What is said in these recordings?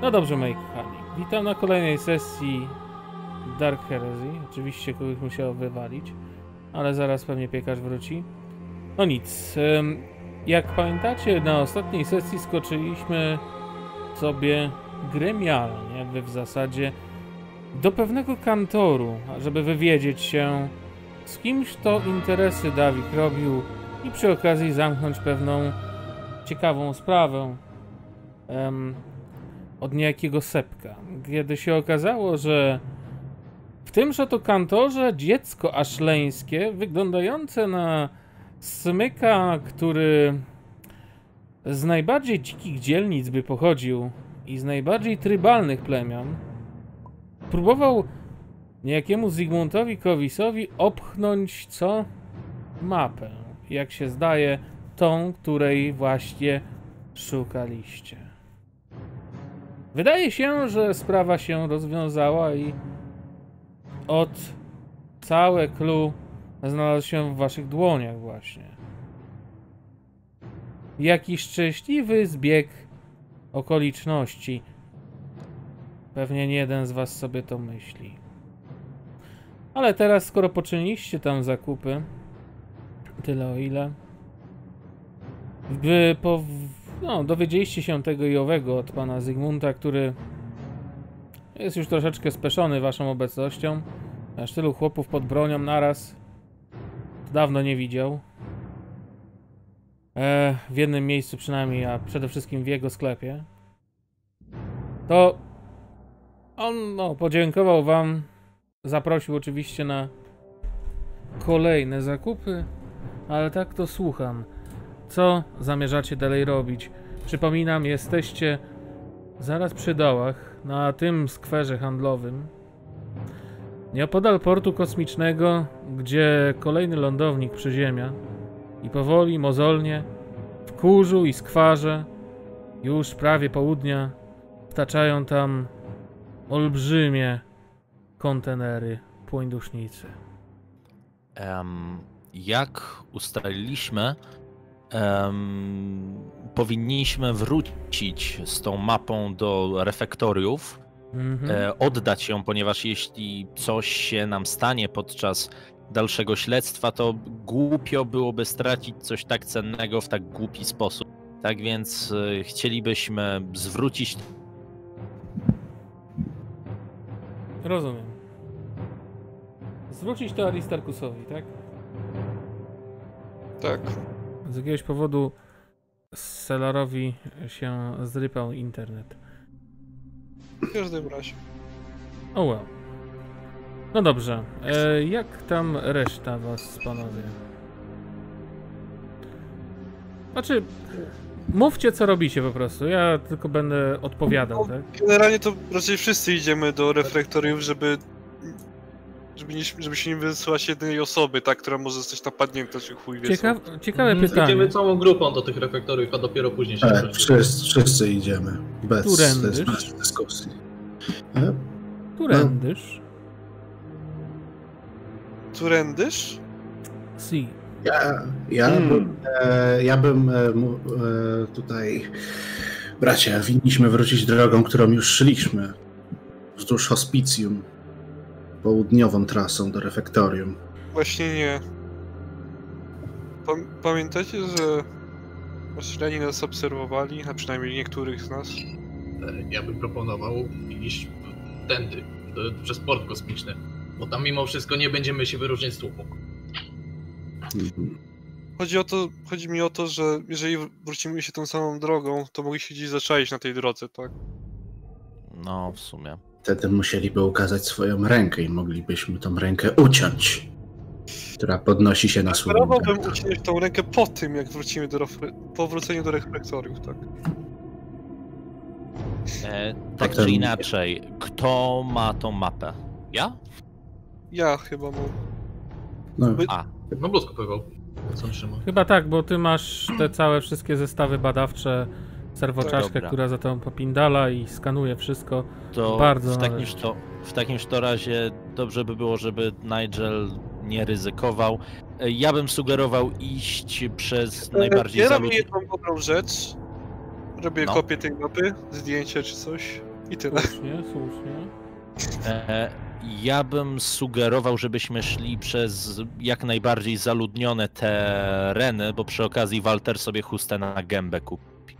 No dobrze, moi kochani. Witam na kolejnej sesji Dark Heresy. Oczywiście kogoś musiało wywalić, ale zaraz pewnie piekarz wróci. No nic. Jak pamiętacie, na ostatniej sesji skoczyliśmy sobie gremialnie, w zasadzie do pewnego kantoru, żeby wywiedzieć się, z kimś to interesy Dawid robił i przy okazji zamknąć pewną ciekawą sprawę od niejakiego Sepka. Kiedy się okazało, że w tymże to kantorze dziecko aszleńskie, wyglądające na smyka, który z najbardziej dzikich dzielnic by pochodził i z najbardziej trybalnych plemion, próbował niejakiemu Zygmuntowi Kowisowi opchnąć co? Mapę. Jak się zdaje, tą, której właśnie szukaliście. Wydaje się, że sprawa się rozwiązała i całe clue znalazło się w waszych dłoniach właśnie. Jaki szczęśliwy zbieg okoliczności. Pewnie nie jeden z was sobie to myśli. Ale teraz, skoro poczyniliście tam zakupy, tyle o ile, dowiedzieliście się tego i owego od pana Zygmunta, który jest już troszeczkę speszony waszą obecnością. Aż tylu chłopów pod bronią naraz dawno nie widział. W jednym miejscu przynajmniej, a przede wszystkim w jego sklepie. To on podziękował wam, zaprosił oczywiście na kolejne zakupy, ale tak to słucham. Co zamierzacie dalej robić? Przypominam, jesteście zaraz przy dołach, na tym skwerze handlowym, nieopodal portu kosmicznego, gdzie kolejny lądownik przyziemia i powoli, mozolnie, w kurzu i skwarze, już prawie południa, wtaczają tam olbrzymie kontenery płońdusznicy. Jak ustaliliśmy, powinniśmy wrócić z tą mapą do refektoriów, oddać ją, ponieważ jeśli coś się nam stanie podczas dalszego śledztwa, to głupio byłoby stracić coś tak cennego w tak głupi sposób. Tak więc chcielibyśmy zwrócić. Rozumiem. Zwrócić to Aristarchusowi, tak? Tak. Z jakiegoś powodu Selarowi się zrypał internet. W każdym razie. O well. No dobrze. Jak tam reszta was, panowie? Znaczy, mówcie co robicie po prostu. Ja tylko będę odpowiadał, tak? Generalnie to raczej wszyscy idziemy do reflektoriów, żeby się nie wysłać jednej osoby, tak, która może zostać napadnięta, czy chuj wie. Ciekawe pytanie. Idziemy całą grupą do tych reflektoriów, a dopiero później się wszyscy idziemy. Bez dyskusji. Którędyż? Którędyż? Si. Ja bym tutaj... Bracia, winniśmy wrócić drogą, którą już szliśmy. Wzdłuż hospicjum. Południową trasą do refektorium. Właśnie nie. Pamiętacie, że Rosjanie nas obserwowali, a przynajmniej niektórych z nas? Ja bym proponował iść tędy, przez port kosmiczny, bo tam mimo wszystko nie będziemy się wyróżniać z tłumu. Chodzi mi o to, że jeżeli wrócimy się tą samą drogą, to mogli się gdzieś zaczaić na tej drodze, tak? No, w sumie. Wtedy musieliby ukazać swoją rękę i moglibyśmy tą rękę uciąć, która podnosi się na słupek. Próbowałbym uciąć tą rękę po tym, jak wrócimy po wróceniu do reflektoriów, tak? Tak czy inaczej, kto ma tą mapę? Ja? Ja chyba mam. No Bluzko pływał. Co on trzyma? Chyba tak, bo ty masz te całe wszystkie zestawy badawcze, serwoczaszkę, która za tą popindala i skanuje wszystko. To bardzo w takim razie dobrze by było, żeby Nigel nie ryzykował. Ja bym sugerował iść przez najbardziej Ja robię jedną dobrą rzecz. Robię kopię tej mapy, zdjęcie czy coś. I tyle. Słusznie. Ja bym sugerował, żebyśmy szli przez jak najbardziej zaludnione tereny, bo przy okazji Walter sobie chustę na gębę kupi.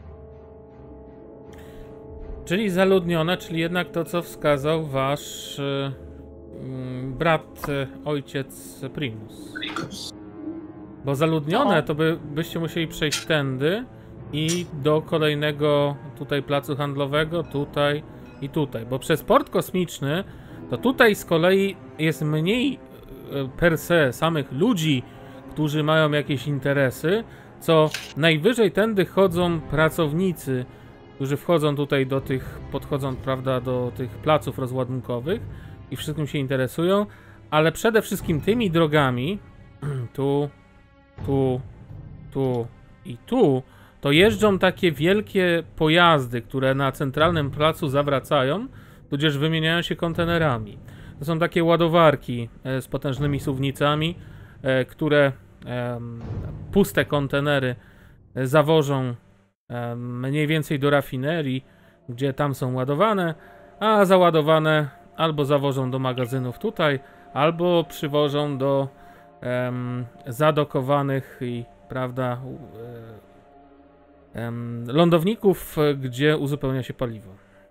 Czyli zaludnione, czyli jednak to, co wskazał wasz brat, ojciec Primus. Bo zaludnione to byście musieli przejść tędy i do kolejnego tutaj placu handlowego, tutaj i tutaj. Bo przez port kosmiczny to tutaj z kolei jest mniej per se samych ludzi, którzy mają jakieś interesy, co najwyżej tędy chodzą pracownicy, którzy wchodzą tutaj do tych, podchodzą, prawda, do tych placów rozładunkowych i wszystkim się interesują, ale przede wszystkim tymi drogami, tu i tu, to jeżdżą takie wielkie pojazdy, które na centralnym placu zawracają, tudzież wymieniają się kontenerami. To są takie ładowarki z potężnymi suwnicami, które puste kontenery zawożą mniej więcej do rafinerii, gdzie tam są ładowane, a załadowane albo zawożą do magazynów tutaj, albo przywożą do zadokowanych i, prawda, lądowników, gdzie uzupełnia się paliwo.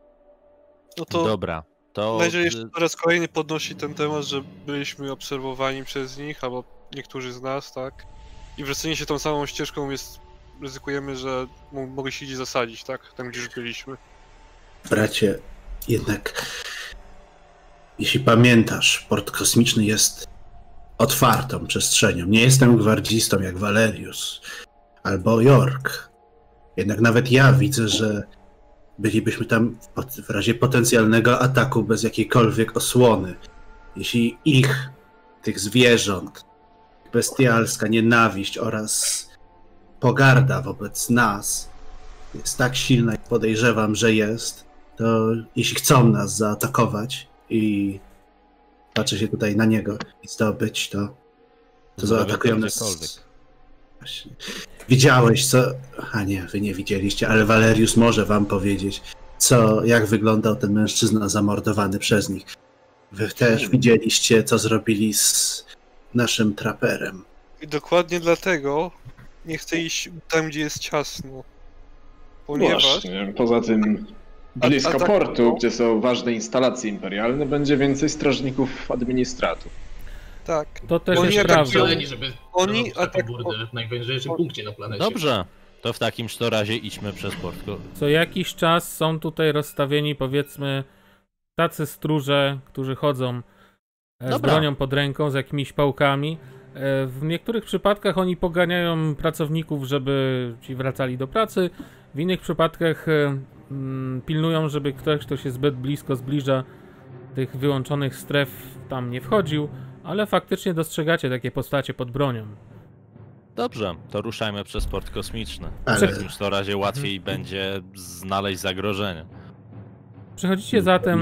No to Dobra, to... Najwyżej jeszcze po raz kolejny podnosi ten temat, że byliśmy obserwowani przez nich, albo niektórzy z nas, tak? I wracanie się tą samą ścieżką jest... ryzykujemy, że mogli się gdzieś zasadzić, tak? Tam, gdzie już byliśmy. Bracie, jednak jeśli pamiętasz, port kosmiczny jest otwartą przestrzenią. Nie jestem gwardzistą jak Valerius albo York. Jednak nawet ja widzę, że bylibyśmy tam w razie potencjalnego ataku bez jakiejkolwiek osłony. Jeśli tych zwierząt, bestialska nienawiść oraz pogarda wobec nas jest tak silna, jak podejrzewam, że jest, to jeśli chcą nas zaatakować i patrzę się tutaj na niego i zdobyć, to zaatakują nas. Właśnie. Widziałeś co... A nie, wy nie widzieliście, ale Valerius może wam powiedzieć, jak wyglądał ten mężczyzna zamordowany przez nich. Wy też widzieliście, co zrobili z naszym traperem. I dokładnie dlatego nie chcę iść tam, gdzie jest ciasno. Ponieważ... Właśnie, poza tym blisko portu, gdzie są ważne instalacje imperialne, będzie więcej strażników administratu. Tak. To też jest prawda. Oni atakują w najważniejszym punkcie na planecie. Dobrze, to w takim razie idźmy przez port. Co jakiś czas są tutaj rozstawieni, powiedzmy, tacy stróże, którzy chodzą z bronią pod ręką, z jakimiś pałkami. W niektórych przypadkach oni poganiają pracowników, żeby ci wracali do pracy. W innych przypadkach pilnują, żeby ktoś, kto się zbyt blisko zbliża tych wyłączonych stref, tam nie wchodził. Ale faktycznie dostrzegacie takie postacie pod bronią. Dobrze, to ruszajmy przez port kosmiczny. Ale... W takim razie łatwiej będzie znaleźć zagrożenie. Przechodzicie zatem...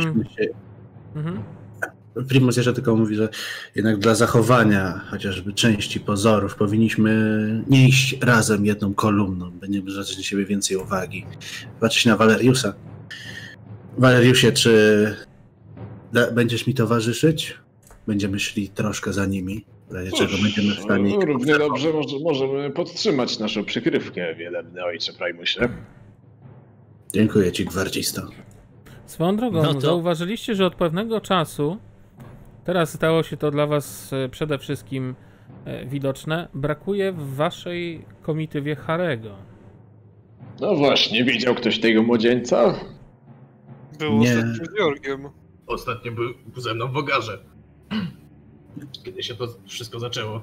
Primus jeszcze tylko mówi, że jednak dla zachowania chociażby części pozorów powinniśmy nie iść razem jedną kolumną. Będziemy zwracać na siebie więcej uwagi. Patrzeć na Valeriusa. Valeriusie, czy będziesz mi towarzyszyć? Będziemy szli troszkę za nimi. W razie czego będziemy w stanie... Równie dobrze możemy podtrzymać naszą przykrywkę, wielebny ojcze Primusie. Dziękuję ci, gwardzisto. Swoją drogą, zauważyliście, że od pewnego czasu, teraz stało się to dla was przede wszystkim widoczne, brakuje w waszej komitywie Harego. No właśnie, widział ktoś tego młodzieńca? Był ostatnio z Jorgiem. Ostatnio był ze mną w Ogarze. Kiedy się to wszystko zaczęło.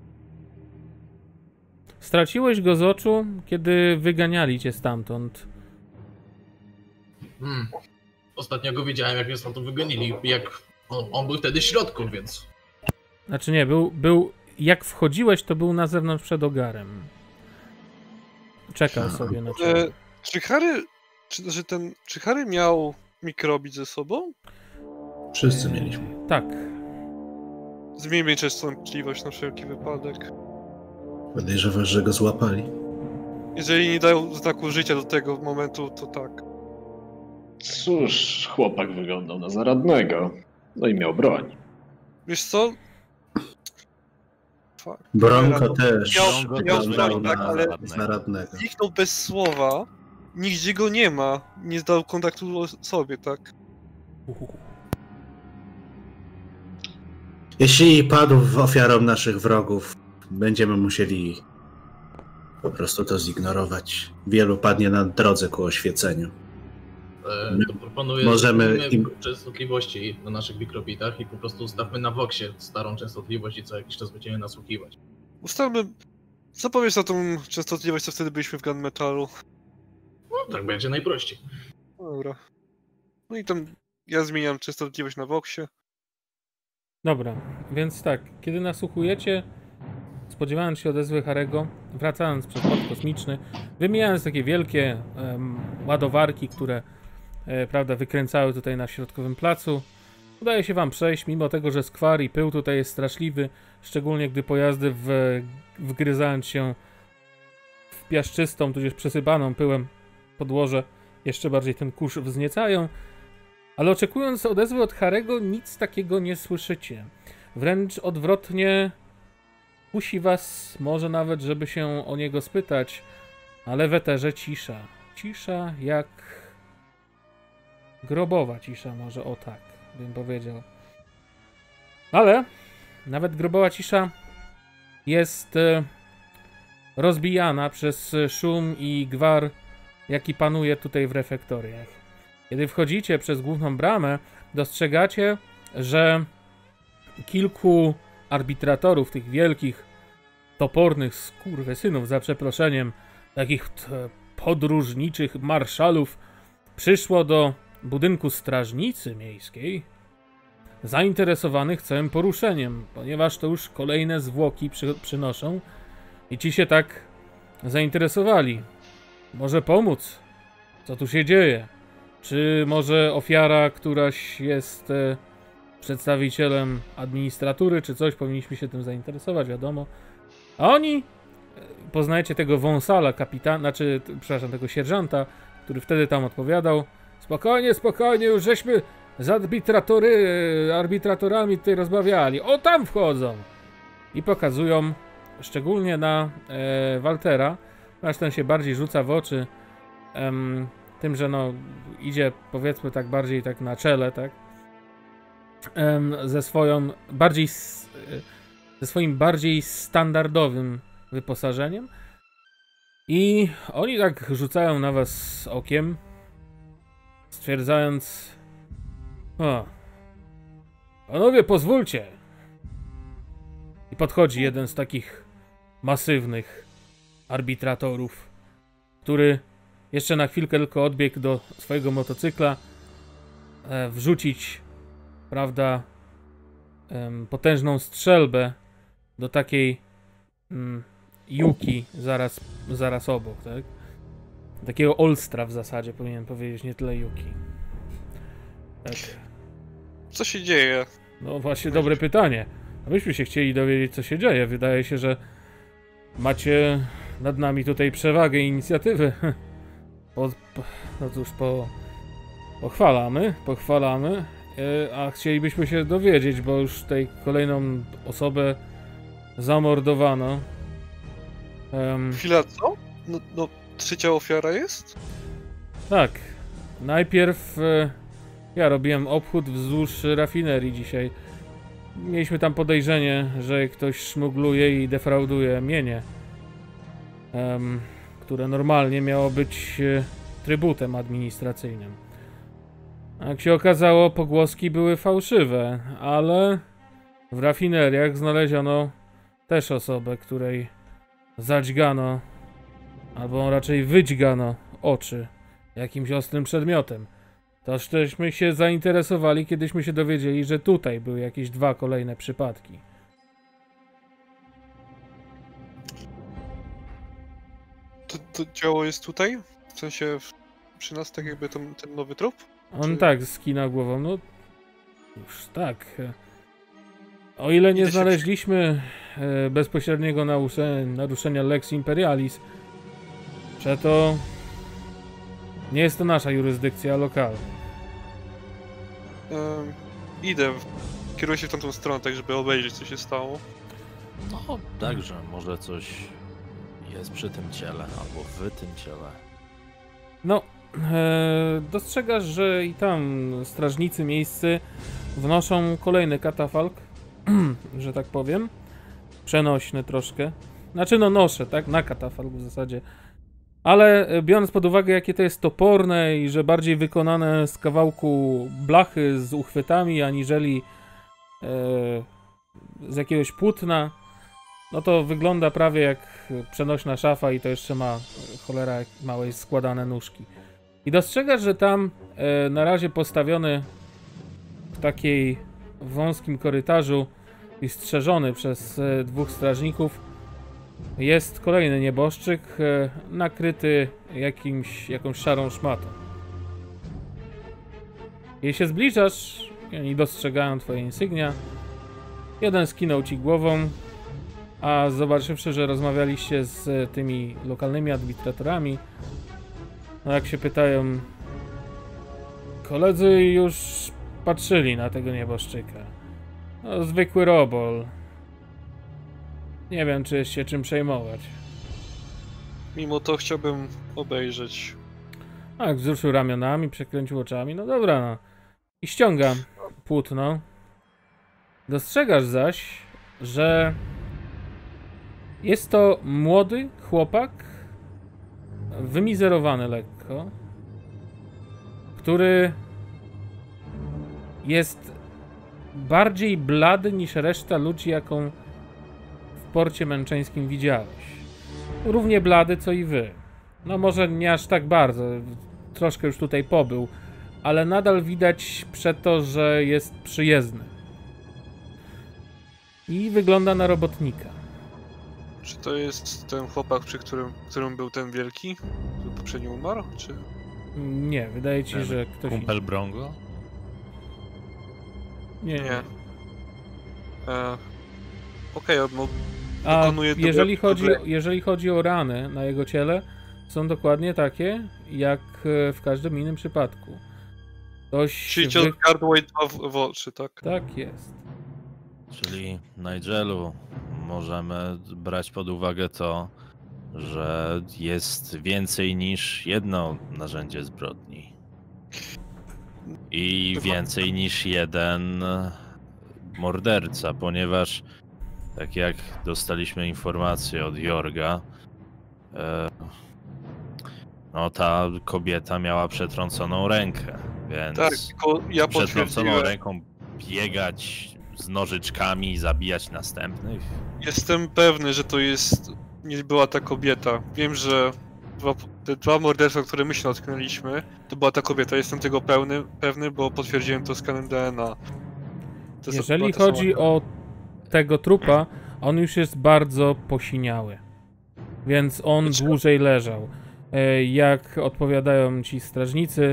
Straciłeś go z oczu, kiedy wyganiali cię stamtąd. Ostatnio go widziałem, jak mnie stamtąd wygonili. Jak on był wtedy w środku, więc... Znaczy nie, był jak wchodziłeś, to był na zewnątrz przed Ogarem. Czekał sobie na ciebie. Czy Harry miał mikrobit ze sobą? Wszyscy mieliśmy. Tak. Zmieńmy częstotliwość na wszelki wypadek. Podejrzewasz, że go złapali? Jeżeli nie dają znaku życia do tego momentu, to tak. Cóż, chłopak wyglądał na zaradnego. No i miał broń. Wiesz co? Bronko też miał wyglądał broń, tak, ale na zaradnego. zniknął bez słowa, nigdzie go nie ma, nie zdał kontaktu sobie, tak? Jeśli padł ofiarą naszych wrogów, będziemy musieli po prostu to zignorować. Wielu padnie na drodze ku oświeceniu. To proponuję, Możemy że im- częstotliwości na naszych mikrobitach i po prostu ustawmy na Voxie starą częstotliwość i co jakiś czas będziemy nasłuchiwać. Ustalmy... Co powiesz na tą częstotliwość, co wtedy byliśmy w Gunmetalu? No, tak będzie najprościej. Dobra. No i tam ja zmieniam częstotliwość na Voxie. Dobra, więc tak, kiedy nasłuchujecie, spodziewając się odezwy Harego, wracając przez port kosmiczny, wymijając takie wielkie ładowarki, które prawda, wykręcały tutaj na środkowym placu, udaje się wam przejść, mimo tego, że skwar i pył tutaj jest straszliwy, szczególnie gdy pojazdy wgryzając się w piaszczystą, tudzież przesypaną pyłem podłoże, jeszcze bardziej ten kurz wzniecają. Ale oczekując odezwy od Harego, nic takiego nie słyszycie. Wręcz odwrotnie kusi was może nawet, żeby się o niego spytać, ale w eterze cisza. Cisza jak grobowa cisza, może o tak bym powiedział. Ale nawet grobowa cisza jest rozbijana przez szum i gwar, jaki panuje tutaj w refektoriach. Kiedy wchodzicie przez główną bramę, dostrzegacie, że kilku arbitratorów, tych wielkich, topornych skurwysynów, za przeproszeniem, takich podróżniczych marszalów, przyszło do budynku strażnicy miejskiej, zainteresowanych całym poruszeniem, ponieważ to już kolejne zwłoki przynoszą i ci się tak zainteresowali. Może pomóc? Co tu się dzieje? Czy może ofiara, któraś jest przedstawicielem administratury, czy coś? Powinniśmy się tym zainteresować, wiadomo. A oni, poznajecie tego wąsala, tego sierżanta, który wtedy tam odpowiadał. Spokojnie, spokojnie, już żeśmy z arbitratorami tutaj rozmawiali. O, tam wchodzą! I pokazują, szczególnie na Waltera, aż ten się bardziej rzuca w oczy tym, że no idzie, powiedzmy tak bardziej tak na czele, tak? Ze swoim bardziej standardowym wyposażeniem. I oni tak rzucają na was okiem, stwierdzając: o, panowie, pozwólcie. I podchodzi jeden z takich masywnych arbitratorów, który jeszcze na chwilkę tylko odbiegł do swojego motocykla, wrzucić, prawda, potężną strzelbę do takiej Yuki zaraz obok, tak? Takiego Olstra w zasadzie, powinien powiedzieć, nie tyle Yuki. Tak. Co się dzieje? No właśnie, dobre pytanie. A myśmy się chcieli dowiedzieć, co się dzieje. Wydaje się, że macie nad nami tutaj przewagę i inicjatywę. No cóż, pochwalamy, a chcielibyśmy się dowiedzieć, bo już tutaj kolejną osobę zamordowano. Chwila, co? No, trzecia ofiara jest? Tak. Najpierw ja robiłem obchód wzdłuż rafinerii dzisiaj. Mieliśmy tam podejrzenie, że ktoś szmugluje i defrauduje mienie, które normalnie miało być trybutem administracyjnym. Jak się okazało, pogłoski były fałszywe, ale w rafineriach znaleziono też osobę, której zadźgano, albo raczej wydźgano oczy jakimś ostrym przedmiotem. Tożśmy się zainteresowali, kiedyśmy się dowiedzieli, że tutaj były jakieś 2 kolejne przypadki. To ciało jest tutaj? W sensie przy nas, tak jakby ten nowy trup? On Czy... tak skina głową, no już tak. O ile nie znaleźliśmy bezpośredniego naruszenia Lex Imperialis, przeto Nie jest to nasza jurysdykcja lokalna. Idę, kieruję się w tamtą stronę, tak żeby obejrzeć, co się stało. No, także może coś jest przy tym ciele, albo w tym ciele. No, dostrzegasz, że i tam strażnicy miejscy wnoszą kolejny katafalk, że tak powiem. Przenośny troszkę. Znaczy no noszę, tak? Na katafalk w zasadzie. Ale biorąc pod uwagę, jakie to jest toporne i że bardziej wykonane z kawałku blachy z uchwytami, aniżeli z jakiegoś płótna, no to wygląda prawie jak przenośna szafa i to jeszcze ma cholera jak małe składane nóżki. I dostrzegasz, że tam na razie postawiony w takiej wąskim korytarzu i strzeżony przez dwóch strażników jest kolejny nieboszczyk nakryty jakąś szarą szmatą. Jeśli się zbliżasz i oni dostrzegają twoje insygnia, jeden skinął ci głową, a zobaczywszy, że rozmawialiście z tymi lokalnymi administratorami, no jak się pytają, koledzy już patrzyli na tego nieboszczyka. No, zwykły robol. Nie wiem, czy się czym przejmować. Mimo to chciałbym obejrzeć. Tak, wzruszył ramionami, przekręcił oczami. No dobra, no. I ściąga płótno. Dostrzegasz zaś, że jest to młody chłopak, wymizerowany lekko, który jest bardziej blady niż reszta ludzi, jaką w porcie męczeńskim widziałeś. Równie blady, co i wy. No może nie aż tak bardzo, troszkę już tutaj pobył, ale nadal widać przeto, że jest przyjezdny. I wygląda na robotnika. Czy to jest ten chłopak, przy którym był ten wielki, który poprzednio umarł, czy... Nie, wydaje ci, że ktoś inny. Kumpel Brongo? Nie. Okej, A dokonuje jeżeli chodzi o rany na jego ciele, są dokładnie takie, jak w każdym innym przypadku. Czyli cios gardła i dwa w oczy, tak? Tak jest. Czyli, Nigelu, możemy brać pod uwagę to, że jest więcej niż jedno narzędzie zbrodni. I więcej niż jeden morderca, ponieważ tak jak dostaliśmy informację od Jorga, no ta kobieta miała przetrąconą rękę, więc Tak, ja przetrąconą ręką biegać z nożyczkami i zabijać następnych? Jestem pewny, że to nie była ta kobieta. Wiem, że te dwa morderstwa, które my się natknęliśmy, to była ta kobieta. Jestem tego pewny, bo potwierdziłem to skanem DNA. Jeżeli chodzi o tego trupa, on już jest bardzo posiniały. Więc on dłużej leżał. Jak odpowiadają ci strażnicy,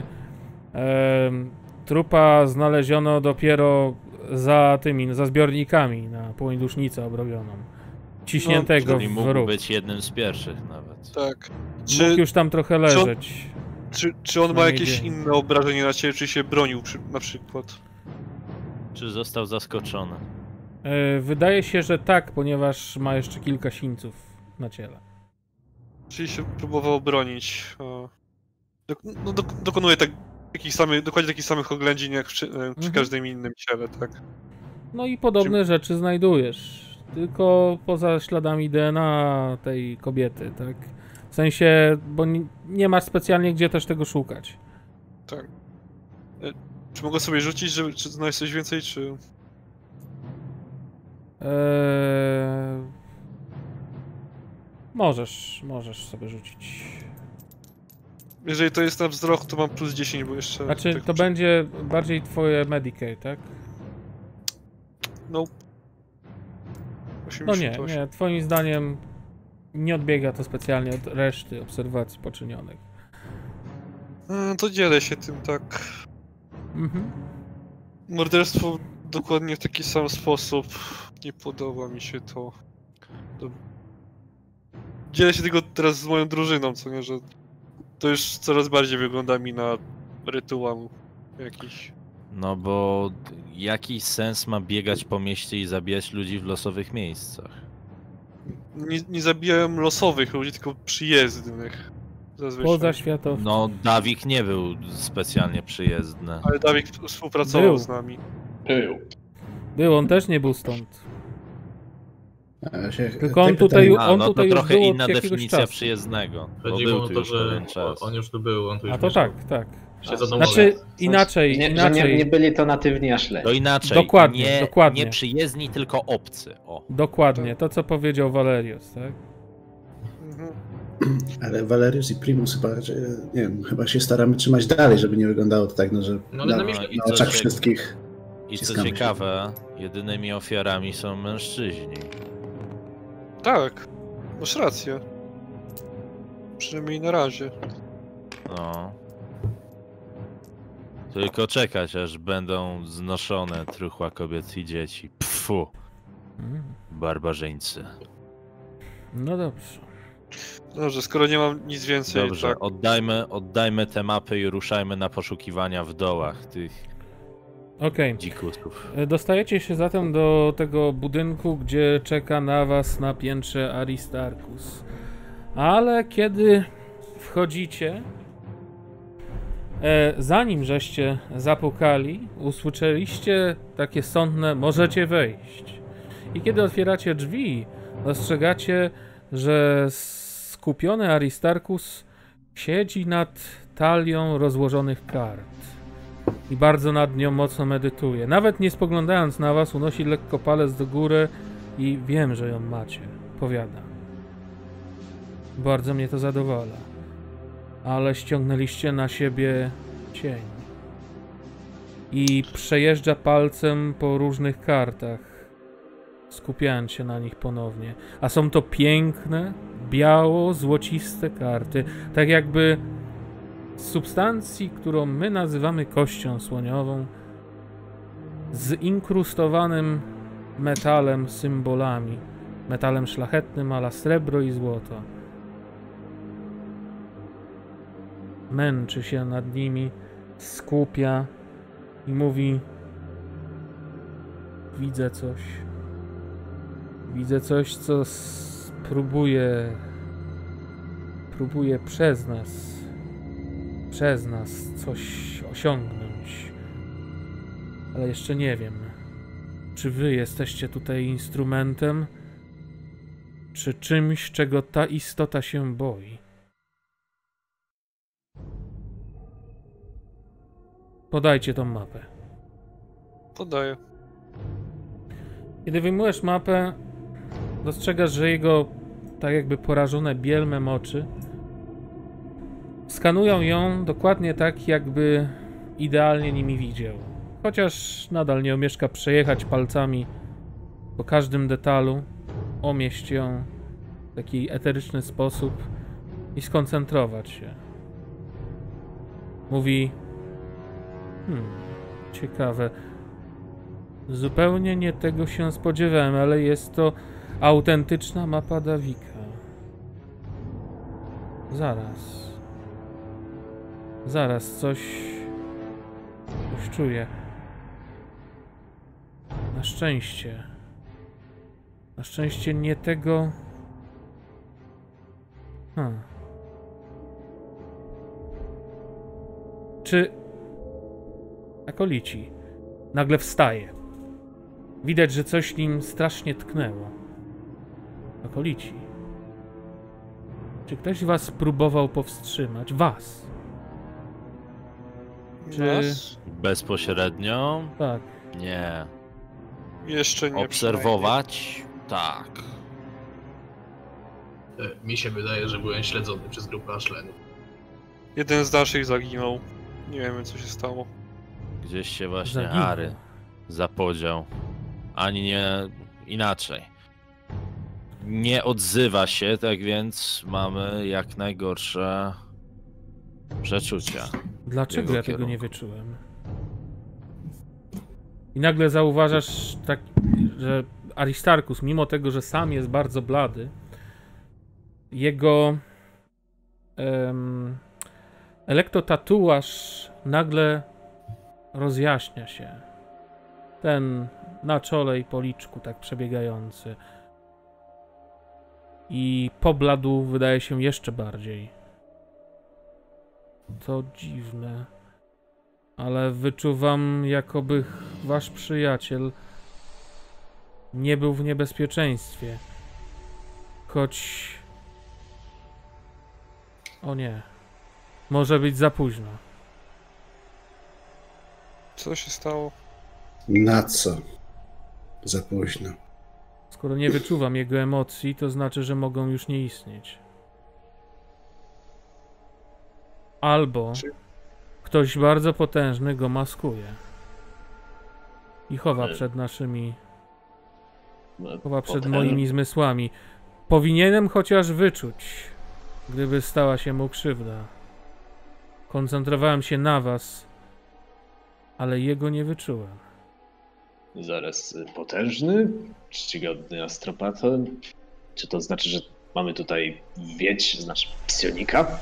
trupa znaleziono dopiero za zbiornikami na płoń-dusznicę obrobioną. Ciśniętego czyli w mógł róg. być jednym z pierwszych nawet. Tak. Mógł już tam trochę leżeć. Czy on ma jakieś inne obrażenie na ciebie, czy się bronił na przykład? Czy został zaskoczony? Wydaje się, że tak, ponieważ ma jeszcze kilka sińców na ciele. Czyli się próbował bronić. Dokonuje dokładnie takich samych oględzin jak przy każdym innym ciele, tak? No i podobne rzeczy znajdujesz. Tylko poza śladami DNA tej kobiety, tak? W sensie, bo nie masz specjalnie gdzie też tego szukać. Tak. Czy mogę sobie rzucić, czy znaleźć coś więcej, czy... Możesz sobie rzucić. Jeżeli to jest na wzrok, to mam plus 10, bo jeszcze... Znaczy, to będzie bardziej twoje Medicaid, tak? No. 88. No nie, twoim zdaniem nie odbiega to specjalnie od reszty obserwacji poczynionych. To dzielę się tym, tak. Morderstwo dokładnie w taki sam sposób. Nie podoba mi się to. Dzielę się tylko teraz z moją drużyną, co nie, że To już coraz bardziej wygląda mi na rytuał jakiś. No bo jaki sens ma biegać po mieście i zabijać ludzi w losowych miejscach? Nie zabijają losowych ludzi, tylko przyjezdnych. Zazwyczaj. Pozaświatowy. No, Dawik nie był specjalnie przyjezdny. Ale Dawid współpracował Był. z nami. Był, on też nie był stąd. Tylko on Pytań- tutaj, A, on no to tutaj już trochę był inna od jakiegoś definicja czasu. przyjezdnego. Bo Chodziło był o tu to, już że pewien czas. on już tu był, on tu już A to mieszkał. tak. Się zadomowił. Znaczy, inaczej, Nie, że inaczej. nie byli to natywni Ashleyi. To inaczej. Dokładnie, dokładnie. Nie przyjezdni, tylko obcy. O. Dokładnie, to co powiedział Valerius, tak? Mhm. Ale Valerius i Primus chyba, że, nie wiem, chyba się staramy trzymać dalej, żeby nie wyglądało to tak, no, że No, ale na, na mnie- i na co oczach się- wszystkich. I co Ściskamy się. ciekawe, jedynymi ofiarami są mężczyźni. Tak, masz rację. Przynajmniej na razie. No. Tylko czekać, aż będą znoszone truchła kobiet i dzieci. Pfu, Mm. barbarzyńcy. No dobrze. Dobrze, skoro nie mam nic więcej, Dobrze, tak. oddajmy te mapy i ruszajmy na poszukiwania w dołach tych Okej. dzikusów. Dostajecie się zatem do tego budynku, gdzie czeka na was na piętrze Aristarchus. Ale kiedy wchodzicie, zanim żeście zapukali, usłyszeliście takie sądne "możecie wejść". I kiedy otwieracie drzwi, dostrzegacie, że skupiony Aristarchus siedzi nad talią rozłożonych kart i bardzo nad nią mocno medytuje. Nawet nie spoglądając na was, unosi lekko palec do góry i wiem, że ją macie, powiada. Bardzo mnie to zadowala. Ale ściągnęliście na siebie cień. I przejeżdża palcem po różnych kartach, skupiając się na nich ponownie. A są to piękne, biało-złociste karty. Tak jakby z substancji, którą my nazywamy kością słoniową, z inkrustowanym metalem, symbolami. Metalem szlachetnym, ala srebro i złoto. Męczy się nad nimi, skupia i mówi: widzę coś. Widzę coś, co próbuje przez nas coś osiągnąć. Ale jeszcze nie wiem, czy wy jesteście tutaj instrumentem, czy czymś, czego ta istota się boi. Podajcie tą mapę. Podaję. Kiedy wyjmujesz mapę, dostrzegasz, że jego tak jakby porażone bielmem oczy skanują ją dokładnie tak, jakby idealnie nimi widział. Chociaż nadal nie omieszka przejechać palcami po każdym detalu, omieść ją w taki eteryczny sposób i skoncentrować się. Mówi: ciekawe. Zupełnie nie tego się spodziewałem, ale jest to autentyczna mapa Davika. Zaraz coś czuję. Na szczęście nie tego. Czy akolici nagle wstaje? Widać, że coś nim strasznie tknęło. Akolici. Czy ktoś was próbował powstrzymać? Was? Czy... Nas? Bezpośrednio? Tak. Nie. Jeszcze nie. Obserwować? Tak. Mi się wydaje, że byłem śledzony przez grupę Ashlenów. Jeden z naszych zaginął. Nie wiemy, co się stało. Gdzieś się właśnie Zaginął. Ary zapodział. Ani nie inaczej. Nie odzywa się, tak więc mamy jak najgorsze przeczucia. Dlaczego Jego ja tego nie kierunku. wyczułem? I nagle zauważasz, tak, że Aristarchus, mimo tego, że sam jest bardzo blady, jego Elektrotatuaż nagle rozjaśnia się. Ten na czole i policzku tak przebiegający. I pobladł wydaje się jeszcze bardziej. To dziwne. Ale wyczuwam, jakoby wasz przyjaciel nie był w niebezpieczeństwie. Choć... O nie. Może być za późno. Co się stało? Na co? Za późno. Skoro nie wyczuwam jego emocji, to znaczy, że mogą już nie istnieć. Albo ktoś bardzo potężny go maskuje. I chowa przed naszymi... Chowa przed moimi zmysłami. Powinienem chociaż wyczuć, gdyby stała się mu krzywda. Koncentrowałem się na was, ale jego nie wyczułem. Zaraz, potężny? Czcigodny astropaton? Czy to znaczy, że mamy tutaj wiedź, znaczy psionika?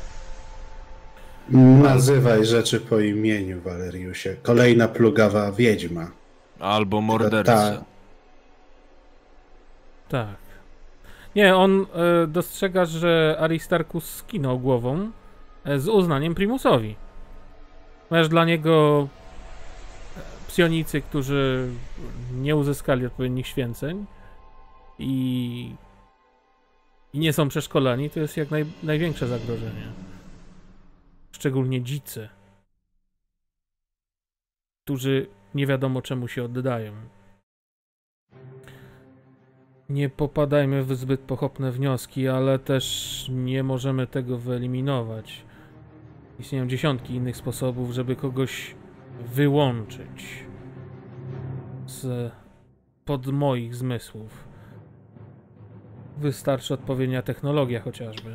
Nazywaj rzeczy po imieniu, Waleriusie. Kolejna plugawa wiedźma. Albo morderca. Tak. Nie, on dostrzega, że Aristarchus skinął głową z uznaniem Primusowi. Ponieważ dla niego psionicy, którzy nie uzyskali odpowiednich święceń i nie są przeszkoleni, to jest jak największe zagrożenie. Szczególnie dzicy, którzy nie wiadomo czemu się oddają. Nie popadajmy w zbyt pochopne wnioski, ale też nie możemy tego wyeliminować. Istnieją dziesiątki innych sposobów, żeby kogoś wyłączyć spod moich zmysłów. Wystarczy odpowiednia technologia chociażby.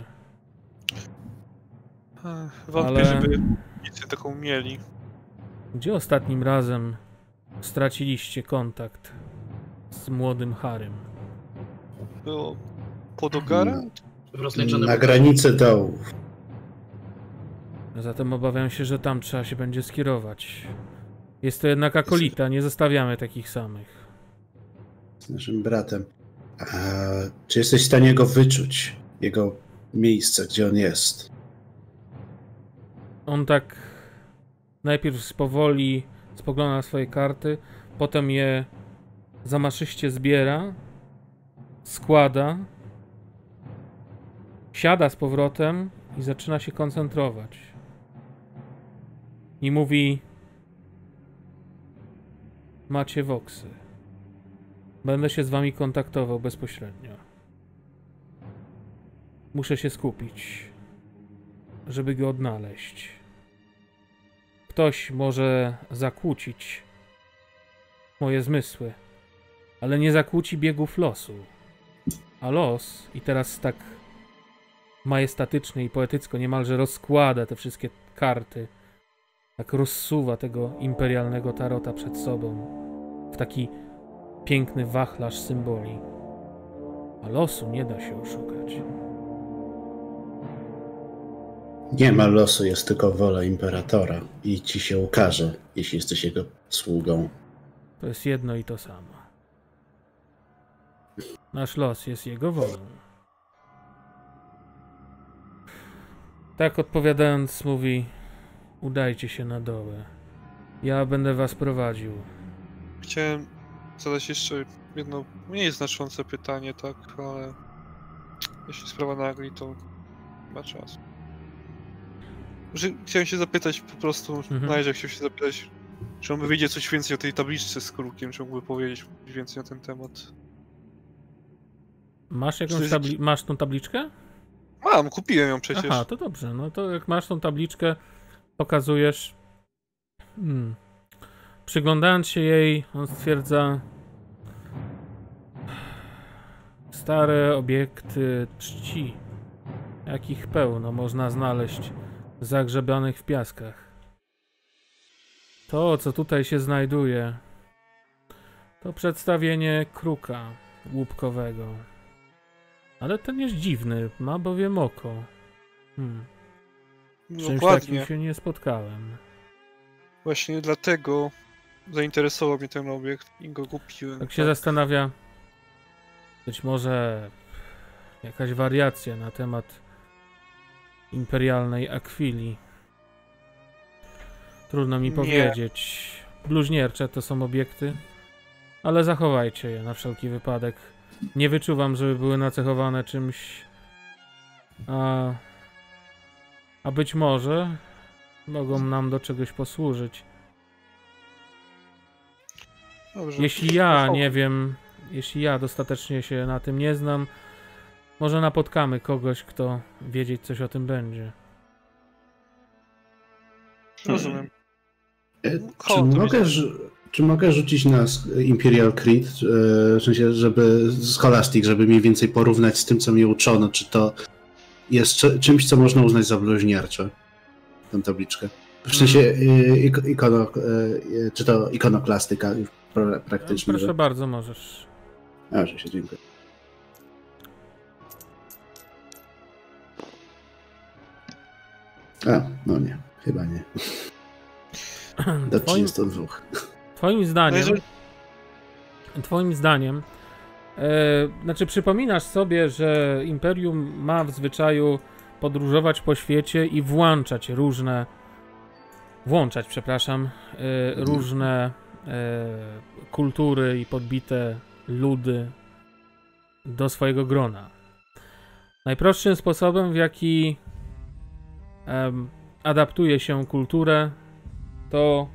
Wątpię, żeby nic taką mieli. Gdzie ostatnim razem straciliście kontakt z młodym Harrym? Było pod Ogarem? Na granicy dołów. Zatem obawiam się, że tam trzeba się będzie skierować. Jest to jednak akolita, nie zostawiamy takich samych. Z naszym bratem. A czy jesteś w stanie go wyczuć? Jego miejsce, gdzie on jest? On tak najpierw powoli spogląda na swoje karty, potem je zamaszyście zbiera, składa, siada z powrotem i zaczyna się koncentrować. I mówi: macie voxy. Będę się z wami kontaktował bezpośrednio. Muszę się skupić, żeby go odnaleźć. Ktoś może zakłócić moje zmysły, ale nie zakłóci biegów losu. A los, i teraz tak majestatycznie i poetycko niemalże rozkłada te wszystkie karty, tak rozsuwa tego imperialnego tarota przed sobą w taki piękny wachlarz symboli. A losu nie da się oszukać. Nie ma losu, jest tylko wola imperatora i ci się ukaże, jeśli jesteś jego sługą. To jest jedno i to samo. Nasz los jest jego wolą. Tak odpowiadając mówi: udajcie się na doły. Ja będę was prowadził. Chciałem zadać jeszcze jedno mniej znaczące pytanie, tak, ale jeśli sprawa nagli, to ma czas. Chciałem się zapytać po prostu, Najdzie chciał się zapytać, czy on by wiedział coś więcej o tej tabliczce z krukiem, czy mógłby powiedzieć więcej na ten temat. Masz jakąś masz tą tabliczkę? Mam, kupiłem ją przecież. Aha, to dobrze. No to jak masz tą tabliczkę, pokazujesz. Przyglądając się jej, on stwierdza: stare obiekty czci, jakich pełno można znaleźć zagrzebanych w piaskach. To, co tutaj się znajduje, to przedstawienie kruka łupkowego. Ale ten jest dziwny, ma bowiem oko. Czymś Dokładnie. takim się nie spotkałem. Właśnie dlatego zainteresował mnie ten obiekt i go kupiłem. Tak się zastanawia, być może jakaś wariacja na temat imperialnej akwilii. Trudno mi Nie. powiedzieć. Bluźniercze to są obiekty, ale zachowajcie je na wszelki wypadek. Nie wyczuwam, żeby były nacechowane czymś, a być może mogą nam do czegoś posłużyć. Dobrze. Jeśli ja nie wiem, jeśli ja dostatecznie się na tym nie znam, może napotkamy kogoś, kto wiedzieć coś o tym będzie. Rozumiem. Czy mogę rzucić na Imperial Creed, w sensie, żeby Scholastic, żeby mniej więcej porównać z tym, co mnie uczono, czy to jest czymś, co można uznać za bluźniercze, tę tabliczkę? W sensie czy to ikonoklastyka praktycznie. Proszę bardzo, możesz. Oczywiście, dziękuję. No nie, chyba nie. Do 32. Twoim zdaniem, znaczy przypominasz sobie, że Imperium ma w zwyczaju podróżować po świecie i włączać różne kultury i podbite ludy do swojego grona. Najprostszym sposobem, w jaki adaptuje się kulturę, to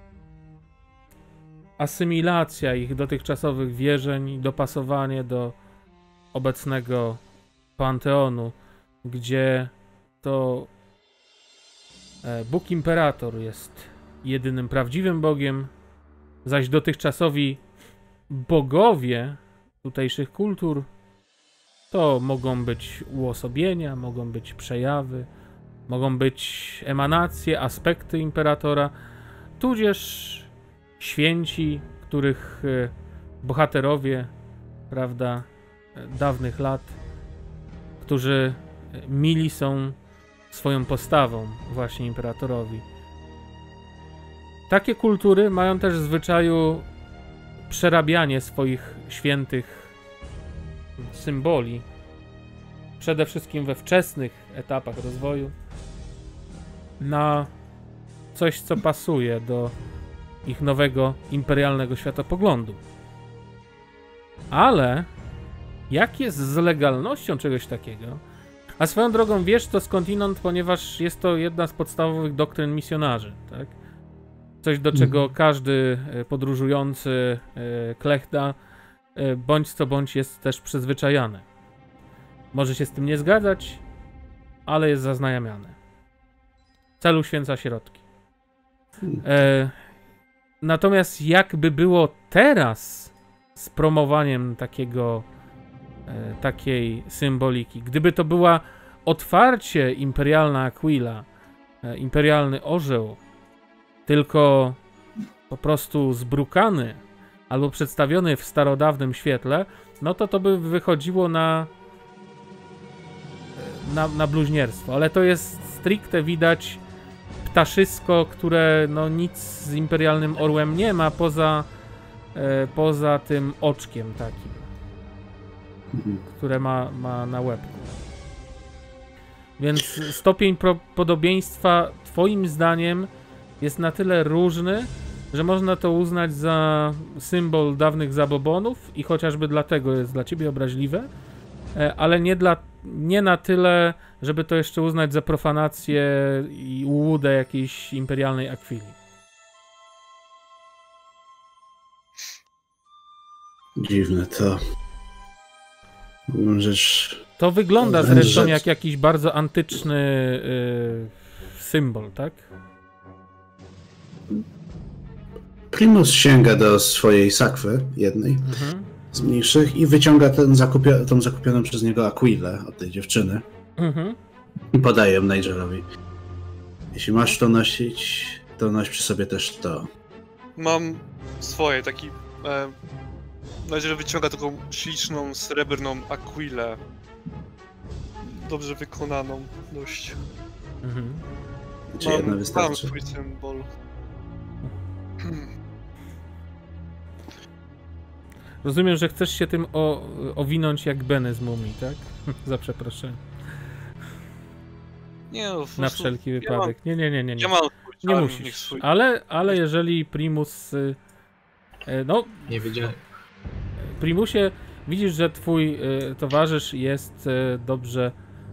asymilacja ich dotychczasowych wierzeń i dopasowanie do obecnego panteonu, gdzie to Bóg Imperator jest jedynym prawdziwym Bogiem, zaś dotychczasowi bogowie tutejszych kultur to mogą być uosobienia, mogą być przejawy, mogą być emanacje, aspekty Imperatora, tudzież święci, których bohaterowie, prawda, dawnych lat, którzy mili są swoją postawą właśnie Imperatorowi. Takie kultury mają też w zwyczaju przerabianie swoich świętych symboli, przede wszystkim we wczesnych etapach rozwoju, na coś, co pasuje do ich nowego imperialnego światopoglądu. Ale jak jest z legalnością czegoś takiego? A swoją drogą wiesz to skądinąd, ponieważ jest to jedna z podstawowych doktryn misjonarzy, tak? Coś, do czego każdy podróżujący klechta bądź co bądź jest też przyzwyczajany. Może się z tym nie zgadzać, ale jest zaznajamiany. Cel uświęca środki. Natomiast jakby było teraz z promowaniem takiej symboliki, gdyby to była otwarcie imperialna Aquila, imperialny orzeł, tylko po prostu zbrukany albo przedstawiony w starodawnym świetle, no to by wychodziło na bluźnierstwo. Ale to jest stricte widać ptaszysko, które no nic z imperialnym orłem nie ma poza tym oczkiem takim, które ma na łebku. Więc stopień podobieństwa twoim zdaniem jest na tyle różny, że można to uznać za symbol dawnych zabobonów i chociażby dlatego jest dla ciebie obraźliwe, ale nie na tyle, żeby to jeszcze uznać za profanację i ułudę jakiejś imperialnej akwilii. Dziwne to. Rzecz... To wygląda zresztą jak jakiś bardzo antyczny symbol, tak? Primus sięga do swojej sakwy, jednej z mniejszych, i wyciąga tą zakupioną przez niego Aquilę od tej dziewczyny i podaje ją Nigelowi. Jeśli masz to nosić, to noś przy sobie też to. Mam swoje, taki... Nigel wyciąga taką śliczną, srebrną Aquilę. Dobrze wykonaną dość. Czy jedna Mam wystarczy? swój symbol. Rozumiem, że chcesz się tym owinąć jak Benny z Mumii, tak? Za przeproszeniem. Nie, no, po Na prostu wszelki wypadek. Nie. Ja mam swój Nie czar, musisz. niech swój. Ale jeżeli Primus... No, Nie wiedziałem. Primusie, widzisz, że twój towarzysz jest dobrze,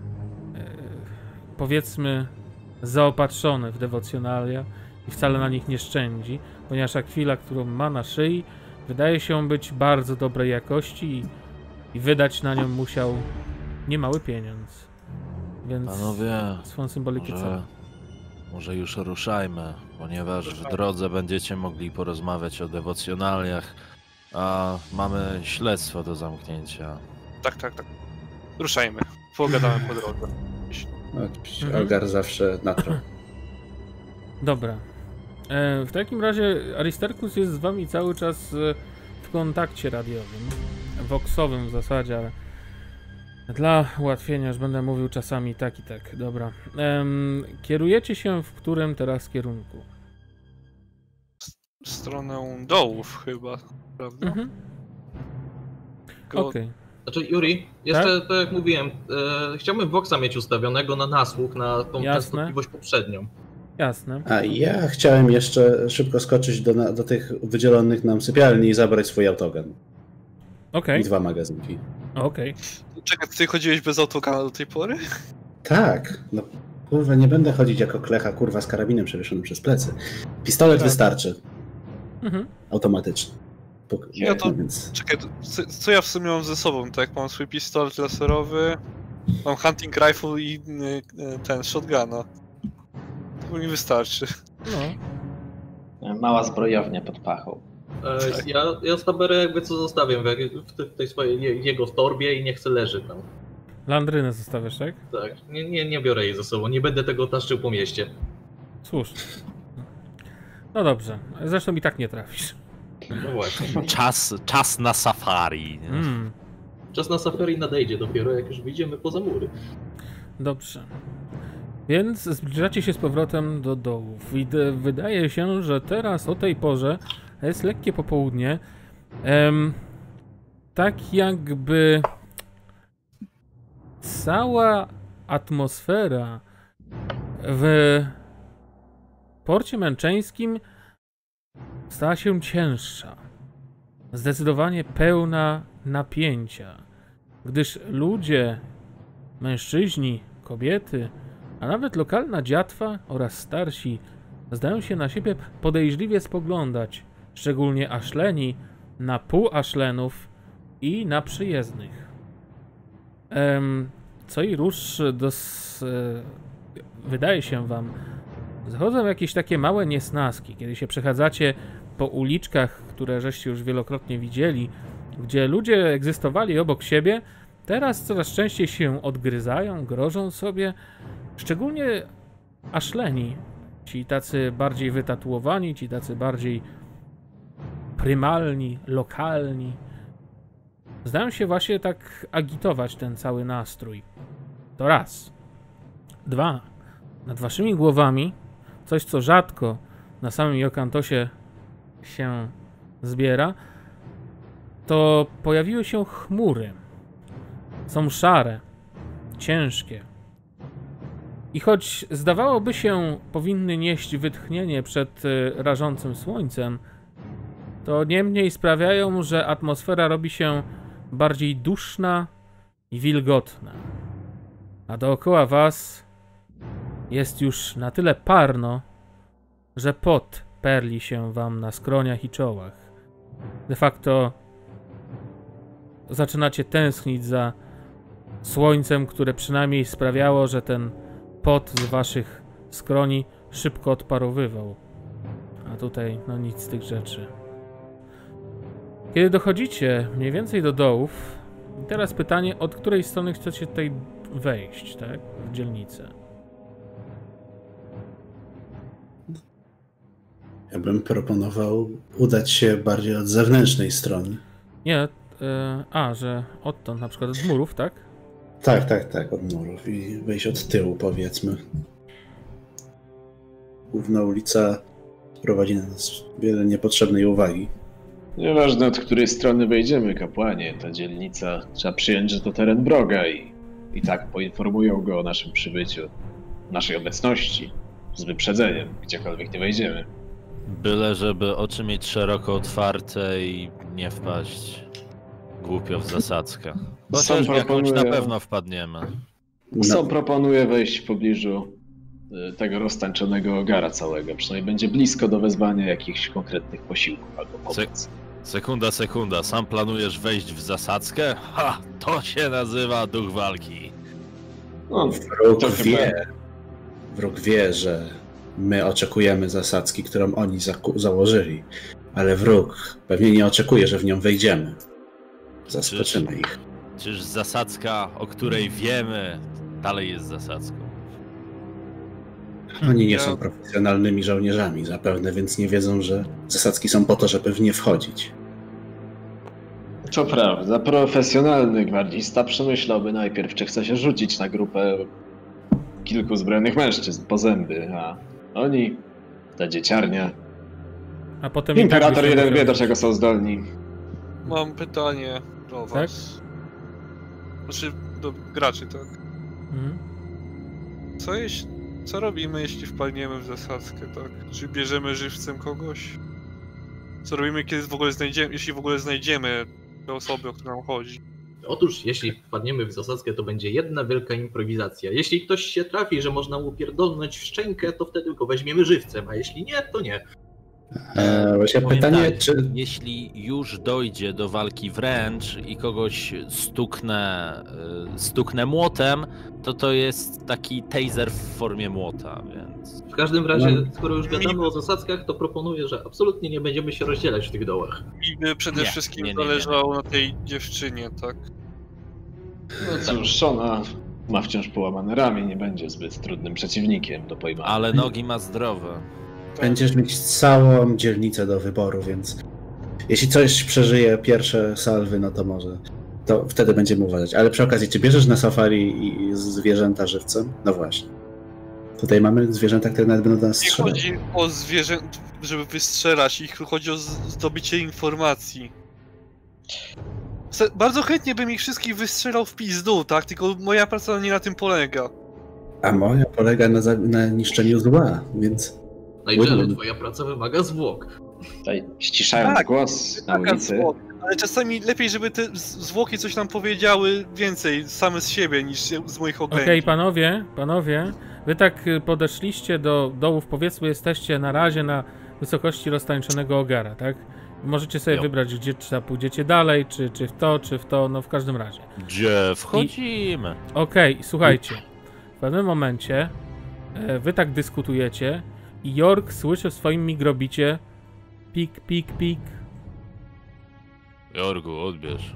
powiedzmy, zaopatrzony w dewocjonalia i wcale na nich nie szczędzi, ponieważ akwila, którą ma na szyi, wydaje się być bardzo dobrej jakości i wydać na nią musiał niemały pieniądz. Więc Panowie, swą symbolikę całą. może już ruszajmy, ponieważ w drodze będziecie mogli porozmawiać o dewocjonaliach, a mamy śledztwo do zamknięcia. Tak. Ruszajmy. Pogadamy po drodze. Algar zawsze na to. Dobra. W takim razie Aristarchus jest z wami cały czas w kontakcie radiowym, voxowym w zasadzie, ale dla ułatwienia już będę mówił czasami tak i tak. Dobra. Kierujecie się w którym teraz kierunku? W stronę dołów chyba, prawda? Okej. Znaczy, Yuri, jeszcze tak jak mówiłem, chciałbym Voxa mieć ustawionego na nasłuch, na tą częstotliwość poprzednią. Jasne. A ja chciałem jeszcze szybko skoczyć do tych wydzielonych nam sypialni i zabrać swój autogan. Okej. I 2 magazynki. Okej. Czekaj, ty chodziłeś bez autogana do tej pory? Tak, no kurwa, nie będę chodzić jako klecha, kurwa, z karabinem przewieszonym przez plecy. Pistolet wystarczy. Automatyczny. Ja to... Więc... Czekaj, co ja w sumie mam ze sobą, tak? Mam swój pistolet laserowy, mam hunting rifle i ten, shotguna. To mi wystarczy. No. Mała zbrojownia pod pachą. Ja Staberę jakby co zostawiam w tej swojej jego torbie i niech se leży tam. Landrynę zostawiasz, tak? Tak, nie biorę jej ze sobą, nie będę tego taszczył po mieście. Słusznie. No dobrze, zresztą i tak nie trafisz. No właśnie. Czas na safari. Czas na safari nadejdzie dopiero, jak już wyjdziemy poza mury. Dobrze. Więc zbliżacie się z powrotem do dołów i wydaje się, że teraz o tej porze jest lekkie popołudnie. Tak jakby cała atmosfera w porcie męczeńskim stała się cięższa. Zdecydowanie pełna napięcia, gdyż ludzie, mężczyźni, kobiety, a nawet lokalna dziatwa oraz starsi zdają się na siebie podejrzliwie spoglądać, szczególnie aszleni, na półaszlenów i na przyjezdnych. Co i róż wydaje się wam, zachodzą jakieś takie małe niesnaski, kiedy się przechadzacie po uliczkach, które żeście już wielokrotnie widzieli, gdzie ludzie egzystowali obok siebie, teraz coraz częściej się odgryzają, grożą sobie, szczególnie aszleni, ci tacy bardziej wytatuowani, ci tacy bardziej prymalni, lokalni. Zdają się właśnie tak agitować ten cały nastrój. To raz. 2. Nad waszymi głowami coś, co rzadko na samym Jokantosie się zbiera, to pojawiły się chmury. Są szare, ciężkie. I choć zdawałoby się powinny nieść wytchnienie przed rażącym słońcem, to niemniej sprawiają, że atmosfera robi się bardziej duszna i wilgotna. A dookoła was jest już na tyle parno, że pot perli się wam na skroniach i czołach. De facto zaczynacie tęsknić za słońcem, które przynajmniej sprawiało, że ten pot z waszych skroni szybko odparowywał. A tutaj no nic z tych rzeczy. Kiedy dochodzicie mniej więcej do dołów, teraz pytanie, od której strony chcecie tutaj wejść, tak? W dzielnicę. Ja bym proponował udać się bardziej od zewnętrznej strony. Nie, że odtąd, na przykład od murów, tak? Tak, od murów i wejść od tyłu, powiedzmy. główna ulica prowadzi na nas wiele niepotrzebnej uwagi. Nieważne, od której strony wejdziemy, kapłanie, ta dzielnica, trzeba przyjąć, że to teren wroga i tak poinformują go o naszym przybyciu, naszej obecności, z wyprzedzeniem, gdziekolwiek nie wejdziemy. Byle żeby oczy mieć szeroko otwarte i nie wpaść głupio w zasadzkę. Chociaż w jakąś na pewno wpadniemy. Sam proponuję wejść w pobliżu tego roztańczonego ogara całego. Przynajmniej będzie blisko do wezwania jakichś konkretnych posiłków albo pomocy. Sekunda. Sam planujesz wejść w zasadzkę? Ha! To się nazywa duch walki. No, Wróg wie, że my oczekujemy zasadzki, którą oni założyli. Ale wróg pewnie nie oczekuje, że w nią wejdziemy. Zaskoczymy ich. Czyż zasadzka, o której wiemy, dalej jest zasadzką? Oni nie są profesjonalnymi żołnierzami zapewne, więc nie wiedzą, że zasadzki są po to, żeby w nie wchodzić. To prawda, profesjonalny gwardzista przemyślałby najpierw, czy chce się rzucić na grupę kilku zbrojnych mężczyzn po zęby, a oni, ta dzieciarnia. A potem Imperator jeden wie, do czego są zdolni. Mam pytanie do was. Znaczy, do graczy, tak? Mhm. Co robimy, jeśli wpadniemy w zasadzkę, tak? Czy bierzemy żywcem kogoś? Co robimy, kiedy w ogóle jeśli w ogóle znajdziemy te osoby, o które nam chodzi? Otóż, jeśli wpadniemy w zasadzkę, to będzie jedna wielka improwizacja. Jeśli ktoś się trafi, że można mu pierdolnąć w szczękę, to wtedy go weźmiemy żywcem, a jeśli nie, to nie. Właśnie pytanie, tak, czy... Jeśli już dojdzie do walki wręcz i kogoś stuknę młotem, to jest taki taser w formie młota, więc... W każdym razie, skoro już gadamy o zasadzkach, to proponuję, że absolutnie nie będziemy się rozdzielać w tych dołach. Mi by przede wszystkim zależało na tej dziewczynie, tak? No cóż, ona ma wciąż połamane ramię, nie będzie zbyt trudnym przeciwnikiem do pojmania. Ale nogi ma zdrowe. Będziesz mieć całą dzielnicę do wyboru, więc jeśli coś przeżyje pierwsze salwy, no to może, to wtedy będziemy uważać. Ale przy okazji, czy bierzesz na safari i zwierzęta żywcem? No właśnie. Tutaj mamy zwierzęta, które nawet będą do nas strzelać. Nie chodzi o zwierzęta, żeby wystrzelać ich, chodzi o zdobycie informacji. Bardzo chętnie bym ich wszystkich wystrzelał w pizdu, tak? Tylko moja praca nie na tym polega. A moja polega na niszczeniu zła, więc... Nigel, twoja praca wymaga zwłok. Tutaj ściszając głos na ulicy. Ale czasami lepiej, żeby te zwłoki coś nam powiedziały więcej same z siebie niż z moich okrętów. Okej, panowie, wy tak podeszliście do dołów, powiedzmy jesteście na razie na wysokości roztańczonego ogara, tak? Możecie sobie wybrać, gdzie pójdziecie dalej, czy w to, no w każdym razie. Gdzie wchodzimy? Okej, słuchajcie, w pewnym momencie wy tak dyskutujecie i York słyszy w swoim migrobicie pik, pik, pik. Jorgu, odbierz.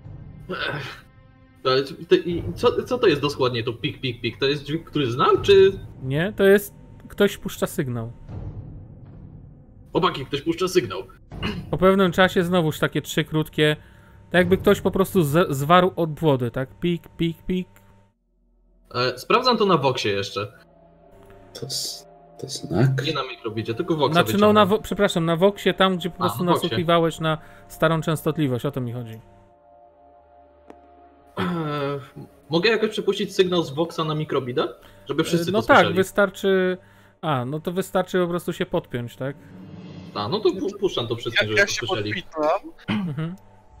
Co to jest dosłownie to pik, pik, pik? To jest dźwięk, który znam, czy... Nie, to jest... ktoś puszcza sygnał. Chłopaki, ktoś puszcza sygnał. Po pewnym czasie znowuż takie 3 krótkie, tak jakby ktoś po prostu zwarł obwody, tak? Pik, pik, pik. Sprawdzam to na Voxie jeszcze. To znak? Nie na mikrobicie, tylko Voxa Znaczy, no przepraszam, na Voxie, tam gdzie po prostu nasłuchiwałeś na starą częstotliwość, o to mi chodzi. Mogę jakoś przepuścić sygnał z Voxa na mikrobida? Żeby wszyscy no to słyszeli? Tak, wystarczy... no to wystarczy po prostu się podpiąć, tak? No to puszczam to wszystkim, żeby to słyszeli. Mhm.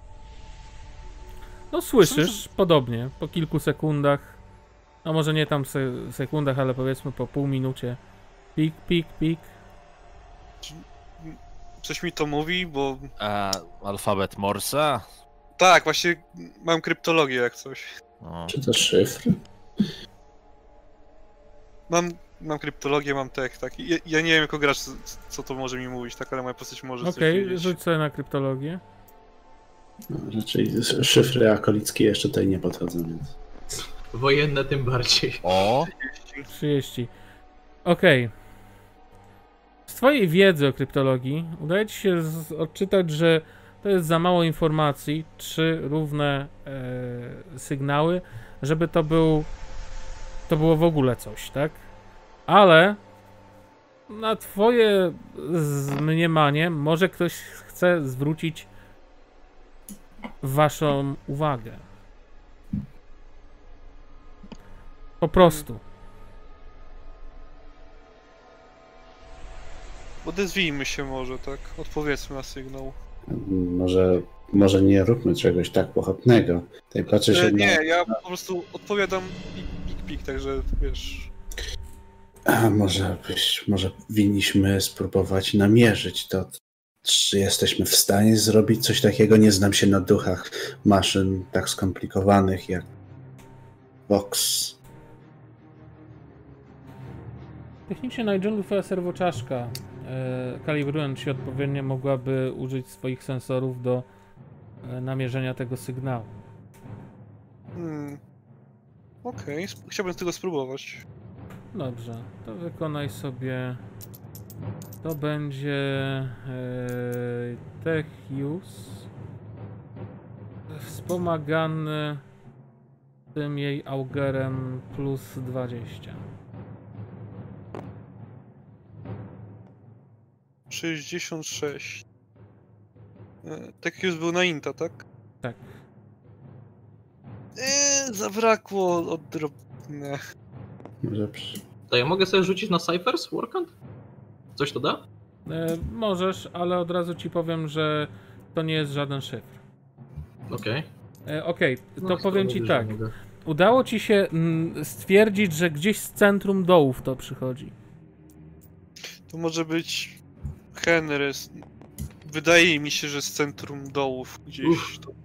No słyszysz, podobnie, po kilku sekundach. No może nie tam sekundach, ale powiedzmy po pół minucie. Pik, pik, pik. Coś mi to mówi, bo... Alfabet Morsa? Tak, właśnie mam kryptologię jak coś. Czy to szyfr? Mam kryptologię, mam tech, tak. Ja nie wiem jako gracz, co to może mi mówić, tak, ale moja postać może coś wiedzieć. Rzuć sobie na kryptologię. No, raczej szyfry akalickie jeszcze tutaj nie podchodzą, więc... Wojenne tym bardziej. O! 30. Okej. Z twojej wiedzy o kryptologii udaje ci się odczytać, że to jest za mało informacji, 3 równe sygnały, żeby to było w ogóle coś, tak? Ale na twoje mniemanie może ktoś chce zwrócić waszą uwagę. Po prostu. Odezwijmy się może, tak? Odpowiedzmy na sygnał. Może nie róbmy czegoś tak pochopnego. Tutaj patrzę się Nie, ja po prostu odpowiadam pik, także wiesz... Może winniśmy spróbować namierzyć to. Czy jesteśmy w stanie zrobić coś takiego? Nie znam się na duchach maszyn tak skomplikowanych jak Vox. Technicznie Nigelu twoja serwoczaszka, kalibrując się odpowiednio, mogłaby użyć swoich sensorów do namierzenia tego sygnału. Okej, chciałbym tego spróbować. Dobrze, to wykonaj sobie... To będzie Tech Use wspomagany tym jej augerem plus 20. 66. Tak już był na Inta, tak? Tak. Zabrakło odrobinę. To ja mogę sobie rzucić na Cyphers Workant? Coś to da? Możesz, ale od razu ci powiem, że to nie jest żaden szyfr. Okej. Okej, to powiem ci tak. Udało ci się stwierdzić, że gdzieś z centrum dołów to przychodzi. To może być Henry. Wydaje mi się, że z centrum dołów gdzieś. To...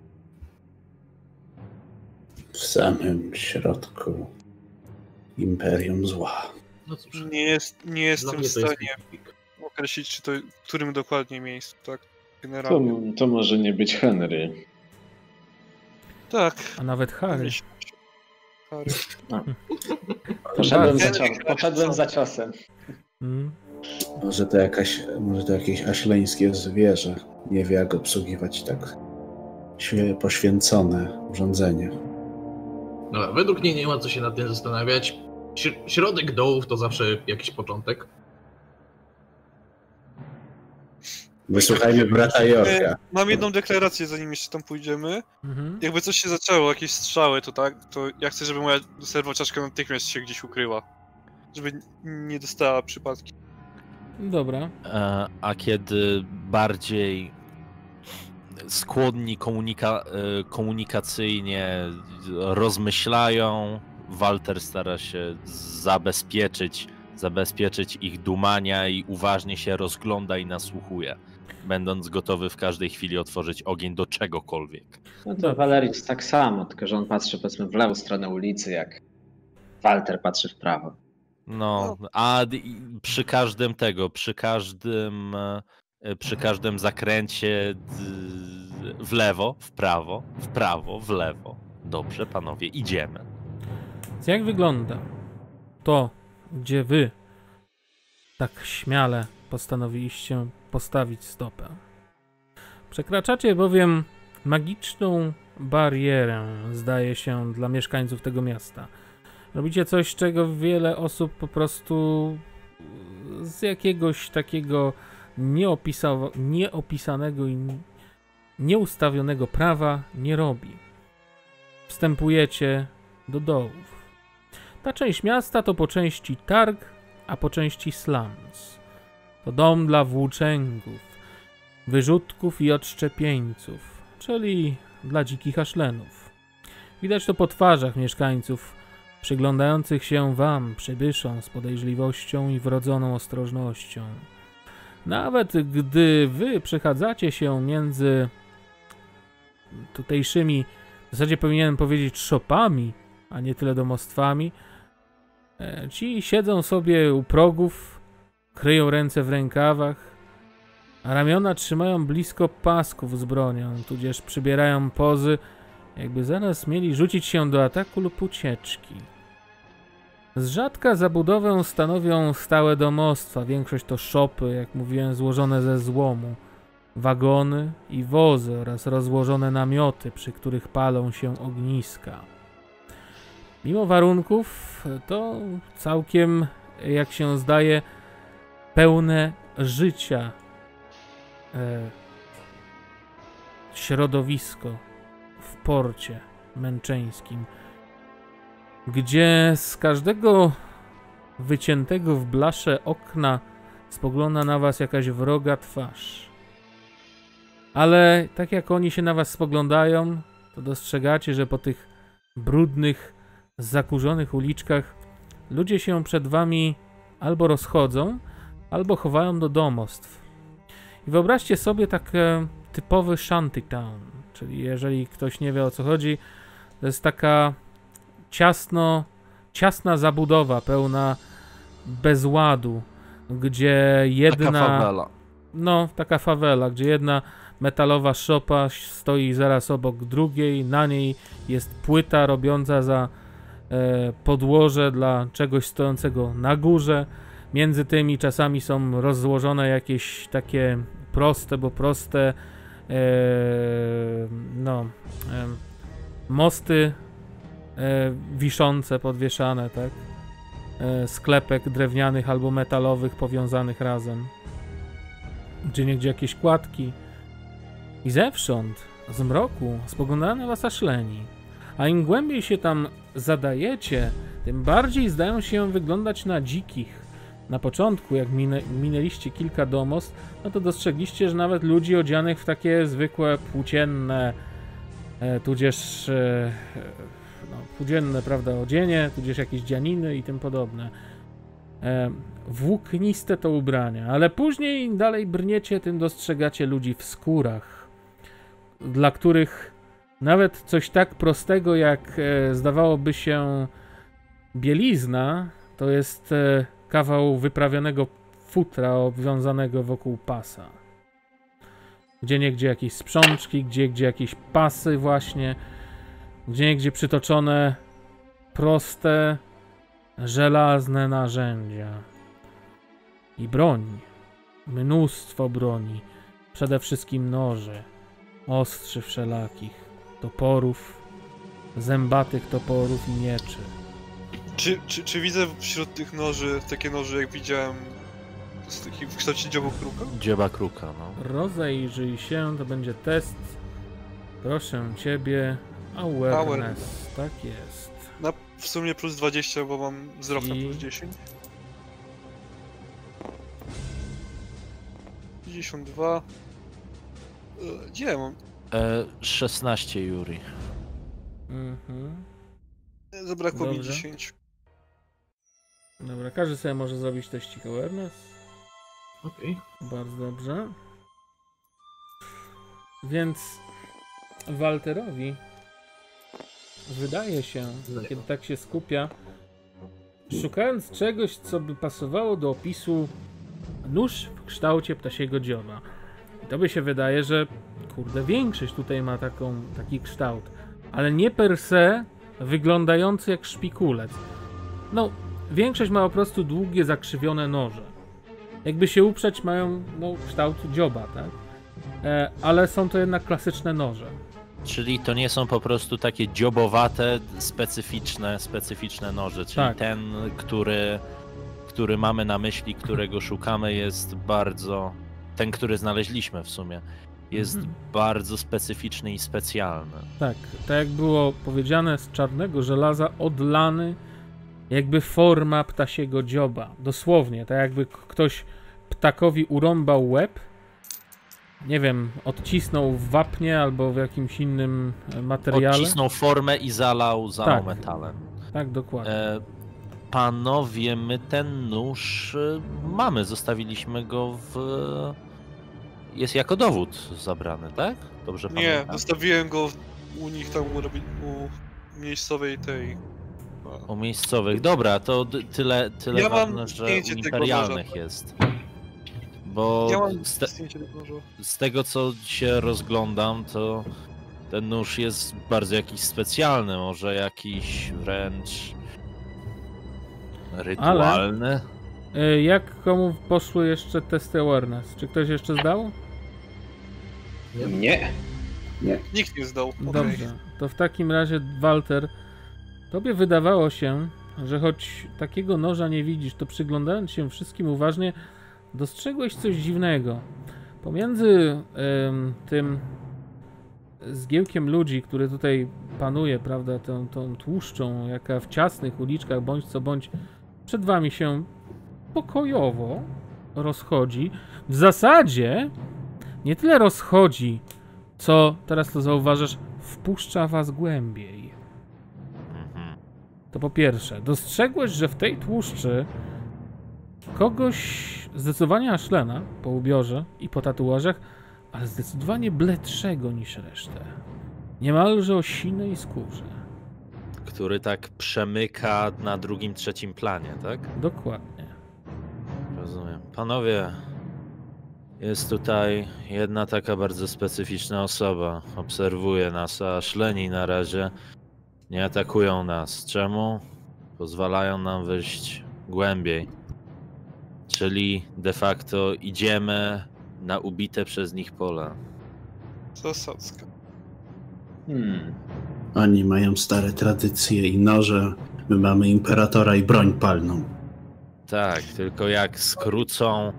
W samym środku Imperium Zła. No cóż, Nie jestem w stanie określić, czy to w którym dokładnie miejscu, tak? Generalnie. To może nie być Henry. Tak. A nawet Harry. Harry. Poszedłem za ciosem. Może to jakieś aśleńskie zwierzę. Nie wie, jak obsługiwać tak poświęcone urządzenie. No, według mnie nie ma co się nad tym zastanawiać. Środek dołów to zawsze jakiś początek. Wysłuchajmy brata Jorka. Mam jedną deklarację, zanim jeszcze tam pójdziemy. Jakby coś się zaczęło, jakieś strzały, to ja chcę, żeby moja serwoczaszka natychmiast się gdzieś ukryła. Żeby nie dostała przypadki. Dobra. A kiedy bardziej skłonni komunikacyjnie rozmyślają, Walter stara się zabezpieczyć ich dumania i uważnie się rozgląda i nasłuchuje, będąc gotowy w każdej chwili otworzyć ogień do czegokolwiek. No to Valerius tak samo, tylko że on patrzy powiedzmy w lewą stronę ulicy, jak Walter patrzy w prawo. No, a przy każdym zakręcie w lewo, w prawo, w lewo. Dobrze, panowie, idziemy. Więc jak wygląda to, gdzie wy tak śmiale postanowiliście postawić stopę? Przekraczacie bowiem magiczną barierę, zdaje się, dla mieszkańców tego miasta. Robicie coś, czego wiele osób po prostu z jakiegoś takiego nieopisanego i nieustawionego prawa nie robi. Wstępujecie do dołów. Ta część miasta to po części targ, a po części slums. To dom dla włóczęgów, wyrzutków i odszczepieńców, czyli dla dzikich aszlenów. Widać to po twarzach mieszkańców, przyglądających się wam, przybyszom, z podejrzliwością i wrodzoną ostrożnością. Nawet gdy wy przechadzacie się między tutejszymi, w zasadzie powinienem powiedzieć szopami, a nie tyle domostwami, ci siedzą sobie u progów, kryją ręce w rękawach, a ramiona trzymają blisko pasków z bronią, tudzież przybierają pozy, jakby zaraz mieli rzucić się do ataku lub ucieczki. Z rzadka zabudowę stanowią stałe domostwa, większość to szopy, jak mówiłem, złożone ze złomu, wagony i wozy oraz rozłożone namioty, przy których palą się ogniska. Mimo warunków to całkiem, jak się zdaje, pełne życia środowisko w porcie męczeńskim, gdzie z każdego wyciętego w blasze okna spogląda na was jakaś wroga twarz. Ale tak jak oni się na was spoglądają, to dostrzegacie, że po tych brudnych, zakurzonych uliczkach ludzie się przed wami albo rozchodzą, albo chowają do domostw. I wyobraźcie sobie takie typowy shantytown, czyli jeżeli ktoś nie wie, o co chodzi, to jest taka ciasna zabudowa, pełna bezładu, gdzie jedna... Taka fawela. No, taka fawela, gdzie jedna metalowa szopa stoi zaraz obok drugiej, na niej jest płyta robiąca za podłoże dla czegoś stojącego na górze. Między tymi czasami są rozłożone jakieś takie proste mosty wiszące, podwieszane, tak? Sklepek drewnianych albo metalowych powiązanych razem. Gdzieniegdzie jakieś kładki. I zewsząd, z mroku, spoglądają na was aszleni. A im głębiej się tam zadajecie, tym bardziej zdają się wyglądać na dzikich. Na początku, jak minęliście kilka domostw, no to dostrzegliście, że nawet ludzi odzianych w takie zwykłe płócienne, tudzież płócienne, prawda, odzienie, tudzież jakieś dzianiny i tym podobne. Włókniste to ubrania, ale później im dalej brniecie, tym dostrzegacie ludzi w skórach, dla których nawet coś tak prostego jak zdawałoby się bielizna, to jest kawał wyprawionego futra obwiązanego wokół pasa. Gdzieniegdzie jakieś sprzączki, gdzie jakieś pasy właśnie, gdzieniegdzie przytoczone proste, żelazne narzędzia. I broń. Mnóstwo broni. Przede wszystkim noży, ostrzy wszelakich, toporów, zębatych toporów i mieczy. Czy widzę wśród tych noży takie noże, jak widziałem w kształcie dzioba kruka? Dzioba kruka, no. Rozejrzyj się, to będzie test. Proszę ciebie. Awareness. Tak jest. Na w sumie plus 20, bo mam wzrok na plus 10. 52. Gdzie ja mam? 16, Yuri. Zabrakło mi Dobrze. 10. Dobra, każdy sobie może zrobić teścik awareness. Okej. Bardzo dobrze. Więc Walterowi wydaje się, kiedy tak się skupia, szukając czegoś, co by pasowało do opisu nóż w kształcie ptasiego dzioba. I to by się wydaje, że kurde, większość tutaj ma taki kształt, ale nie per se wyglądający jak szpikulec. No, większość ma po prostu długie, zakrzywione noże. Jakby się uprzeć, mają kształt dzioba, tak? Ale są to jednak klasyczne noże. Czyli to nie są po prostu takie dziobowate, specyficzne noże, czyli Tak. ten, który mamy na myśli, którego szukamy, jest bardzo... Ten, który znaleźliśmy w sumie, jest bardzo specyficzny i specjalny. Tak, tak jak było powiedziane, z czarnego żelaza odlany jakby forma ptasiego dzioba. Dosłownie, tak jakby ktoś ptakowi urąbał łeb, nie wiem, odcisnął w wapnie albo w jakimś innym materiale. Odcisnął formę i zalał Tak. metalem. Tak, dokładnie. Panowie, my ten nóż mamy, zostawiliśmy go jest jako dowód zabrany, tak? Dobrze Nie, pamiętam? zostawiłem go u nich tam u miejscowej tej... U miejscowych. Dobra, to tyle Ja mam ważne, że zdjęcie u tego imperialnych noża. jest. Bo Ja mam zdjęcie tego noża. z tego, co się rozglądam, to ten nóż jest bardzo jakiś specjalny, może jakiś wręcz rytualny. Jak komu poszły jeszcze testy awareness? Czy ktoś jeszcze zdał? Nie. Nikt nie zdał. okej. Dobrze. To w takim razie, Walter, tobie wydawało się, że choć takiego noża nie widzisz, to przyglądając się wszystkim uważnie, dostrzegłeś coś dziwnego. Pomiędzy tym zgiełkiem ludzi, który tutaj panuje, prawda, tą tłuszczą, jaka w ciasnych uliczkach bądź co bądź przed wami się pokojowo rozchodzi. W zasadzie nie tyle rozchodzi, co, teraz to zauważasz, wpuszcza was głębiej. To po pierwsze, dostrzegłeś, że w tej tłuszczy kogoś zdecydowanie Ashlena po ubiorze i po tatuażach, ale zdecydowanie bledszego niż resztę. Niemalże o sinej skórze. Który tak przemyka na drugim, trzecim planie, tak? Dokładnie. Rozumiem. Panowie, jest tutaj jedna taka bardzo specyficzna osoba. Obserwuje nas, a Ashleni na razie nie atakują nas. Czemu? Pozwalają nam wejść głębiej. Czyli de facto idziemy na ubite przez nich pola. Zasadzka. Oni mają stare tradycje i noże, my mamy imperatora i broń palną. Tak, tylko jak skrócą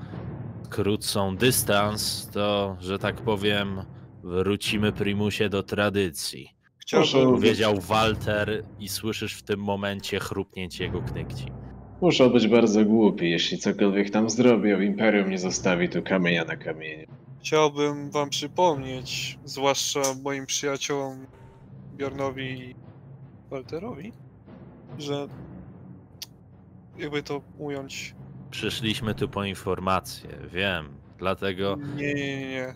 dystans, to, że tak powiem, wrócimy Primusie do tradycji. Powiedział Walter i słyszysz w tym momencie chrupnięcie jego knykci. Muszą być bardzo głupi, jeśli cokolwiek tam zrobią, Imperium nie zostawi tu kamienia na kamieniu. Chciałbym wam przypomnieć, zwłaszcza moim przyjaciołom Bjornowi i Walterowi, że jakby to ująć... Przyszliśmy tu po informację, wiem, dlatego... Nie.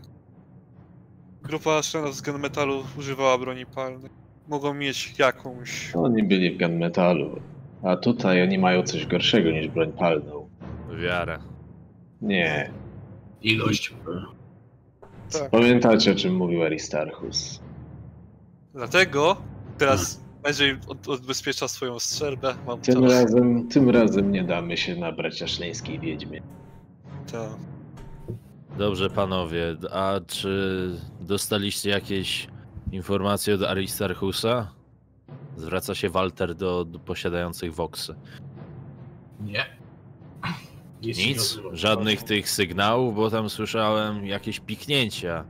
Grupa Ashlena z gunmetalu używała broni palnej. Mogą mieć jakąś... Oni byli w gunmetalu, a tutaj oni mają coś gorszego niż broń palną. Wiarę. Nie. Ilość. Tak. Pamiętacie, o czym mówił Aristarchus? Dlatego teraz będzie odbezpiecza swoją strzelbę. Mam Tym razem nie damy się nabrać aszleńskiej wiedźmie. Tak. Dobrze, panowie, a czy dostaliście jakieś informacje od Aristarchusa? Zwraca się Walter do posiadających Voxy. Nie. Nic? Żadnych tych sygnałów, bo tam słyszałem jakieś piknięcia.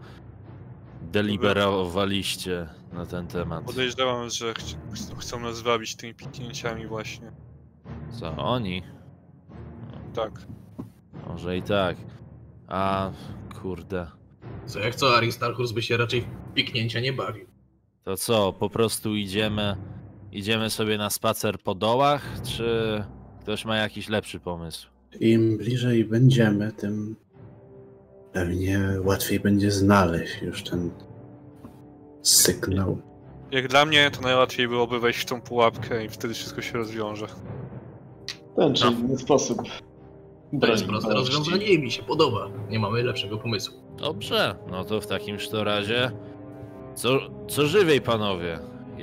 Deliberowaliście na ten temat. Podejrzewam, że chcą nas zwabić tymi piknięciami właśnie. Co, oni? Tak. Może i tak. A, kurde. Co jak co, Aristarchus by się raczej w piknięcia nie bawił. To co, po prostu idziemy sobie na spacer po dołach, czy ktoś ma jakiś lepszy pomysł? Im bliżej będziemy, tym pewnie łatwiej będzie znaleźć już ten sygnał. Jak dla mnie, to najłatwiej byłoby wejść w tą pułapkę i wtedy wszystko się rozwiąże. Ten czy inny sposób. To jest proste rozwiązanie i mi się podoba. Nie mamy lepszego pomysłu. Dobrze, no to w takim razie co żywiej, panowie?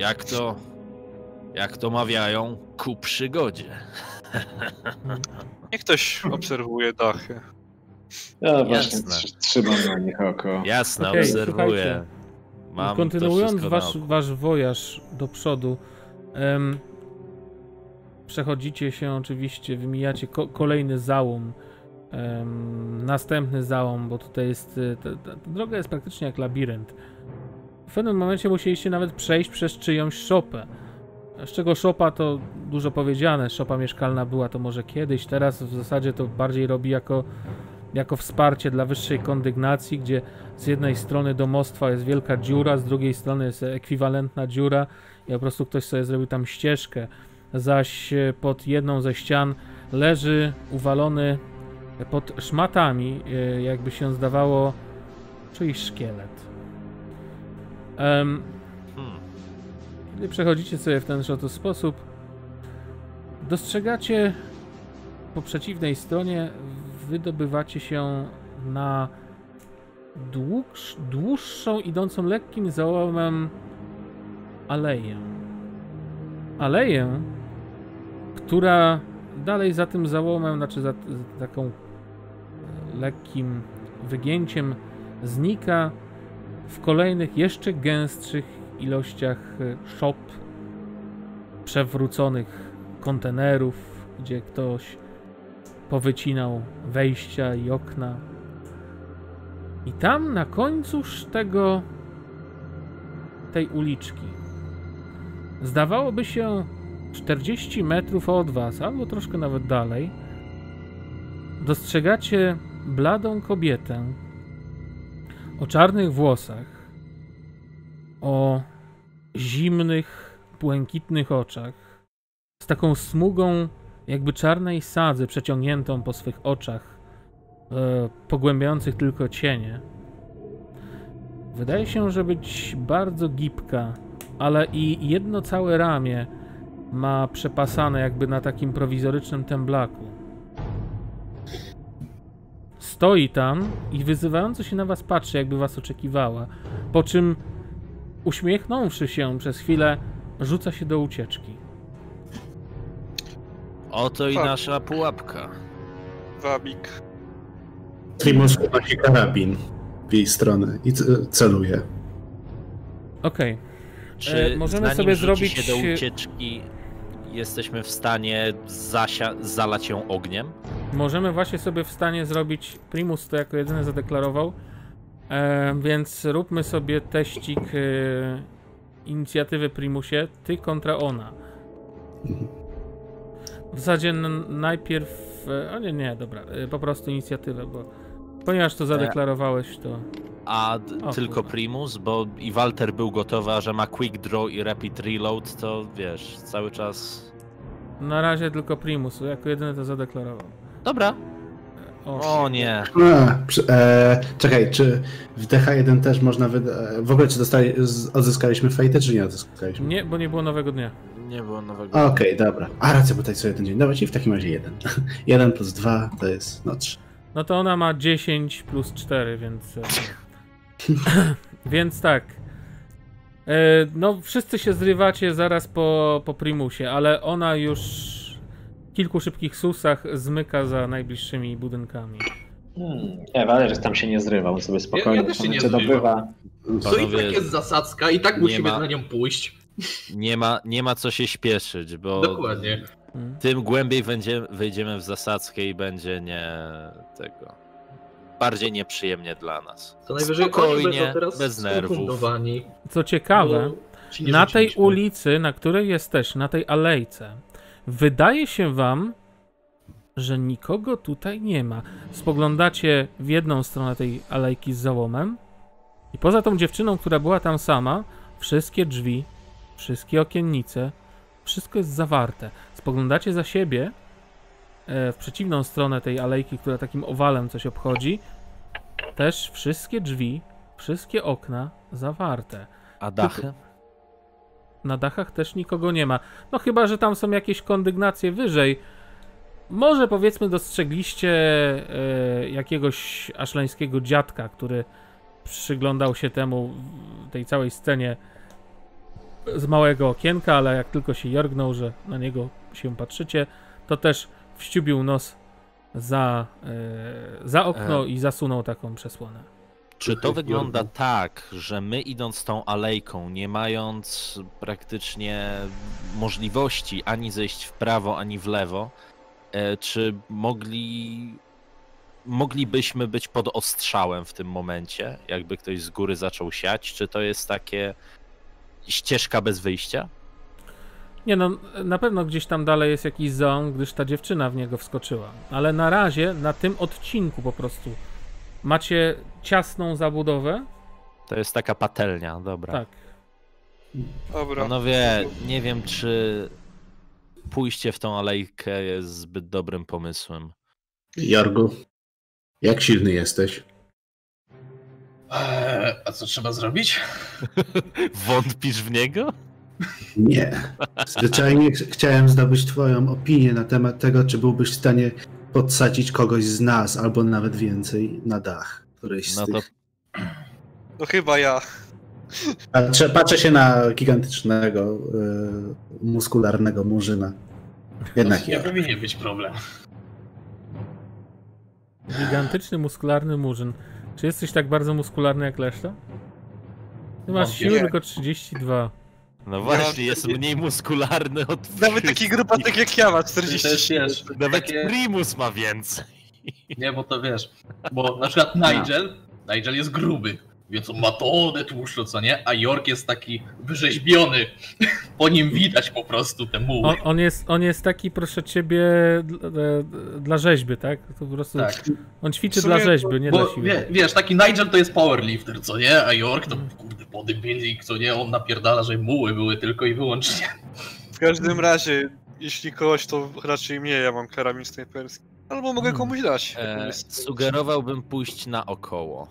Jak to mawiają, ku przygodzie. Niech ktoś obserwuje dachy. Ja właśnie Jasne. trzymam na nich oko. Jasne, Okej, obserwuję. Mam kontynuując to wasz wojaż do przodu, przechodzicie się oczywiście, wymijacie kolejny załom, następny załom, bo tutaj jest, ta droga jest praktycznie jak labirynt. W pewnym momencie musieliście nawet przejść przez czyjąś szopę. Z czego szopa to dużo powiedziane, szopa mieszkalna była to może kiedyś, teraz w zasadzie to bardziej robi jako wsparcie dla wyższej kondygnacji, gdzie z jednej strony domostwa jest wielka dziura, z drugiej strony jest ekwiwalentna dziura i po prostu ktoś sobie zrobił tam ścieżkę, zaś pod jedną ze ścian leży uwalony pod szmatami, jakby się zdawało, czyjś szkielet. Kiedy przechodzicie sobie w ten oto sposób, dostrzegacie po przeciwnej stronie, wydobywacie się na dłuższą, idącą lekkim załomem aleję. Aleję, która dalej za tym załomem, znaczy za taką lekkim wygięciem znika w kolejnych, jeszcze gęstszych ilościach szop, przewróconych kontenerów, gdzie ktoś powycinał wejścia i okna. I tam na końcuż tej uliczki, zdawałoby się 40 metrów od was, albo troszkę nawet dalej, dostrzegacie bladą kobietę o czarnych włosach, o zimnych, błękitnych oczach, z taką smugą jakby czarnej sadzy przeciągniętą po swych oczach, pogłębiających tylko cienie. Wydaje się, że być bardzo gibka, ale i jedno całe ramię ma przepasane jakby na takim prowizorycznym temblaku. Stoi tam i wyzywająco się na was patrzy, jakby was oczekiwała, po czym uśmiechnąwszy się przez chwilę, rzuca się do ucieczki. Oto i nasza pułapka. Wabik. Primus nosi karabin w jej stronę i celuje. Okej. Czy możemy zanim sobie rzuci zrobić się do ucieczki, jesteśmy w stanie zalać ją ogniem? Możemy właśnie sobie w stanie zrobić, Primus to jako jedyny zadeklarował, więc róbmy sobie teścik inicjatywy Primusie, ty kontra ona. W zasadzie najpierw, nie, dobra, po prostu inicjatywę, bo ponieważ to zadeklarowałeś, to... Tylko kurwa. Primus, bo i Walter był gotowy, a że ma quick draw i rapid reload, to wiesz, cały czas... Na razie tylko Primus, jako jedyny to zadeklarował. Dobra. O nie. Czekaj, czy w DH1 też można w ogóle czy odzyskaliśmy fejtę, czy nie odzyskaliśmy? Nie, bo nie było nowego dnia. Nie było nowego. Okej, dobra. A racja, bo tutaj co jeden dzień. Dobra, i w takim razie 1. 1 plus 2 to jest 3. No to ona ma 10 plus 4, więc... więc tak. No, wszyscy się zrywacie zaraz po Primusie, ale ona już w kilku szybkich susach zmyka za najbliższymi budynkami. Walery tam się nie zrywa, on sobie spokojnie Ja też się nie dobywa. To i tak jest zasadzka i tak musimy na nią pójść. Nie ma co się śpieszyć, bo Dokładnie. tym głębiej wejdziemy w zasadzkę i będzie bardziej nieprzyjemnie dla nas. To najwyżej Spokojnie, oni będą teraz bez nerwów. skufundowani, Co ciekawe, bo ci nie na tej rzuciliśmy. ulicy, na której jesteś, na tej alejce, wydaje się wam, że nikogo tutaj nie ma. Spoglądacie w jedną stronę tej alejki z załomem i poza tą dziewczyną, która była tam sama, wszystkie drzwi, wszystkie okiennice, wszystko jest zawarte. Spoglądacie za siebie w przeciwną stronę tej alejki, która takim owalem coś obchodzi. Też wszystkie drzwi, wszystkie okna zawarte. A dachy? Na dachach też nikogo nie ma. No chyba, że tam są jakieś kondygnacje wyżej. Może powiedzmy dostrzegliście jakiegoś aszleńskiego dziadka, który przyglądał się temu, tej całej scenie z małego okienka, ale jak tylko się jorgnął, że na niego się patrzycie, to też wściubił nos za okno i zasunął taką przesłonę. Czy to wygląda tak, że my idąc tą alejką, nie mając praktycznie możliwości ani zejść w prawo, ani w lewo, czy moglibyśmy być pod ostrzałem w tym momencie, jakby ktoś z góry zaczął siać? Czy to jest takie ścieżka bez wyjścia? Nie no, na pewno gdzieś tam dalej jest jakiś ząg, gdyż ta dziewczyna w niego wskoczyła. Ale na razie, na tym odcinku po prostu macie ciasną zabudowę. To jest taka patelnia, dobra. Tak. Dobra. Panowie, nie wiem, czy pójście w tą alejkę jest zbyt dobrym pomysłem. Jorgu, jak silny jesteś? A co trzeba zrobić? Wątpisz w niego? Nie. Zwyczajnie chciałem zdobyć twoją opinię na temat tego, czy byłbyś w stanie podsadzić kogoś z nas, albo nawet więcej, na dach. Któryś z No to tych. No chyba ja. Patrzę się na gigantycznego, muskularnego murzyna. Jednak Nie ja. powinien być problem. Gigantyczny, muskularny murzyn. Czy jesteś tak bardzo muskularny jak reszta? Ty masz Wątpię. siły tylko 32. No właśnie, jest mniej muskularny od Nawet taki grubatek jak ja ma 40. To jest, wiesz, Nawet takie... Primus ma więcej. Nie, bo to wiesz, bo na przykład Nigel jest gruby, więc on ma tonę tłuszczu, co nie? A York jest taki wyrzeźbiony. Po nim widać po prostu te muły. On jest taki, proszę ciebie, dla rzeźby, tak? To po prostu Tak. on ćwiczy dla rzeźby, nie dla siły. Wiesz, taki Nigel to jest powerlifter, co nie? A York to kurde bodybuilding, co nie? On napierdala, że muły były tylko i wyłącznie. W każdym razie, jeśli kogoś, to raczej mnie, ja mam karabin snajperski. Albo mogę komuś dać. Sugerowałbym pójść naokoło.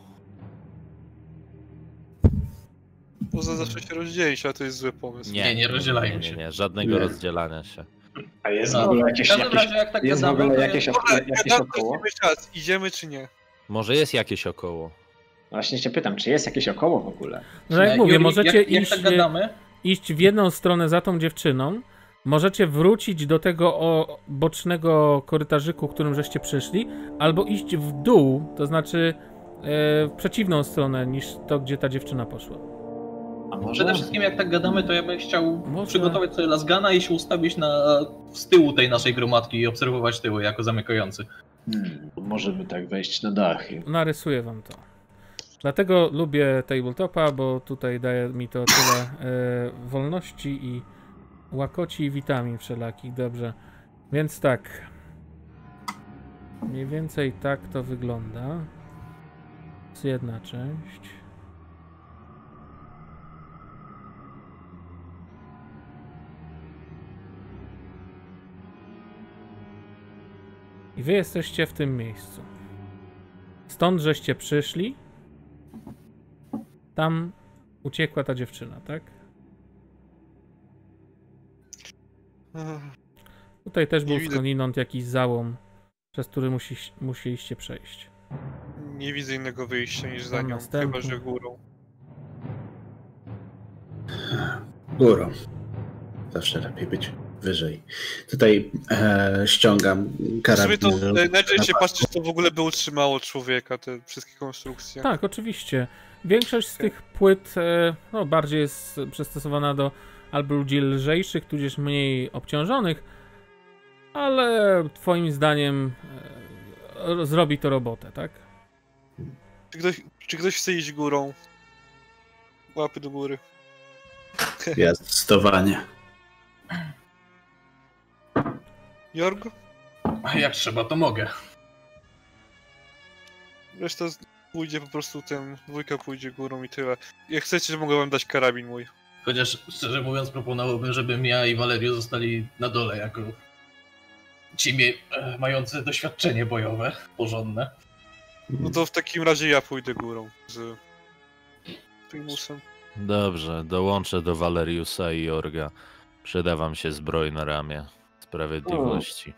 Można zawsze się rozdzielić, ale to jest zły pomysł. Nie rozdzielajmy się. Nie, żadnego rozdzielania się. A jest w ogóle jakieś, w każdym razie, jak tak jest w gadamy, ogóle to jakieś, jakieś około? Czas. Idziemy czy nie? Może jest jakieś około. Właśnie się pytam, czy jest jakieś około w ogóle? No jak mówię, Juri, możecie jak tak gadamy, iść w jedną stronę za tą dziewczyną, możecie wrócić do tego bocznego korytarzyku, którym żeście przyszli, albo iść w dół, to znaczy w przeciwną stronę niż to, gdzie ta dziewczyna poszła. A może? przede wszystkim jak tak gadamy, to ja bym chciał Może. przygotować sobie lasgana i się ustawić z tyłu tej naszej gromadki i obserwować tyły jako zamykający. Możemy tak wejść na dachy. Narysuję wam to. Dlatego lubię tabletopa, bo tutaj daje mi to tyle wolności i łakoci i witamin wszelakich. Dobrze. Więc tak. Mniej więcej tak to wygląda. To jest jedna część. I wy jesteście w tym miejscu. Stąd żeście przyszli. Tam uciekła ta dziewczyna, tak? Tutaj też był skądinąd jakiś załom, przez który musieliście przejść. Nie widzę innego wyjścia niż za Tam nią, następny. chyba że górą. Górą. Zawsze lepiej być wyżej. Tutaj ściągam W karabin. sumie to najlepiej się patrzeć, to w ogóle by utrzymało człowieka, te wszystkie konstrukcje. Tak, oczywiście. Większość z tych płyt no, bardziej jest przystosowana do albo ludzi lżejszych, tudzież mniej obciążonych, ale twoim zdaniem zrobi to robotę, tak? Czy ktoś chce iść górą? Łapy do góry. Ja zdecydowanie. Jorg? A jak trzeba, to mogę. Reszta pójdzie po prostu, dwójka pójdzie górą i tyle. Jak chcecie, to mogę wam dać karabin mój. Chociaż szczerze mówiąc proponowałbym, żebym ja i Valerius zostali na dole jako ci mający doświadczenie bojowe, porządne. No to w takim razie ja pójdę górą z Primusem. Dobrze, dołączę do Valeriusa i Jorga. Przyda wam się zbroj na ramię sprawiedliwości.